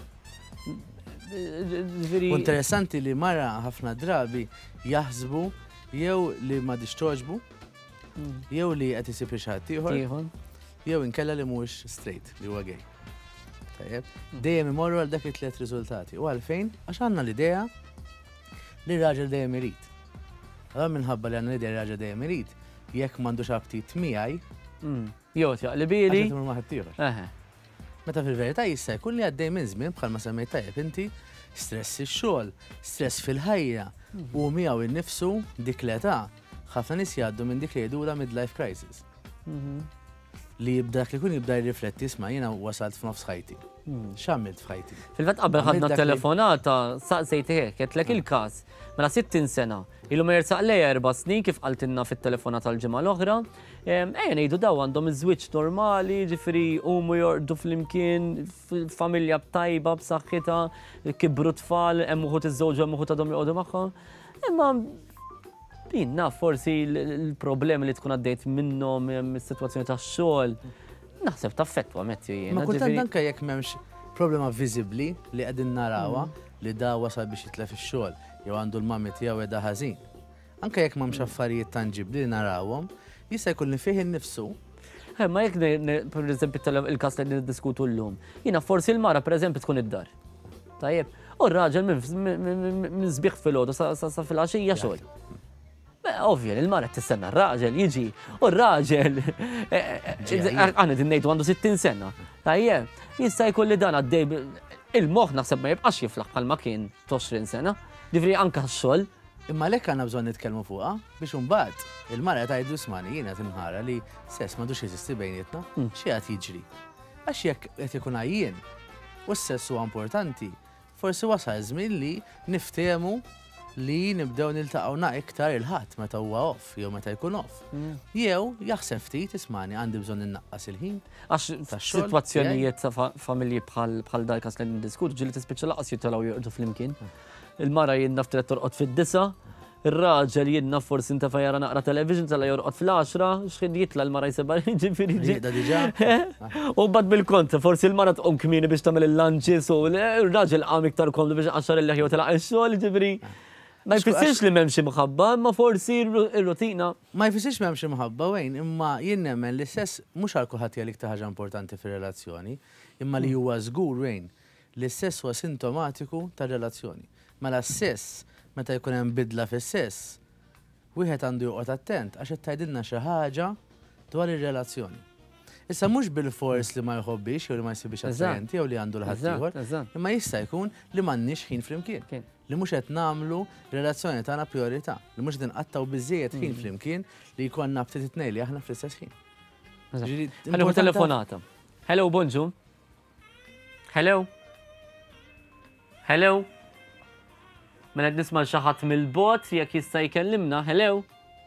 Speaker 1: Interessanti li mara ħafna drabi jaħsbu jew li ma diċtoġbu, jew li qed isib ixħad ieħor, jew inkella li mhuwiex straight li huwa gay. Tajjeb, dejjem imorru għal dak it-tliet riżultati. U għalfejn għax għandna l-idea li r-raġel dejjem irid. Allora minħabba li għandna l-idea li r-raġel dejjem irid, jekk m'għandux aptit miegħi,
Speaker 2: jew jaqlibili.
Speaker 1: Għax ma ħadd ieħor. Meta fil-verità jista' jkun li għaddej minn żmien bħalma semmejt tajjeb inti stress ix-xogħol, stress fil-ħajja u miegħu innifsu dik l-età ħafna nies jgħaddu minn dik li jgħidula midlife crisis. Li jibda li kun jibda jirrifletti isma' jiena wasalt f'nofs ħajti. X'għamilt f'ħajti?
Speaker 2: Fil-fatt qabel ħadna telefonata saqsejt hekk qedlek il-każ mela 60 sena. Ilu ma jirsaq lejha 4 snin kif qaltilna fit-telefonata tal-ġimgħa l-oħra. Ejja ngħidu daw għandhom iż-żwieġ normali, ġifieri huma jorqdu flimkien familja b'tajba b'saħħitha, kibru tfal, hemm uħud iż-żewġ hemm uħud għadhom joqogħdu magħhom. Imma din naf forsi l-problemi li tkun għaddejt minnhom is-sitwazzjoni tax-xogħol naħseb taffettwa metti jiena.
Speaker 1: Ma kultant anke jekk m'hemmx problema viżibbli li qegħdin narawha li da wasal biex jitlef ix-xogħol jew għandu l-mammi tiegħu qiegħda ħażin. Anke jekk m'hemmx affarijiet tanġibbli li narawhom, jista' jkun li fih innifsu.
Speaker 2: Ma jekk pereżempju il-każ li niddiskutu llum, jiena forsi l-mara pereżempju tkun id-dar. Tajjeb, u r-raġel minn sbieħ fil-għodu sa fil-għaxija xogħol. Ovvja, il-mara tistenna r-raġel jiġi, u r-raġel għana din ngħidu għandu 60 sena. Tajjeb, jista' jkun li dan għaddej il-moħħ naħseb ma jibqax jiflaħ bħalma kien 20 sena. Ġifri anka x-xogħol.
Speaker 1: Imma lekk għandna bżonn nitkellmu fuqha biex imbagħad il-mara tgħidu smani jiena tinħara li sess m'għandux jeżisti bejnietna, xi qed jiġri. Għax jekk qed ikun għajjien u s-sess huwa importanti, forsi wasal żmien li niftehmu li nibdew niltaqgħu iktar il-ħadd meta huwa off jew meta jkun off. Jew jaħseb ftit ismani għandi bżonn innaqqas il-ħin.
Speaker 2: Għax sitwazzjonijiet ta' familji bħal dak li ndiskutu ġieli tispiċċa laqas jitilgħu jorqdu flimkien. Il-mara jinnaf tret torqod fid-9, ir-raġel jinnaf forsi inta fajara naqra television tala jorqod fil-10, x'ħin jitla l-mara jsibha ġifieri
Speaker 1: diġà.
Speaker 2: U bad bil-kontra, forsi l-mara tqum kmieni biex tagħmel il-lunches u l-raġel qam iktar komdu biex għaxar il-leħja u telaq ix-xogħol ġifieri. Ma jfissirx li m'hemmx imħabba, imma forsi r-rutina.
Speaker 1: Ma jfissirx m'hemmx imħabba wejn, imma jien nemmen li s-sess mhux għal kulħadd jgħid ħaġa importanti fir-relazzjoni, imma li huwa żgur wejn li s-sess huwa sintomatiku tar-relazzjoni. Mela s-sess, meta jkun hemm bidla fis-sess, wieħed għandu joqgħod attent għax qed tgħidilna xi ħaġa dwar ir-relazzjoni. Issa mhux bil-fors li ma jħobbix jew li ma jsibix attrajenti jew li għandu l-ħadd ieħor, imma jista' jkun li m'għandniex ħin flimkien. Li mhux qed nagħmlu relazzjoni tagħna priorità, li mhux qed inqattaw biżżejjed ħin flimkien li jkollna ftit itnejn li aħna fl-istess ħin.
Speaker 2: Ħallu telefonata. Hello, bonġu. Hello. Hello. Mela qed nisma' xi ħadd mill-bot jekk jista' jkellimna. Hello.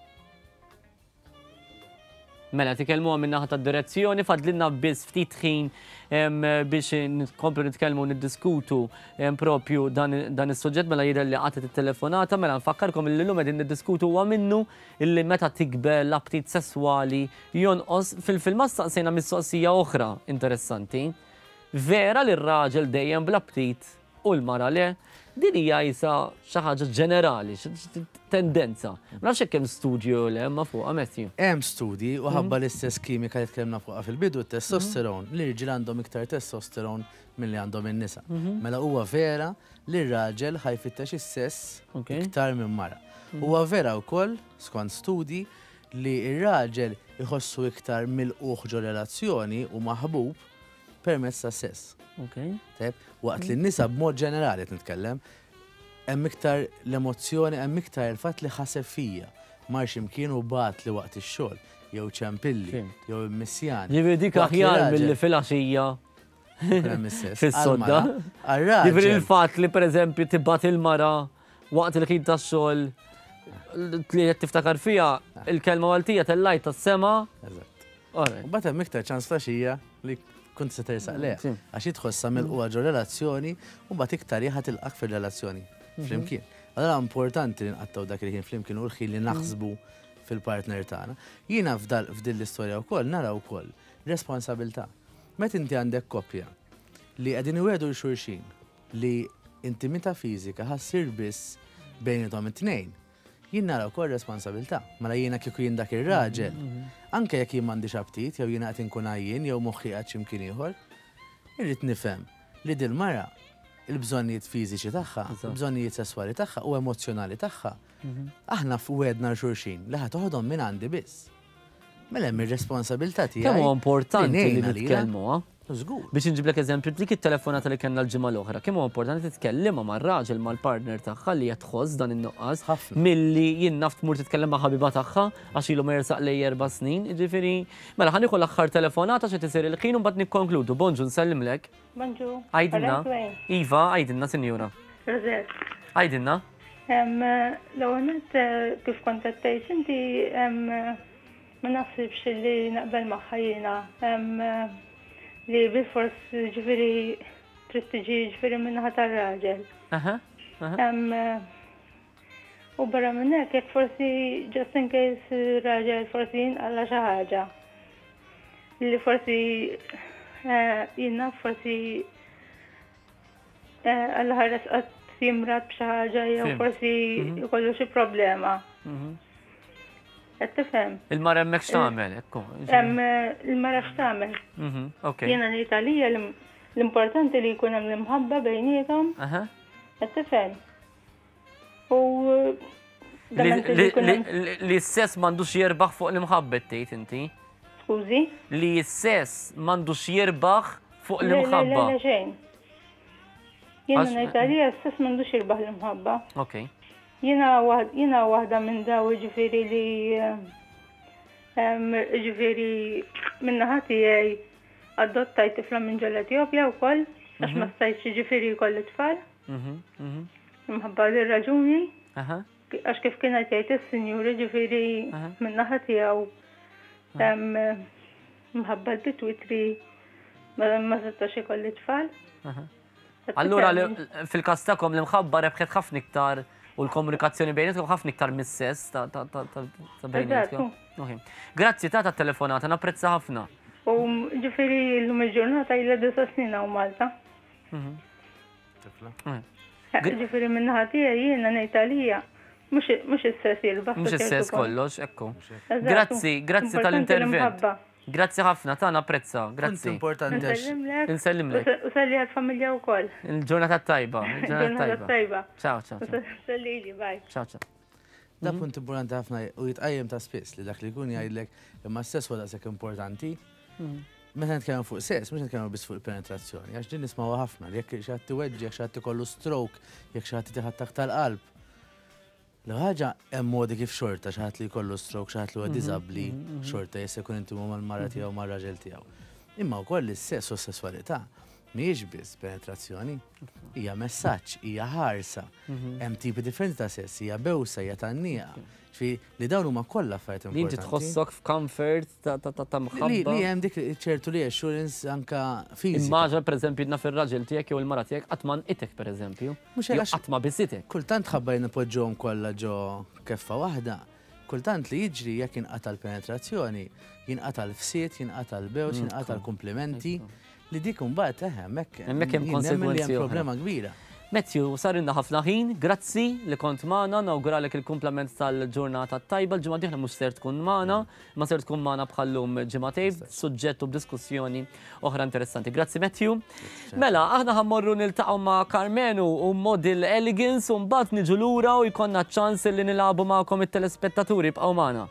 Speaker 2: Mela tikellmuha min naħa tad-direzzjoni fadlilna biss ftit ħin biex nkomplu nitkellmu niddiskutu propju dan is-suġġett mela jidher li qatet it-telefonata mela nfakkarkom li llum qegħdin niddiskutu huwa minnu illi meta tikber l-aptit sesswali jonqos fil-filma staqsejna mistoqsija oħra interessanti. Vera li r-raġel dejjem bl-aptit u l-mara le. Din hija jisa xi ħaġa ġenerali, tendenza. Ma nafx hekk hemm studju li hemm fuqha Matthew.
Speaker 1: Hemm studji u ħabba l-istess kimika li tkellimna fuqha fil-bidu t-testosteron, li r-riġiel għandhom iktar testosteron milli għandhom in-nisa. Mela huwa vera li r-raġel ħajfittex is-sess iktar minn mara. Huwa vera wkoll skont studji li r-raġel iħossu iktar mill-quħ ġo relazzjoni u maħbub permezz ta' sess. Waqt li n-nisa b'mod ġenerali nitkellem, hemm iktar l-emozzjoni, hemm iktar il-fatt li ħaseb fija. Mar x'imkien u bat li waqt ix-xogħol, jew ċempilli, jew immissjan.
Speaker 2: Ġifieri dik aħjar milli fil-għaxija. Fis-sodda. Ġifieri il-fatt li pereżempju tibgħat il-mara waqt il-ħin tax-xogħol li qed tiftakar fiha il-kelma Maltija tellajt tas-sema.
Speaker 1: U bata miktar ċans flaxija li kont se tersaq leha. Għax jitħossa mill-qwa ġo relazzjoni u bat iktar jaħat il-qak fil-relazzjoni. Flimkien. Allora importanti li nqattaw dak li kien flimkien u l-ħin li naħsbu fil-partner tagħna. Jiena f'din l-istorja wkoll nara wkoll responsabilità. Meta inti għandek koppja li qegħdin iwedu l-xulxin li intimità fiżika ħassir biss bejnietom it-tnejn, jien nara wkoll responsabilità. Mela jiena kieku jien dak ir-raġel, anke jekk jien m'għandix aptit jew jiena qed inkun għajjin jew moħħi qed x'imkien ieħor, irrid nifhem li dil mara il-bżonnijiet fiżiċi tagħha, il-bżonnijiet sesswali tagħha u emozjonali tagħha. Aħna f'wedna l-xulxin li ħad toħodhom minn għandi biss. Mela hemm ir-responsabilità tiegħi.
Speaker 2: Kemm huwa importanti li nitkellmu,
Speaker 1: Żgur.
Speaker 2: Biex inġiblek eżempju, dik it-telefonata li kellna l-ġimgħa l-oħra, kemm huwa importanti titkellimha mar-raġel mal-partner tagħha li qed tħoss dan in-nuqqas milli jien naf tmur titkellem ma' ħabiba tagħha għax ilu ma jersaq lej 4 snin. Jiġifieri, mela ħanieħu l-aħħar telefonata xi tisir il-ħin u mbagħad nikkonkludu. Bonġu nsellimlek.
Speaker 5: Bonġu.
Speaker 2: Għajdilna. Iva, għajdilna, sinjura.
Speaker 5: Rosett.
Speaker 2: Għajdilna.
Speaker 5: L-għonet kif kont qed tgħid inti ma naħsibx li naqbel magħha jiena li bil-fors ġifieri trid tiġi ġifieri min-naħa tar-raġel. U barra minn hekk jekk forsi just in case raġel forsi jinqalla xi ħaġa li forsi jiena forsi alla ħares qatt jimrat b'xi ħaġa jew forsi jkollu xi problema. Qed tifhem.
Speaker 2: Il-mara hemmhekk x'tagħmel, ekku.
Speaker 5: Il-mara x'tagħmel. Jiena l-Italija l-importanti li jkun hemm l-imħabba bejniethom. Qed tifhem. U
Speaker 2: li s-sess m'għandux jirbaħ fuq l-imħabbet tgħid inti.
Speaker 5: Skużi?
Speaker 2: Li s-sess m'għandux jirbaħ fuq l-imħabba.
Speaker 5: Le xejn. Jiena l-Italija s-sess m'għandux jirbaħ l-imħabba.
Speaker 2: Okay.
Speaker 5: Jiena waħda minn daw ġifieri li ġifieri min-naħa tiegħi adottajt tifla minn ġol Etjopja wkoll għax ma stajtx ġifieri jkolli tfal. Minħabba li raġuni għax kif kienet jgħid is-sinjuri ġifieri min-naħa tiegħu minħabba l-bitwitri ma setax ikolli tfal.
Speaker 2: Allura fil-każ tagħkom l-imħabba rebħet ħafna iktar u l-komunikazzjoni bejnietkom ħafna iktar mis-sess ta' bejnietkom. Grazzi ta' telefonata, napprezza ħafna.
Speaker 5: U ġifieri llum il-ġurnata ilha 9 snin hawn Malta. Ġifieri min-naħa tiegħi jiena ngħid mhux is-sess jirbaħ.
Speaker 2: Mhux is-sess kollox, ekku. Grazzi tal-intervent. Grazzi ħafna, ta' napprezza, grazzi.
Speaker 1: Importanti għax.
Speaker 2: Insellimlek.
Speaker 5: U salli għal-familja wkoll.
Speaker 2: Il-ġurnata tajba.
Speaker 5: Il-ġurnata tajba.
Speaker 2: Ciao.
Speaker 5: Sallili, bye.
Speaker 2: Ciao.
Speaker 1: Da punt importanti ħafna u jitqajjem ta' spiss li dak li jkun jgħidlek imma s-sess huwa daqshekk importanti. Meta nitkellmu fuq sess, mhux nitkellmu biss fuq il-penetrazzjoni, għax din nismgħuha ħafna li jekk xi ħadd tiweġġi, jekk xi ħadd ikollu stroke, jekk xi ħadd tieħed tal-qalb. L-ħaġa hemm modi kif xorta xi ħadd li jkollu stroke, xi ħadd li huwa diżabbli xorta jista' jkun intimu mal-mara tiegħu mar-raġel tiegħu. Imma wkoll is-sess u s-sesswalità mhijiex biss penetrazzjoni, hija messaġġ, hija ħarsa. Hemm tipi differenti ta' sess, hija bewsa, hija tannija. Li dawn huma kollha affarijiet importanti.
Speaker 2: Li tħossok f'comfort ta' mħabba.
Speaker 1: Li hemm dik ċertu li assurance anka fiżika.
Speaker 2: Immaġa pereżempju jidna fir-raġel tiegħek jew il-mara tiegħek qatt ma nqitek pereżempju. Qatt ma bissitek.
Speaker 1: Kultant ħabbar nipoġġhom kollha ġo keffa waħda. Kultant li jiġri jekk jinqata' l-penetrazzjoni, jinqata' l-fsiet, jinqata' l-bews, jinqata' l-komplimenti. Li dik mbagħad hemmhekk
Speaker 2: hemm konsegwenzi
Speaker 1: problema kbira.
Speaker 2: Matthew, sarinna ħafna ħin, grazzi li kont magħna, nawguralek il-kumplament tal-ġurnata tajba, l-ġimgħa dieħla mhux ser tkun magħna, ma ser tkun magħna bħallum ġimgħatejn, suġġett u b'diskussjoni oħra interessanti. Grazzi Matthew. Mela, aħna ħammorru niltaqgħu ma' Carmenu u Model Elegance u mbagħad niġu lura u jkollna ċans li nilagħbu magħkom it-telespettaturi bqgħu magħna.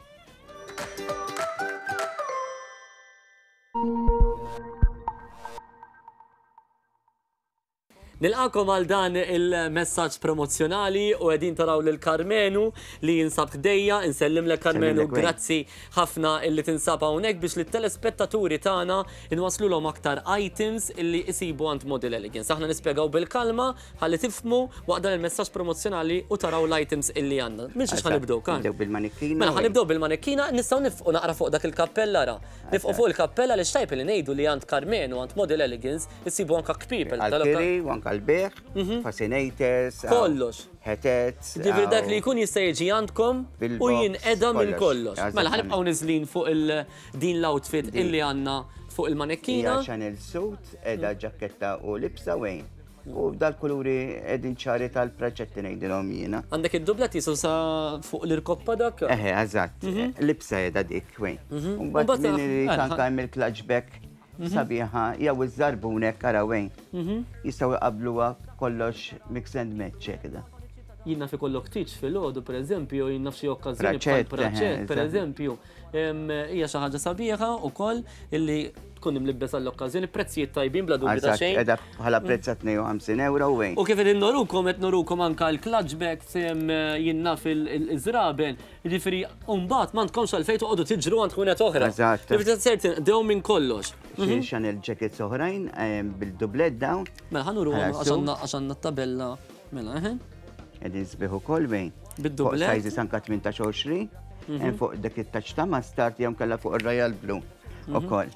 Speaker 2: Nilqakom għal dan il-messaġġ promozzjonali u qegħdin taraw lil Carmenu li jinsab ħdejja, insellimlek Carmenu, grazzi ħafna illi tinsab hawnhekk biex lit-telespettaturi tagħna inwaslulhom aktar items illi isibu għand Model Elegance. Aħna nispjegaw bil-kalma ħalli tifhmu waqt dan il-messaġġ promozzjonali u taraw l-items illi għandna. Minn xiex ħanibdew kan?
Speaker 8: Nibdew bil-manikkina.
Speaker 2: Mela ħanibdew bil-manikkina, nistgħu nifqu naqra fuq dak il-kappella ra. Nifqu fuq il-kappella li xtajb li ngħidu li għand Carmenu għand Model Elegance isibu anke people.
Speaker 8: Għal-beħ, fascinators,
Speaker 2: kollox.
Speaker 8: Ħetets.
Speaker 2: Ġifri dak li jkun jista' jiġi għandkom u jinqeda minn kollox. Mela ħanibqgħu niżlin fuq din l-outfit illi għandna fuq il-manekkina.
Speaker 8: Hija Chanel suit, edha ġaketta u libsa wejn. U dal-kuluri edin ċari tal-proġetti ngħidilhom jiena.
Speaker 2: Għandek id-dublet jisu sa fuq l-irkoppa dak?
Speaker 8: Eżatt. Libsa edha dik wejn. Mbagħad min irid anke hemm il-clutchback sabiħa, jew iż-żarbunek ara wejn. Jistgħu jqabluha kollox mix and match keda.
Speaker 2: Jien fi kollok tiġ fil-ħodu, per eżempju, jien nafxie okkazjoni bħal praċet, per eżempju, hija xi ħaġa sabiħa wkoll illi tkun imlibbes għall-okkazjoni, prezzijiet tajbin bla dubju ta' xejn.
Speaker 8: Edha bħala prezz 52 euro wejn.
Speaker 2: U kif qegħdin norukom qed norukom anke l-clutchbacks jien naf il-żraben, jiġifieri mbagħad m'għandkomx għalfejn toqgħodu tiġru għand ħunet oħra.
Speaker 8: Eżatt.
Speaker 2: Jiġifieri sertin dew minn kollox.
Speaker 8: Xi Chanel jackets oħrajn bil-dublet dawn.
Speaker 2: Mela ħanuruhom għaxan tabella mela
Speaker 8: Edin sbiħu kol bejn.
Speaker 2: Bid-dublet?
Speaker 8: Fuq sajzi sanka 18-20. Fuq dak it-taċ ta' mastart jom kalla fuq il-Royal Blue. U kol.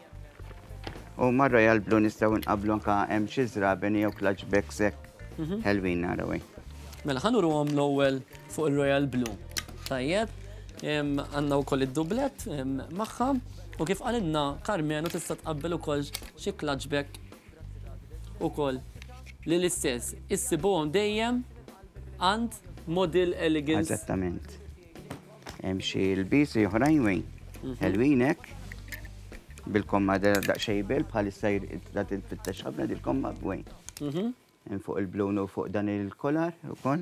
Speaker 8: U ma' Royal Blue nistaw nqablu anka hemm xi żraben jew clutchback sekk. Helwin nara wejn.
Speaker 2: Mela ħanuruhom l-ewwel fuq il-Royal Blue. Tajjeb, għandna wkoll id-dublet magħha u kif qalilna Carmenu tista' tqabbel ukoll xi clutchback ukoll li l-istess issibuhom dejjem għand Model Elegance.
Speaker 8: Eżattament. Hemm xi l-bisi oħrajn wejn. Helwinek bil-komma daqsxejbel bħalissa jrid tinfittex ħafna dil-komma b'wejn. Hemm fuq il-blun u fuq dan il-kolar ukoll.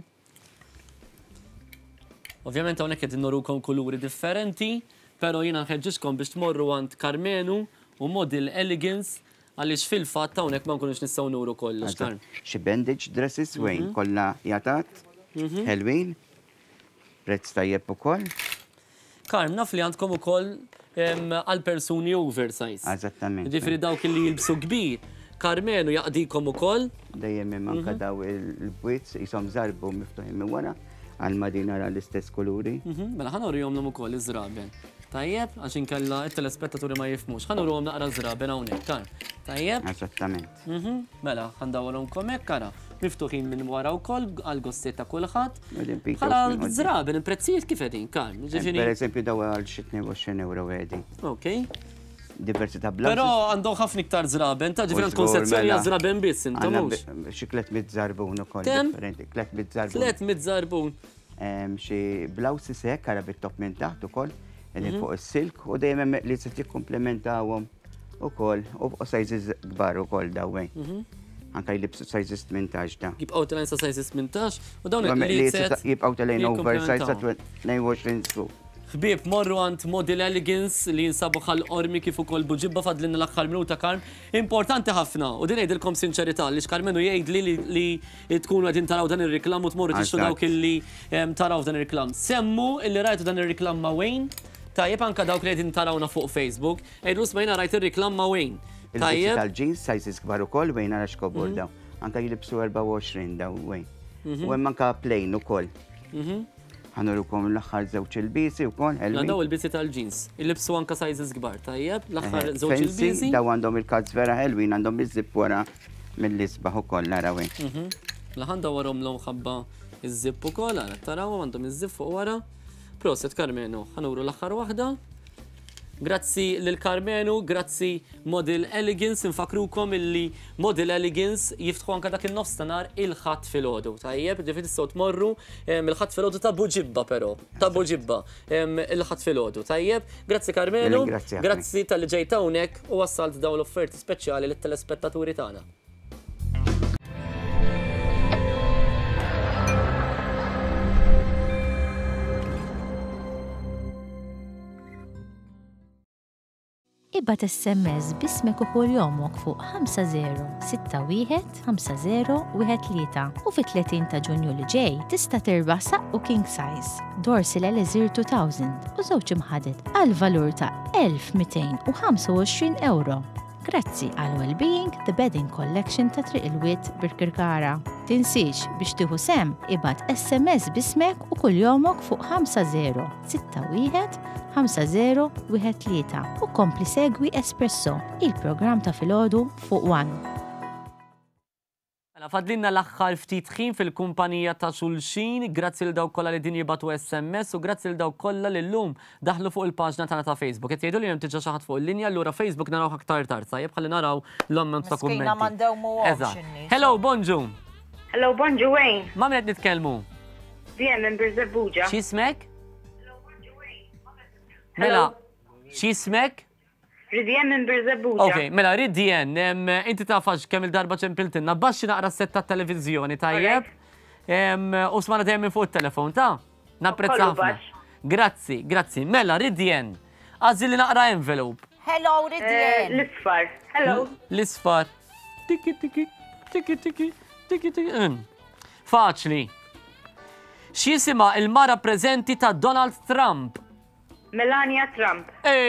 Speaker 2: Ovvjament hawnhekk qed innorukom kuluri differenti, però jiena nħeġġixkom biex tmorru għand Carmenu u Model Elegance għaliex fil-fatt hawnhekk ma nkunux nistgħu nuru kollox.
Speaker 8: Xi bandage dresses wejn kollha jatat, helwin, prezz tajjeb ukoll.
Speaker 2: Karm, naf li għandkom ukoll għal persuni oversize.
Speaker 8: Eżattament.
Speaker 2: Ġifieri dawk li jilbsu kbir. Carmenu jaqdikom ukoll.
Speaker 8: Dejjem hemm anke daw il-bwits ishom żarbu miftuħin minn wara għal madina l-istess kuluri.
Speaker 2: Mela ħanorihomlhom ukoll iż-żraben. Tajjeb, għax inkella t-telespettaturi ma jifmux. Ħanurhom naqra żraben hawnhekk, kar. Tajjeb?
Speaker 8: Eżattament.
Speaker 2: Mela, ħandawrhomkom hekk kara. Miftuħin minn wara wkoll għal gostiet ta' kulħadd. Ħala żraben il-prezzijiet kif qegħdin, kar.
Speaker 8: Pereżempju daw għal xi 22 euro qegħdin.
Speaker 2: Okej.
Speaker 8: Diversità bla.
Speaker 2: Però għandhom ħafna iktar żraben, ta' ġifieri għandkom sezzjoni għal żraben biss intom mhux.
Speaker 8: Xi 300 żarbun ukoll differenti. 300 żarbun.
Speaker 2: 300 żarbun.
Speaker 8: Xi blawsi sekk ara bit-top minn taħt ukoll. Edin fuq il-silk u dejjem hemm li se tikkumplementawhom ukoll u sizes kbar ukoll dawwejn. Anke jlibsu sizes 18 da.
Speaker 2: Jibqgħu telejn sa sizes 18 u dawn il-set
Speaker 8: jibqgħu telejn oversize sa 22 su.
Speaker 2: Ħbieb morru għand Model Elegance li jinsabu ħal-qormi kif ukoll buġibba fadlinna l-aħħar minuta Karm. Importanti ħafna u din ngħidilkom sinċerità li Carmenu jgħidli li tkunu qegħdin taraw dan ir-riklam u tmorru tixtru dawk illi taraw dan ir-riklam. Semmu illi rajtu dan ir-riklam ma' Wayne. Tajjeb anka dawk li qegħdin tarawna fuq Facebook. Ejdu smajna rajt ir-riklam ma' Wayne.
Speaker 8: Tajjeb. Tal-jeans sizes kbar ukoll Wayne ara xkobor daw. Anka jilbsu 24 daw Wayne. U hemm anka plain ukoll. Ħanurukom l-aħħar żewġ il-bisi wkoll.
Speaker 2: Daw il-bisi tal-jeans. Ilbsu anka sizes kbar, tajjeb? L-aħħar żewġ il-bisi.
Speaker 8: Daw għandhom il-cuts vera ħelwin, għandhom iż-żip wara mill-isbaħ ukoll nara wejn.
Speaker 2: Laħan dawwarhom l ħabba iż-żip ukoll, ara taraw għandhom iż-żip fuq wara. Proset Carmenu, ħanuru l-aħħar waħda. Grazzi lil Carmenu, grazzi Model Elegance, infakrukom illi Model Elegance jiftħu anka dak il-nofs tanar il-ħadd fil-ħodu. Tajjeb, ġifieri tistgħu tmorru il-ħadd fil-ħodu ta' buġibba però, ta' buġibba il-ħadd fil-ħodu. Tajjeb, grazzi Carmenu, grazzi tal-li ġejt hawnhekk u wassalt dawn l-offerti speċjali lit-telespettaturi tagħna.
Speaker 4: Ibbat SMS bismek u kull jomok fuq 50615013 u fit-30 ta' Ġunju li ġej tista' tirbaħ saqqu king size, dorsi l-Elixir 2000 u żewġ imħadet għal valur ta' 1225 euro. Grazzi għal Wellbeing The Bedding Collection ta' Triq il-Wied Birkirkara. Tinsiex biex tieħu sem ibad SMS bismek u kull jomok fuq 50615013 u kompli segwi Espresso, il-programm ta' filgħodu fuq One.
Speaker 2: Fadlinna l-axħar ftit ħin fil-kumpanija ta' xulxin, grazzi l-daw kolla li din jibatu SMS u grazzi l-daw kolla li l-lum daħlu fuq il-paġna tagħna ta' Facebook. Qed jgħidu li hemm tiġa xi ħadd fuq il-linja, allura Facebook naraw aktar tard sajjeb ħalli naraw l-ammont ta' kummenti.
Speaker 3: Miskina mandew mu
Speaker 2: Hello, bonġu.
Speaker 11: Hello, bonġu, Wayne.
Speaker 2: Ma' min qed nitkellmu?
Speaker 11: Diem minn Birżebbuġa.
Speaker 2: X'ismek? Mela, x'ismek?
Speaker 11: Ridien minn Birżebbuġa.
Speaker 2: Ok, mela Ridien, inti tafax kemm il-darba ċempiltinna, baxxi naqra s-setta televizjoni tajjeb. U smana dejjem minn fuq il-telefon, ta' napprezza ħafna. Grazzi, grazzi. Mela Ridien, għażi li naqra envelope.
Speaker 3: Hello, Ridien.
Speaker 11: L-isfar. Hello.
Speaker 2: L-isfar. Tiki, tiki, tiki, tiki, tiki, tiki. Faċli. X'jisima il-mara preżenti ta' Donald Trump?
Speaker 11: Melania Trump.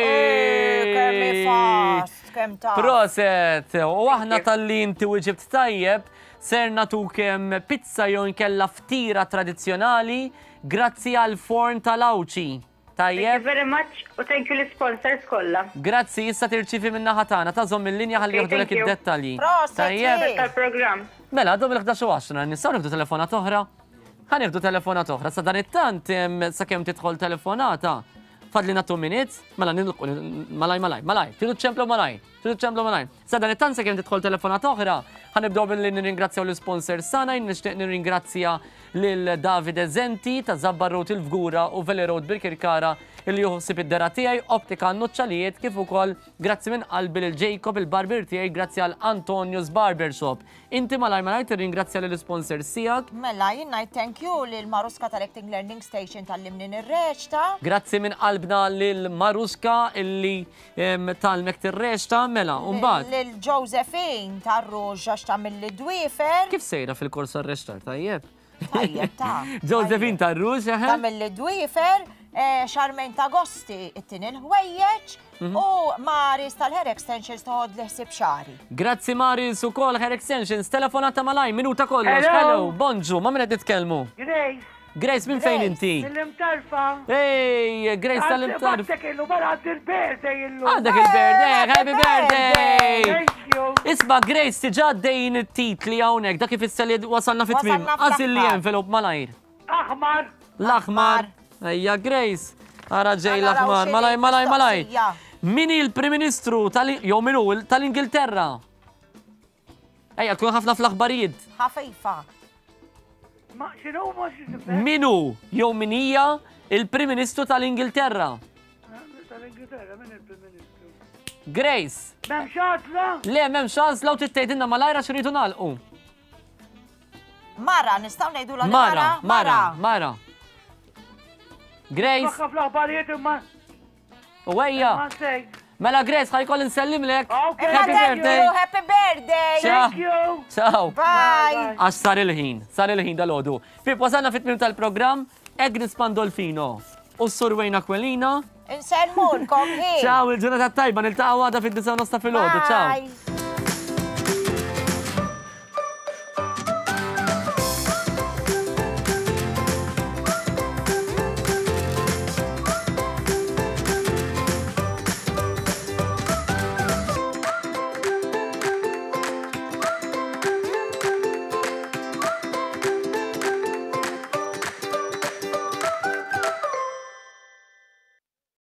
Speaker 3: Kemm fast, kemm ta'
Speaker 2: Proset, u aħna tal-li inti uġibt tajjeb, ser natukem pizza jew inkella ftira tradizzjonali grazzi għal forn tal-Awċi.
Speaker 11: Thank you very much u thank you l-sponsors kollha.
Speaker 2: Grazzi, issa tirċifi minna ħatana, tażom il-linja ħalli jieħdulek id-dettalji.
Speaker 11: Tajjeb tal-programm.
Speaker 2: Mela, għadhom il-11 nistgħu nibdu telefonat oħra? Ħanibdu telefonat oħra, sa dan it-tant sakemm tidħol telefonata. Fadli na 2 minutes, mela nilqu, malaj, tidu ċemplu malaj. Sa dan it-tant sakemm tidħol telefonat oħra, ħanibdew billi nirringrazzjaw l-sponsor sana, nixtieq nirringrazzja lil Davide Zenti ta' Zabba Road il-Fgura u Valley Road Birkirkara illi juħsib id-dera tiegħi Optika Nuċċalijiet kif ukoll grazzi minn qalbi lil Jacob il-barber tiegħi grazzi għal Antonio's Barbershop. Inti malaj tirringrazzja lill-sponsor tiegħek.
Speaker 3: Mela jien ngħid thank you lil Maruska tal-Acting Learning Station tal-limni nir-reċta.
Speaker 2: Grazzi minn qalbna lil Maruska illi tal-mek tir-reċta mela u mbagħad.
Speaker 3: Lil Josephine tar-Ruġġa x'tagħmel dwiefer.
Speaker 2: Kif sejra fil-kors tar-reċta tajjeb?
Speaker 3: Tajjeb ta'
Speaker 2: Josephine tar-Ruġġa
Speaker 3: tagħmel dwiefer. Xarmejn ta' Agosti it-tini l-ħwejjeġ u Maris tal-Hair Extensions toħod l-ħsib xari.
Speaker 2: Grazzi Maris u kol Hair Extensions, telefonata malaj, minuta kollox. Hello, bonġu, ma minna titkellmu?
Speaker 12: Grace.
Speaker 2: Grace, minn fejn inti?
Speaker 12: Tal-imtarfa.
Speaker 2: Ej, Grace tal-imtarfa.
Speaker 12: Għaddek illu, għaddi il-birthday illu.
Speaker 2: Għaddek il-birthday, happy birthday. Thank you. Isma, Grace, tiġa dejn it-titli għawnek, da kif issali wasalna fit-tmim. Għazil li envelop malajr.
Speaker 12: Aħmar.
Speaker 2: L-aħmar. Ejja, Grace, għara ġej l-aħmar, malaj. Mini il-Prim Ministru tal-Ingilterra? Ejja, tkun ħafna fl-aħbarijiet.
Speaker 3: ħafejfa.
Speaker 2: Minu, jew minija il-Prim Ministru tal-Ingilterra?
Speaker 12: Tal-Ingilterra, min il-Prim Ministru?
Speaker 2: Grace.
Speaker 12: Mem xazla?
Speaker 2: Le, mem xazla u tittejdinna malajra xritu nalqu.
Speaker 3: Mara, nistaw nejdu la
Speaker 2: Mara. Grace. U għajja. Mela Grace, ħajkoll nsellimlek. Happy birthday.
Speaker 3: Happy birthday.
Speaker 12: Thank you.
Speaker 2: Ciao.
Speaker 3: Bye.
Speaker 2: Għax sar il-ħin dal-ħodu. Pip, wasalna fit-tmim tal-program, Agnes Pandolfino u s-Sur Wayne Aquilina.
Speaker 3: Inselmulkom,
Speaker 2: Ciao, il-ġurnata tajba, nil-taqwa għada fit-9 fil-ħodu. Ciao.